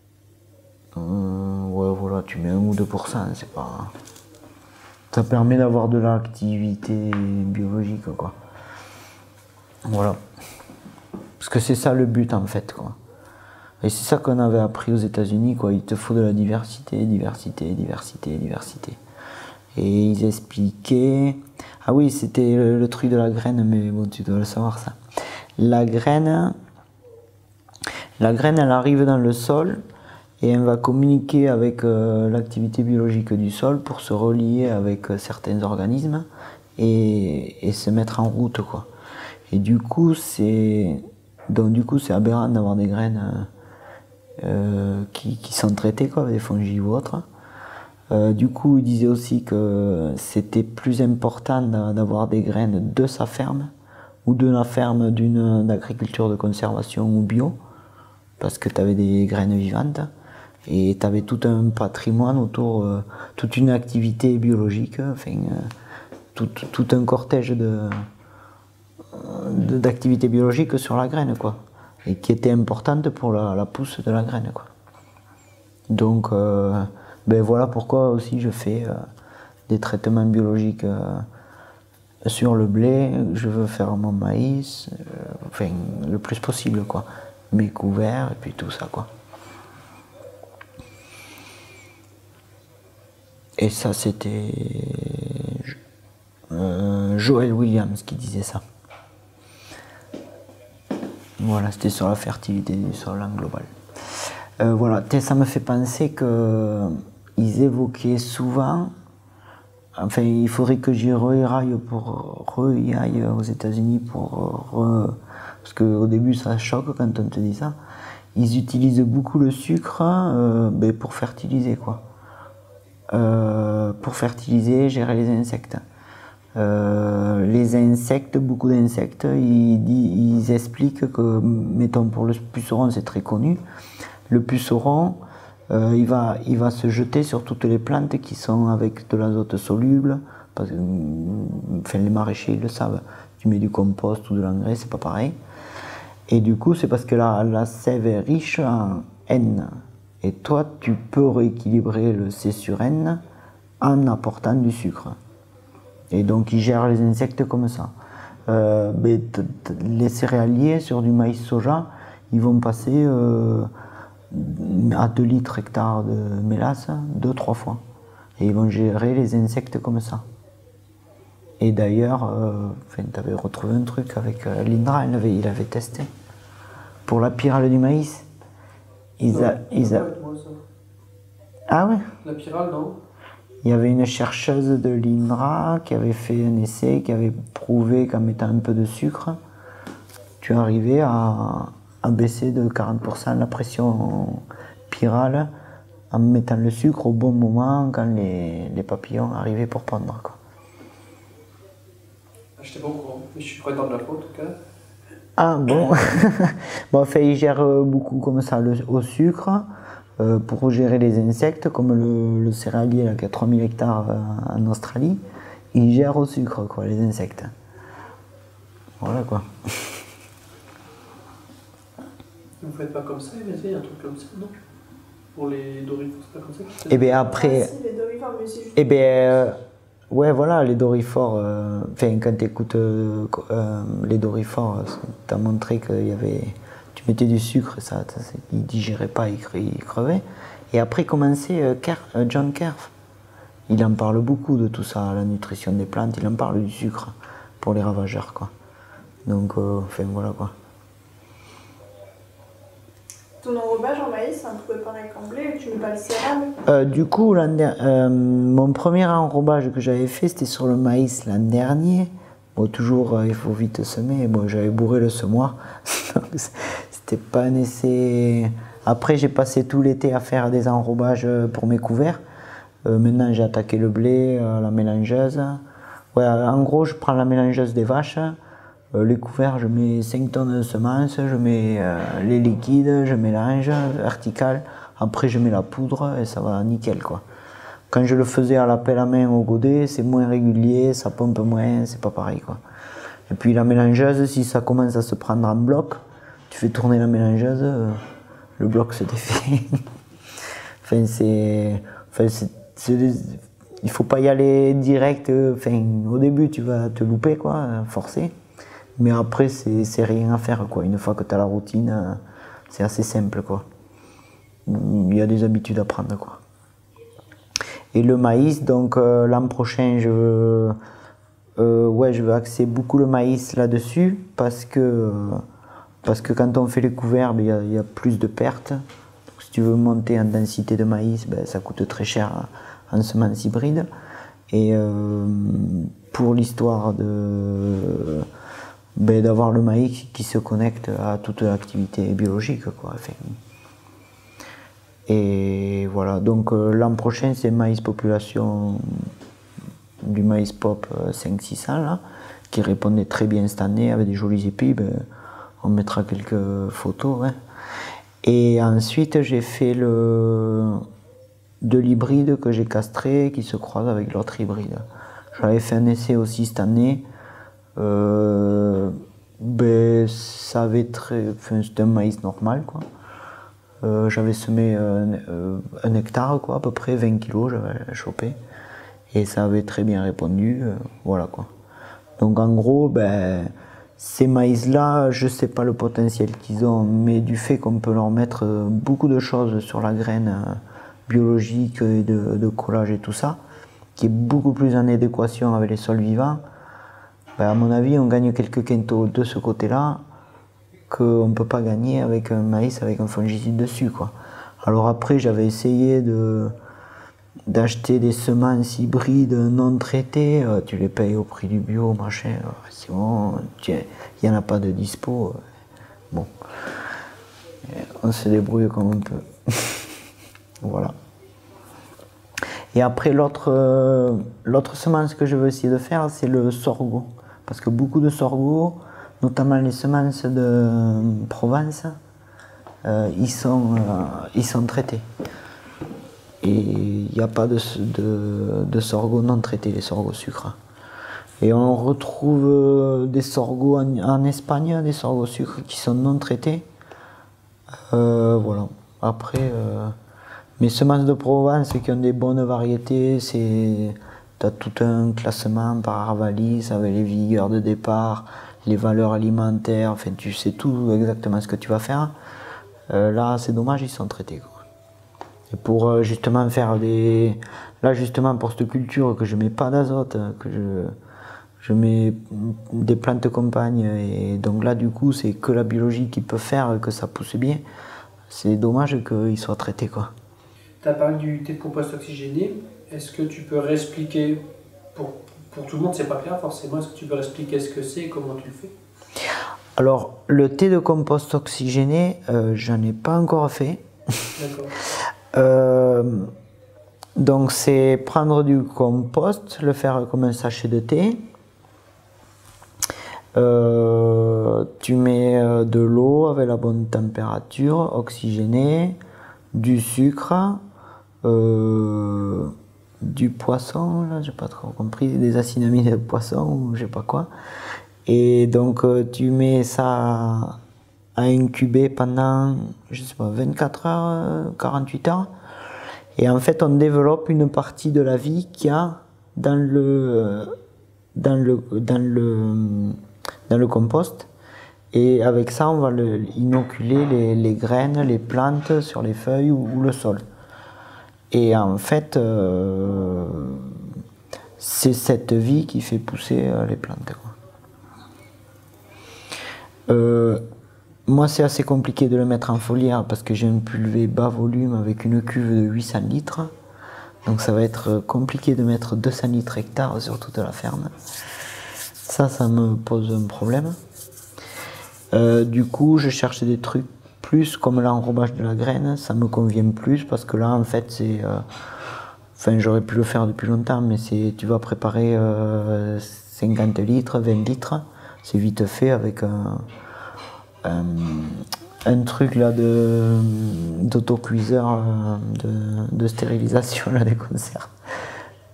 Ouais, voilà, tu mets 1 ou 2%, c'est pas... Ça permet d'avoir de l'activité biologique, quoi. Voilà. Parce que c'est ça le but, en fait, quoi. Et c'est ça qu'on avait appris aux États-Unis, quoi. Il te faut de la diversité, diversité, diversité, diversité. Et ils expliquaient... Ah oui, c'était le truc de la graine, mais bon, tu dois le savoir, ça. La graine, elle arrive dans le sol et elle va communiquer avec l'activité biologique du sol pour se relier avec certains organismes et se mettre en route, quoi. Et du coup, c'est aberrant d'avoir des graines qui sont traitées, quoi, avec des fongies ou autres. Du coup, il disait aussi que c'était plus important d'avoir des graines de sa ferme ou de la ferme d'une agriculture de conservation ou bio, parce que tu avais des graines vivantes et tu avais tout un patrimoine autour, toute une activité biologique, enfin, tout un cortège d'activités biologiques sur la graine, quoi, et qui était importante pour la pousse de la graine, quoi. Donc, ben voilà pourquoi aussi je fais des traitements biologiques sur le blé. Je veux faire mon maïs, enfin, le plus possible, quoi. Mes couverts et puis tout ça, quoi. Et ça, c'était Joel Williams qui disait ça. Voilà, c'était sur la fertilité du sol en global. Voilà, ça me fait penser qu'ils évoquaient souvent, enfin il faudrait que j'y aille aux États-Unis parce qu'au début ça choque quand on te dit ça. Ils utilisent beaucoup le sucre pour fertiliser, quoi. Pour fertiliser, gérer les insectes. Beaucoup d'insectes, ils expliquent que, mettons pour le puceron, c'est très connu. Le puceron, il va se jeter sur toutes les plantes qui sont avec de l'azote soluble. Parce que, enfin, les maraîchers ils le savent. Tu mets du compost ou de l'engrais, c'est pas pareil. Et du coup, c'est parce que la sève est riche en N. Et toi, tu peux rééquilibrer le C sur N en apportant du sucre. Et donc, ils gèrent les insectes comme ça. Les céréaliers sur du maïs soja, ils vont passer à 2 litres hectare de mélasse 2-3 fois. Et ils vont gérer les insectes comme ça. Et d'ailleurs, tu avais retrouvé un truc avec l'INRA, il avait testé. Pour la pyrale du maïs, Ah ouais? La pyrale, non? Il y avait une chercheuse de l'INRA qui avait fait un essai, qui avait prouvé qu'en mettant un peu de sucre, tu arrivais à baisser de 40% la pression pyrale en mettant le sucre au bon moment quand les papillons arrivaient pour pondre, quoi. Je n'étais pas au courant, mais je suis pas dans de la faute en tout cas. Ah bon? Bon, enfin, ils gèrent beaucoup comme ça au sucre. Pour gérer les insectes, comme le céréalier là, qui a 3000 hectares en Australie, il gère au sucre, quoi, les insectes. Voilà, quoi. Vous faites pas comme ça, il y a un truc comme ça, non? Pour les dorifores, c'est pas comme ça? Et bien après... Ah, si, les dorifores, mais c'est juste... Eh bien... ouais, voilà, les dorifores... Enfin, quand tu écoutes les dorifores, t'as montré qu'il y avait... Tu mettais du sucre, il ne digérait pas, il crevait. Et après commençait John Kerr. Il en parle beaucoup de tout ça, la nutrition des plantes, il en parle du sucre pour les ravageurs, quoi. Donc, enfin, voilà, quoi. Ton enrobage en maïs, c'est un peu pareil qu'en blé, tu mets pas le céréal? Du coup, mon premier enrobage que j'avais fait, c'était sur le maïs l'an dernier. Bon, toujours, il faut vite semer. Bon, j'avais bourré le semoir. C'était pas un essai. Après, j'ai passé tout l'été à faire des enrobages pour mes couverts. Maintenant, j'ai attaqué le blé, la mélangeuse. Ouais, en gros, je prends la mélangeuse des vaches. Les couverts, je mets 5 tonnes de semences, je mets les liquides, je mélange vertical. Après, je mets la poudre et ça va nickel, quoi. Quand je le faisais à la pelle à main au godet, c'est moins régulier, ça pompe moins, c'est pas pareil, quoi. Et puis la mélangeuse, si ça commence à se prendre en bloc, tu fais tourner la mélangeuse, le bloc se défait. Enfin, il faut pas y aller direct. Au début, tu vas te louper, quoi, forcer. Mais après, c'est rien à faire, quoi. Une fois que tu as la routine, c'est assez simple, quoi. Il y a des habitudes à prendre, quoi. Et le maïs, donc l'an prochain, je veux axer beaucoup le maïs là-dessus parce que quand on fait les couverts, il y a plus de pertes. Donc, si tu veux monter en densité de maïs, ça coûte très cher en semences hybrides. Et pour l'histoire d'avoir le maïs qui se connecte à toute l'activité biologique, quoi. Enfin, et voilà, donc l'an prochain c'est maïs population du maïs pop 500-600 là, qui répondait très bien cette année avec des jolis épis. On mettra quelques photos. Ouais. Et ensuite j'ai fait de l'hybride que j'ai castré qui se croise avec l'autre hybride. J'avais fait un essai aussi cette année. Ça avait c'était un maïs normal, quoi. J'avais semé un hectare, quoi, à peu près 20 kilos, j'avais chopé. Et ça avait très bien répondu, voilà, quoi. Donc en gros, ces maïs-là, je sais pas le potentiel qu'ils ont, mais du fait qu'on peut leur mettre beaucoup de choses sur la graine biologique et de collage et tout ça, qui est beaucoup plus en adéquation avec les sols vivants, à mon avis, on gagne quelques quintaux de ce côté-là qu'on ne peut pas gagner avec un maïs avec un fongicide dessus, quoi. Alors après, j'avais essayé d'acheter des semences hybrides non traitées, tu les payes au prix du bio, machin, c'est bon, il n'y en a pas de dispo. Bon, on se débrouille comme on peut. Voilà. Et après, l'autre semence que je veux essayer de faire, c'est le sorgho. Parce que beaucoup de sorgho, notamment les semences de Provence, ils sont traités. Et il n'y a pas de sorgho non traités, les sorgho sucre. Et on retrouve des sorgho en Espagne, des sorgho sucre qui sont non traités. Voilà. Après, mes semences de Provence qui ont des bonnes variétés, tu as tout un classement par Arvalis avec les vigueurs de départ, les valeurs alimentaires, enfin tu sais tout exactement ce que tu vas faire. Là, c'est dommage, ils sont traités, quoi. Et pour justement faire là justement pour cette culture que je mets pas d'azote, que je mets des plantes compagnes, et donc là du coup c'est que la biologie qui peut faire que ça pousse bien. C'est dommage qu'ils soient traités, quoi. Tu as parlé du thé de compost oxygéné. Est-ce que tu peux réexpliquer, pour tout le monde c'est pas clair forcément, est-ce que tu peux réexpliquer ce que c'est et comment tu le fais? Alors le thé de compost oxygéné, j'en ai pas encore fait. D'accord. Donc c'est prendre du compost, le faire comme un sachet de thé. Tu mets de l'eau avec la bonne température, oxygénée, du sucre, du poisson, là j'ai pas trop compris, des acides de poisson ou je sais pas quoi. Et donc tu mets ça à incuber pendant, je sais pas, 24 heures, 48 heures. Et en fait, on développe une partie de la vie qu'il y a dans le compost. Et avec ça, on va inoculer les graines, les plantes sur les feuilles ou le sol. Et en fait, c'est cette vie qui fait pousser les plantes, quoi. Moi, c'est assez compliqué de le mettre en foliaire parce que j'ai un pulvé bas volume avec une cuve de 800 litres. Donc ça va être compliqué de mettre 200 litres hectares sur toute la ferme. Ça me pose un problème. Du coup, je cherche des trucs plus comme l'enrobage de la graine. Ça me convient plus parce que là, en fait, c'est... j'aurais pu le faire depuis longtemps, mais tu vas préparer 50 litres, 20 litres. C'est vite fait avec un truc là d'autocuiseur de stérilisation là, des conserves.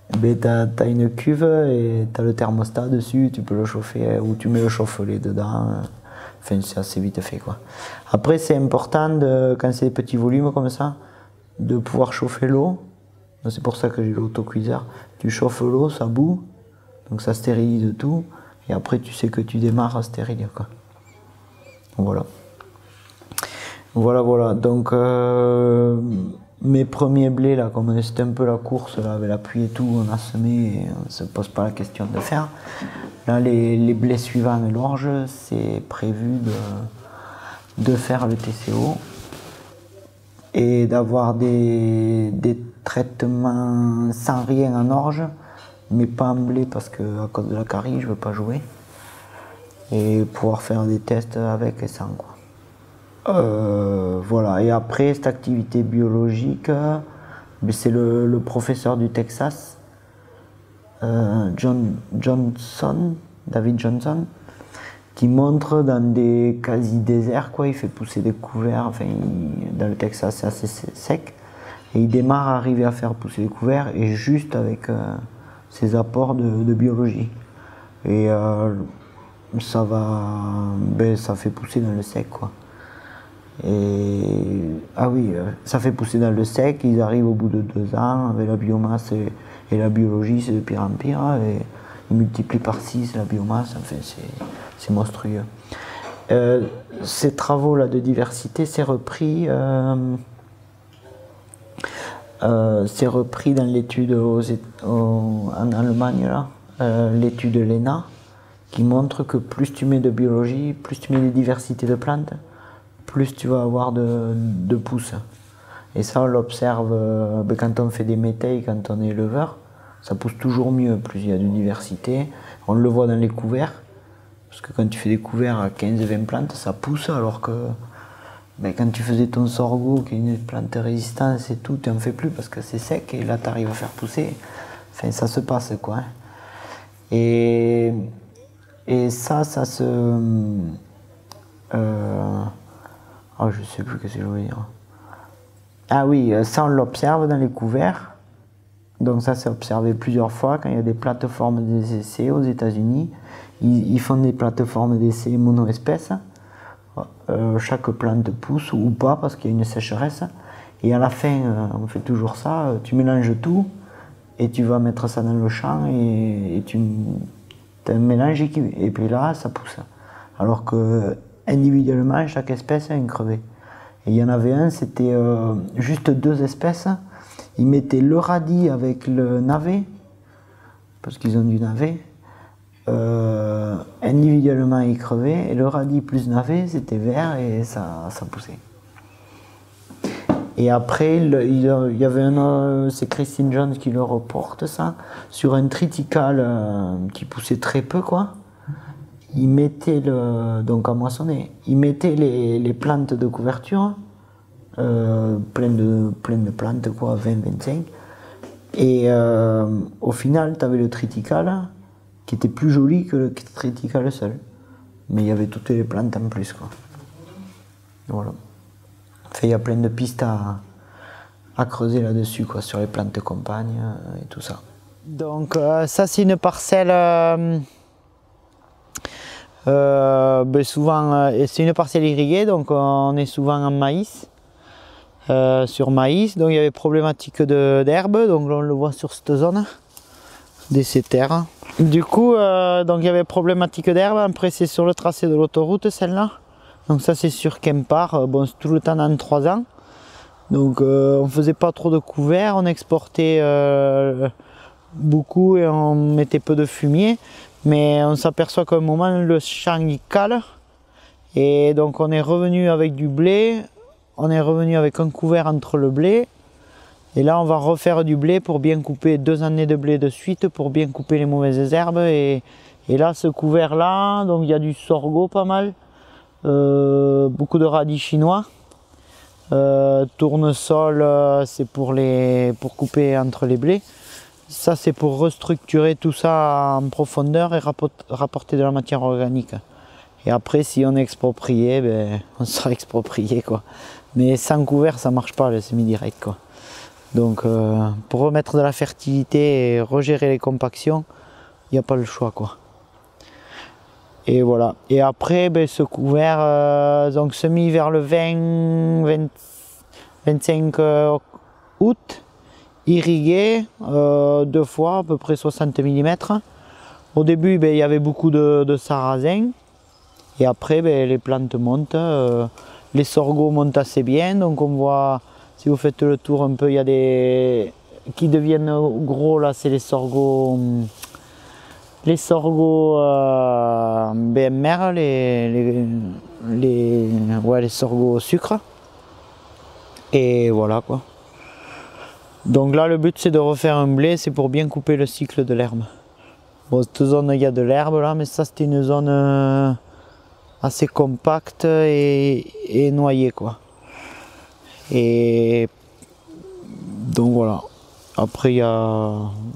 Ben, tu as une cuve et tu as le thermostat dessus, tu peux le chauffer ou tu mets le chauffe-lait dedans. Enfin, c'est assez vite fait, quoi. Après, c'est important, quand c'est des petits volumes comme ça, de pouvoir chauffer l'eau. C'est pour ça que j'ai l'autocuiseur. Tu chauffes l'eau, ça bout, donc ça stérilise tout. Et après, tu sais que tu démarres à stériliser, quoi. Voilà. Voilà. Donc, mes premiers blés, là, comme c'était un peu la course, là, avec la pluie et tout, on a semé et on ne se pose pas la question de faire. Là, les blés suivants et l'orge, c'est prévu de faire le TCO et d'avoir des traitements sans rien en orge, mais pas en blé parce qu'à cause de la carie, je ne veux pas jouer. Et pouvoir faire des tests avec et sans, quoi. Voilà. Et après, cette activité biologique, c'est le professeur du Texas, David Johnson, qui montre dans des quasi-déserts, quoi. Il fait pousser des couverts, enfin, dans le Texas c'est assez sec, et il démarre à arriver à faire pousser des couverts, et juste avec ses apports de biologie. Et ça fait pousser dans le sec, quoi. Et ah oui, ça fait pousser dans le sec, ils arrivent au bout de 2 ans avec la biomasse et la biologie, c'est de pire en pire, et ils multiplient par 6 la biomasse, enfin c'est monstrueux. Ces travaux-là de diversité, c'est repris dans l'étude en Allemagne, là, l'étude LENA, qui montre que plus tu mets de biologie, plus tu mets de diversité de plantes, plus tu vas avoir de pousses. Et ça, on l'observe quand on fait des métailles, quand on est éleveur, ça pousse toujours mieux, plus il y a de diversité. On le voit dans les couverts, parce que quand tu fais des couverts à 15-20 plantes, ça pousse, alors que quand tu faisais ton sorgho, qui est une plante résistante et tout, tu n'en fais plus parce que c'est sec, et là tu arrives à faire pousser. Enfin, ça se passe, quoi. Et ça se... je sais plus ce que je voulais dire. Ah oui, ça on l'observe dans les couverts. Donc ça c'est observé plusieurs fois quand il y a des plateformes d'essai aux États-Unis. Ils font des plateformes d'essai mono-espèces. Chaque plante pousse ou pas parce qu'il y a une sécheresse. Et à la fin, on fait toujours ça. Tu mélanges tout et tu vas mettre ça dans le champ et tu as un mélange et puis là ça pousse. Alors que individuellement, chaque espèce a une crevée. Et il y en avait un, c'était juste 2 espèces. Ils mettaient le radis avec le navet, parce qu'ils ont du navet. Individuellement, ils crevaient. Et le radis plus navet, c'était vert et ça poussait. Et après, il y avait c'est Christine Jones qui le reporte, ça, sur un triticale qui poussait très peu, quoi. Ils mettaient donc à moissonner, ils mettaient les plantes de couverture, pleines de plantes, quoi, 20-25. Et au final, tu avais le triticale qui était plus joli que le triticale seul. Mais il y avait toutes les plantes en plus, quoi. Voilà. Enfin, il y a plein de pistes à creuser là-dessus, quoi, sur les plantes de campagne et tout ça. Donc ça, c'est une parcelle... souvent, c'est une parcelle irriguée, donc on est souvent en maïs, sur maïs. Donc il y avait problématique d'herbe, donc on le voit sur cette zone de ces terres. Du coup, donc il y avait problématique d'herbe. Après c'est sur le tracé de l'autoroute, celle-là. Donc ça c'est sur Kempar, bon c'est tout le temps dans 3 ans. Donc on faisait pas trop de couverts, on exportait beaucoup et on mettait peu de fumier. Mais on s'aperçoit qu'à un moment le champ il cale, et donc on est revenu avec du blé, on est revenu avec un couvert entre le blé, et là on va refaire du blé pour bien couper 2 années de blé de suite, pour bien couper les mauvaises herbes. Et là ce couvert là, donc il y a du sorgho pas mal, beaucoup de radis chinois, tournesol, c'est pour couper entre les blés. Ça c'est pour restructurer tout ça en profondeur et rapporter de la matière organique. Et après si on est exproprié, on sera exproprié, quoi. Mais sans couvert ça marche pas le semi-direct, quoi. Donc pour remettre de la fertilité et regérer les compactions, il n'y a pas le choix quoi. Et voilà. Et après ce couvert donc semis vers le 25 août, irrigué 2 fois à peu près 60 mm. Au début il y avait beaucoup de sarrasin. Et après les plantes montent, les sorgho montent assez bien. Donc on voit, si vous faites le tour un peu, il y a des qui deviennent gros là, c'est les sorgho BMR, les sorgho au sucre. Et voilà quoi. Donc là le but c'est de refaire un blé, c'est pour bien couper le cycle de l'herbe. Bon, cette zone il y a de l'herbe là, mais ça c'était une zone assez compacte et noyée quoi. Et donc voilà. Après il y a...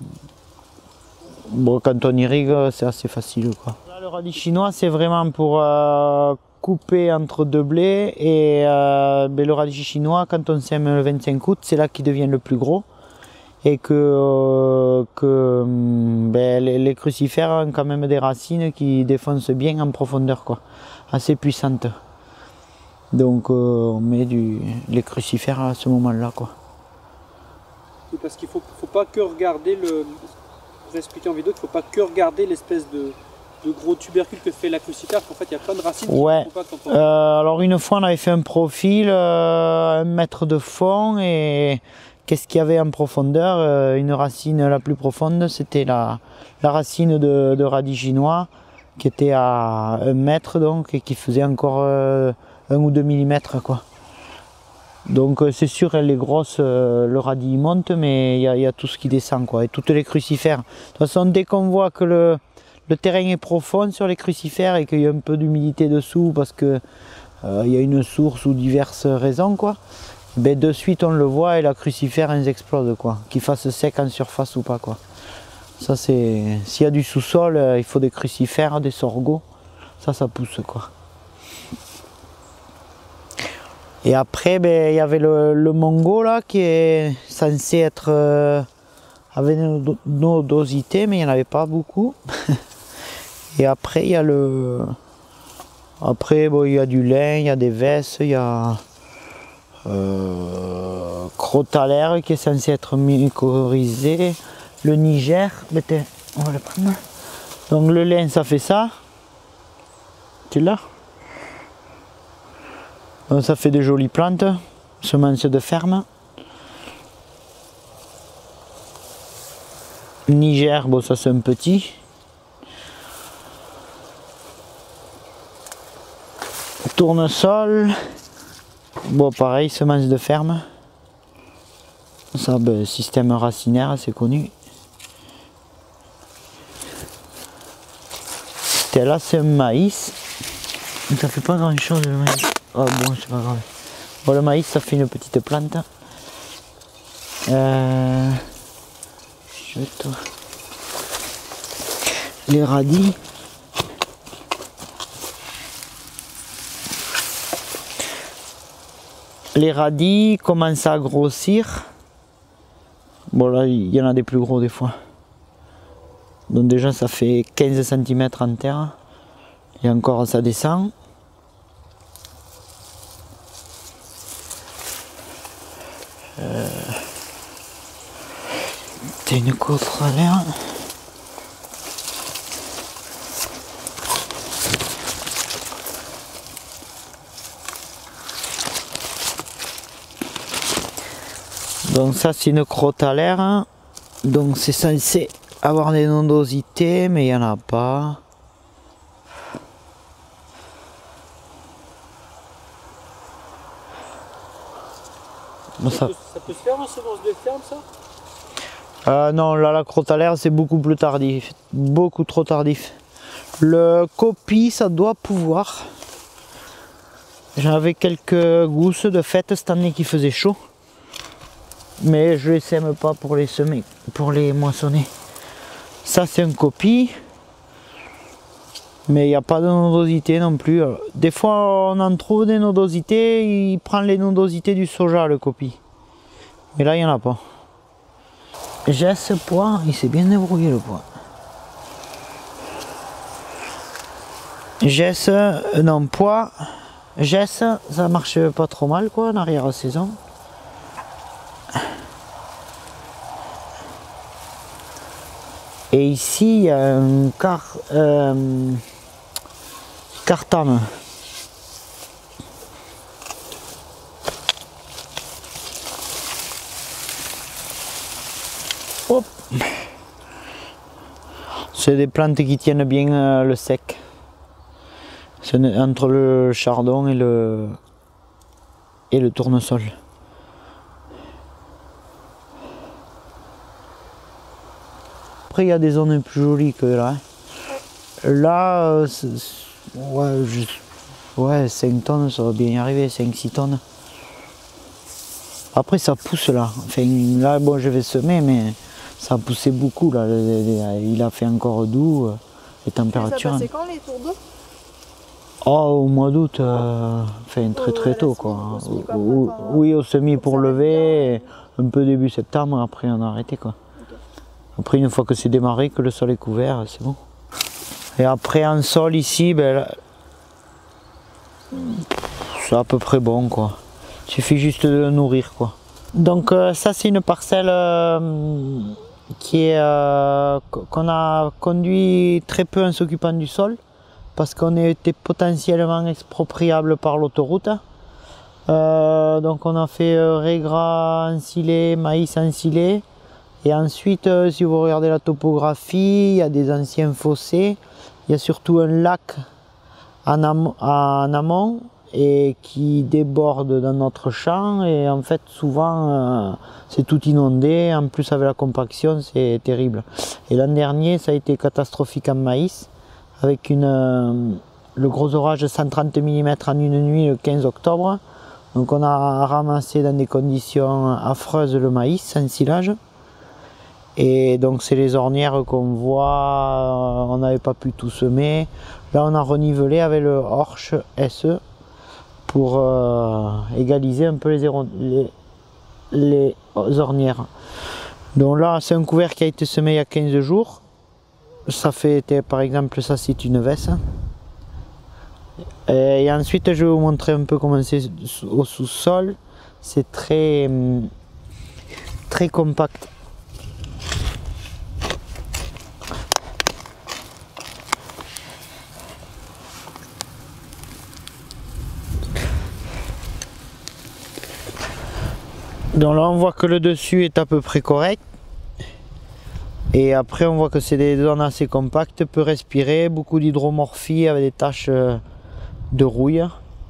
Bon, quand on irrigue c'est assez facile quoi. Là, le radis chinois c'est vraiment pour couper entre 2 blés et le radis chinois quand on sème le 25 août c'est là qu'il devient le plus gros et que les crucifères ont quand même des racines qui défoncent bien en profondeur quoi, assez puissantes. Donc on met les crucifères à ce moment là quoi. Parce qu'il faut pas que regarder pour expliquer en vidéo qu'il ne faut pas que regarder l'espèce de gros tubercules que fait la crucifère, qu'en fait il y a plein de racines. Ouais. Alors une fois on avait fait un profil 1 mètre de fond et qu'est-ce qu'il y avait en profondeur? Une racine la plus profonde c'était la racine de radis chinois qui était à 1 mètre donc et qui faisait encore 1 ou 2 mm quoi. Donc c'est sûr elle est grosse, le radis monte mais il y a tout ce qui descend quoi, et toutes les crucifères. De toute façon dès qu'on voit que le terrain est profond sur les crucifères et qu'il y a un peu d'humidité dessous parce que il y a une source ou diverses raisons quoi, de suite on le voit et la crucifère elle explose quoi, qu'il fasse sec en surface ou pas quoi. Ça c'est, s'il y a du sous-sol il faut des crucifères, des sorgho, ça pousse quoi. Et après il y avait le mongo là qui est censé être avec nos dosités mais il n'y en avait pas beaucoup. Et après il y a il y a du lin, il y a des vesses, il y a crotalaire qui est censé être mycorhizé, le Niger, on va le prendre. Donc le lin ça fait ça, tu l'as? Donc ça fait de jolies plantes, semences de ferme. Niger, bon ça c'est un petit. Tournesol, bon pareil, semences de ferme. Ça, système racinaire, c'est connu. Là c'est un maïs. Ça fait pas grand chose le maïs. Oh bon, c'est pas grave. Bon, le maïs ça fait une petite plante. Les radis. Les radis commencent à grossir. Bon là il y en a des plus gros des fois. Donc déjà ça fait 15 cm en terre. Et encore ça descend. C'est une crotalaire. Donc ça c'est une crotalaire. Donc c'est censé avoir des nodosités mais il n'y en a pas. Bon, ça peut se faire en semence de ferme ça? Non, là la crotalaire c'est beaucoup plus tardif, beaucoup trop tardif. Le copi ça doit pouvoir. J'avais quelques gousses de fête cette année qui faisait chaud. Mais je les sème pas pour les semer, pour les moissonner. Ça c'est un copi. Mais il n'y a pas de nodosité non plus. Des fois on en trouve des nodosités, il prend les nodosités du soja le copi. Mais là, il n'y en a pas. Jess, pois, il s'est bien débrouillé le pois. Jess, non, pois, Jess, ça marche pas trop mal quoi en arrière-saison. Et ici, il y a un cartame. Hop. C'est des plantes qui tiennent bien le sec. C'est entre le chardon et le tournesol. Après il y a des zones plus jolies que là. Là, ouais, 5 tonnes, ça va bien y arriver, 5-6 tonnes. Après ça pousse là. Enfin, là bon je vais semer mais ça a poussé beaucoup là. Il a fait encore doux, les températures. Ça passait quand les tours d'eau? Oh, au mois d'août, enfin très tôt quoi. Oui, au semis pour lever, un peu début septembre, après on a arrêté quoi. Okay. Après une fois que c'est démarré, que le sol est couvert, c'est bon. Et après en sol ici, ben, c'est à peu près bon quoi. Il suffit juste de le nourrir quoi. Donc ça c'est une parcelle qu'on a conduit très peu en s'occupant du sol. Parce qu'on était potentiellement expropriable par l'autoroute. Donc on a fait raigra ensilé, maïs ensilé. Et ensuite, si vous regardez la topographie, il y a des anciens fossés. Il y a surtout un lac en amont et qui déborde dans notre champ. Et en fait, souvent, c'est tout inondé. En plus, avec la compaction, c'est terrible. Et l'an dernier, ça a été catastrophique en maïs. Avec le gros orage de 130 mm en une nuit le 15 octobre. Donc on a ramassé dans des conditions affreuses le maïs sans silage. Et donc c'est les ornières qu'on voit, on n'avait pas pu tout semer. Là on a renivelé avec le Horsch SE pour égaliser un peu les ornières. Donc là c'est un couvert qui a été semé il y a 15 jours. Ça fait, par exemple, ça c'est une veste. Et ensuite je vais vous montrer un peu comment c'est au sous-sol. C'est très compact. Donc là on voit que le dessus est à peu près correct. Et après on voit que c'est des zones assez compactes, peu respirer, beaucoup d'hydromorphie avec des taches de rouille.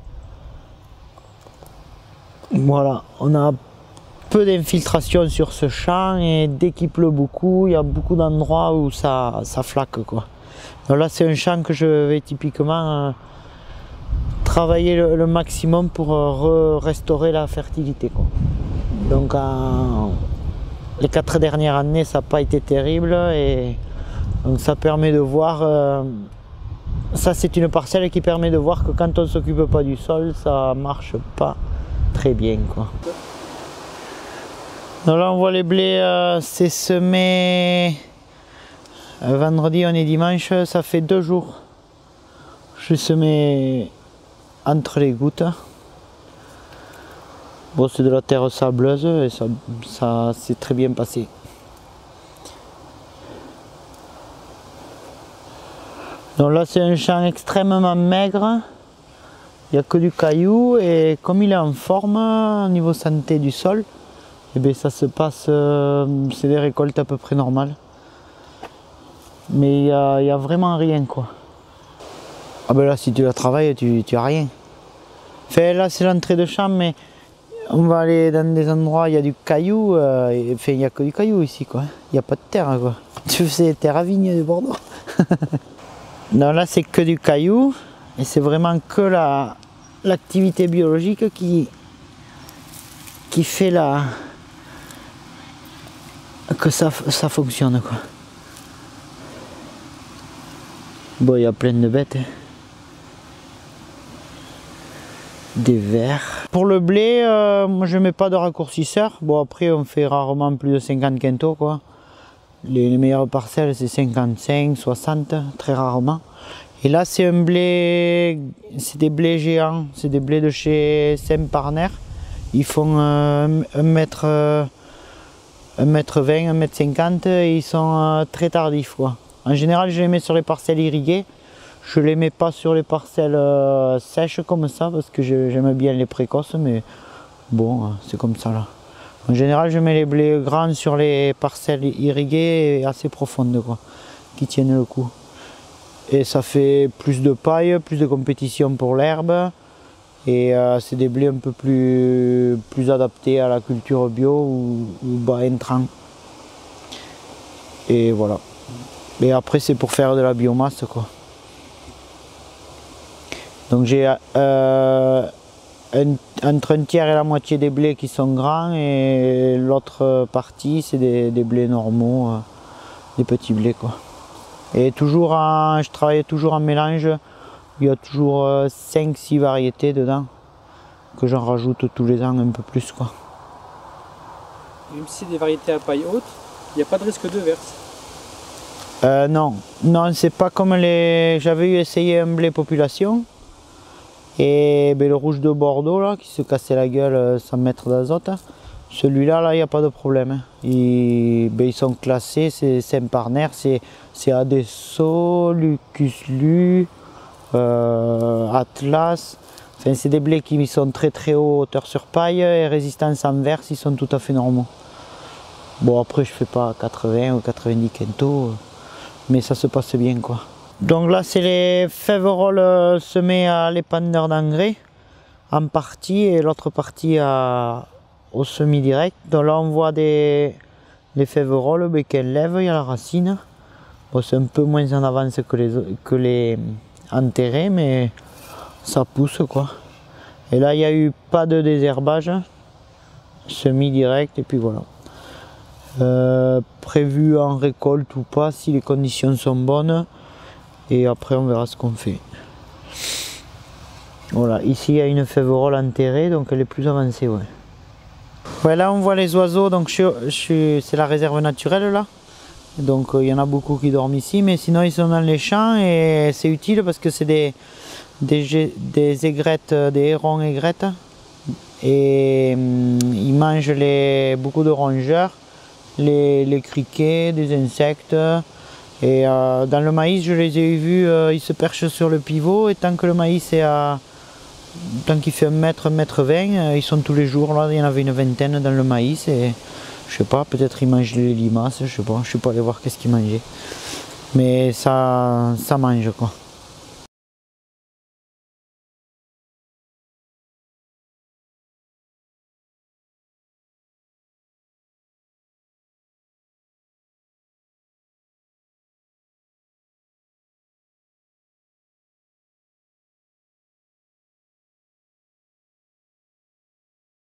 Voilà, on a peu d'infiltration sur ce champ et dès qu'il pleut beaucoup, il y a beaucoup d'endroits où ça flaque quoi. Donc là c'est un champ que je vais typiquement travailler le maximum pour restaurer la fertilité quoi. Donc les 4 dernières années ça n'a pas été terrible et donc ça permet de voir, ça c'est une parcelle qui permet de voir que quand on ne s'occupe pas du sol ça marche pas très bien quoi. Donc là on voit les blés, c'est semé vendredi, on est dimanche, ça fait 2 jours. Je semé entre les gouttes. Bon, c'est de la terre sableuse et ça s'est très bien passé. Donc là c'est un champ extrêmement maigre, il n'y a que du caillou et comme il est en forme au niveau santé du sol, et bien ça se passe, c'est des récoltes à peu près normales. Mais il y a vraiment rien quoi. Ah ben là si tu la travailles tu as rien. Enfin là c'est l'entrée de champ mais on va aller dans des endroits où il y a du caillou, enfin il n'y a que du caillou ici quoi, il n'y a pas de terre quoi. Tu sais, terre à vigne de Bordeaux. Non là c'est que du caillou et c'est vraiment que l'activité biologique qui fait que ça fonctionne quoi. Bon il y a plein de bêtes. des vers. Pour le blé, moi je mets pas de raccourcisseur. Bon après on fait rarement plus de 50 quintaux quoi. Les meilleures parcelles c'est 55, 60, très rarement. Et là c'est un blé, c'est des blés géants, c'est des blés de chez Saint-Parnaire. Ils font 1m20, 1m50 et ils sont très tardifs quoi. En général je les mets sur les parcelles irriguées. Je ne les mets pas sur les parcelles sèches comme ça parce que j'aime bien les précoces, mais bon, c'est comme ça là. En général, je mets les blés grands sur les parcelles irriguées et assez profondes, quoi, qui tiennent le coup. Et ça fait plus de paille, plus de compétition pour l'herbe. Et c'est des blés un peu plus adaptés à la culture bio ou bas intrant. Et voilà. Et après, c'est pour faire de la biomasse, quoi. Donc j'ai entre un tiers et la moitié des blés qui sont grands et l'autre partie c'est des blés normaux, des petits blés quoi. Et toujours je travaille toujours en mélange, il y a toujours 5-6 variétés dedans que j'en rajoute tous les ans un peu plus quoi. Même si c'est des variétés à paille haute, il n'y a pas de risque de verse. Non, c'est pas comme les... J'avais essayé un blé population. Et ben, le rouge de Bordeaux là, qui se cassait la gueule sans mettre d'azote, celui-là, là, il n'y a pas de problème. Ils sont classés, c'est Saint-Parnaire, c'est Adesso, Lucus Lu, Atlas. Enfin, c'est des blés qui sont très très haut hauteur sur paille et résistance en verse, ils sont tout à fait normaux. Bon après je fais pas 80 ou 90 quintaux, mais ça se passe bien quoi. Donc là c'est les féveroles semés à l'épandeur d'engrais en partie et l'autre partie au semis direct. Donc là on voit les féveroles qu'elles lèvent, il y a la racine. Bon, c'est un peu moins en avance que les enterrés mais ça pousse quoi. Et là il n'y a eu pas de désherbage, semis direct et puis voilà. Prévu en récolte ou pas si les conditions sont bonnes. Et après on verra ce qu'on fait. Voilà, ici il y a une féverole enterrée, donc elle est plus avancée. Ouais. Ouais, là on voit les oiseaux, donc c'est la réserve naturelle là. Donc il y en a beaucoup qui dorment ici, mais sinon ils sont dans les champs et c'est utile parce que c'est des aigrettes, des hérons aigrettes. Et ils mangent beaucoup de rongeurs, les criquets, des insectes. Et dans le maïs, je les ai vus, ils se perchent sur le pivot et tant que le maïs est tant qu'il fait 1 mètre, 1 mètre 20, ils sont tous les jours là, il y en avait une vingtaine dans le maïs et je sais pas, peut-être ils mangent les limaces, je sais pas allé voir qu'est-ce qu'ils mangeaient. Mais ça mange quoi.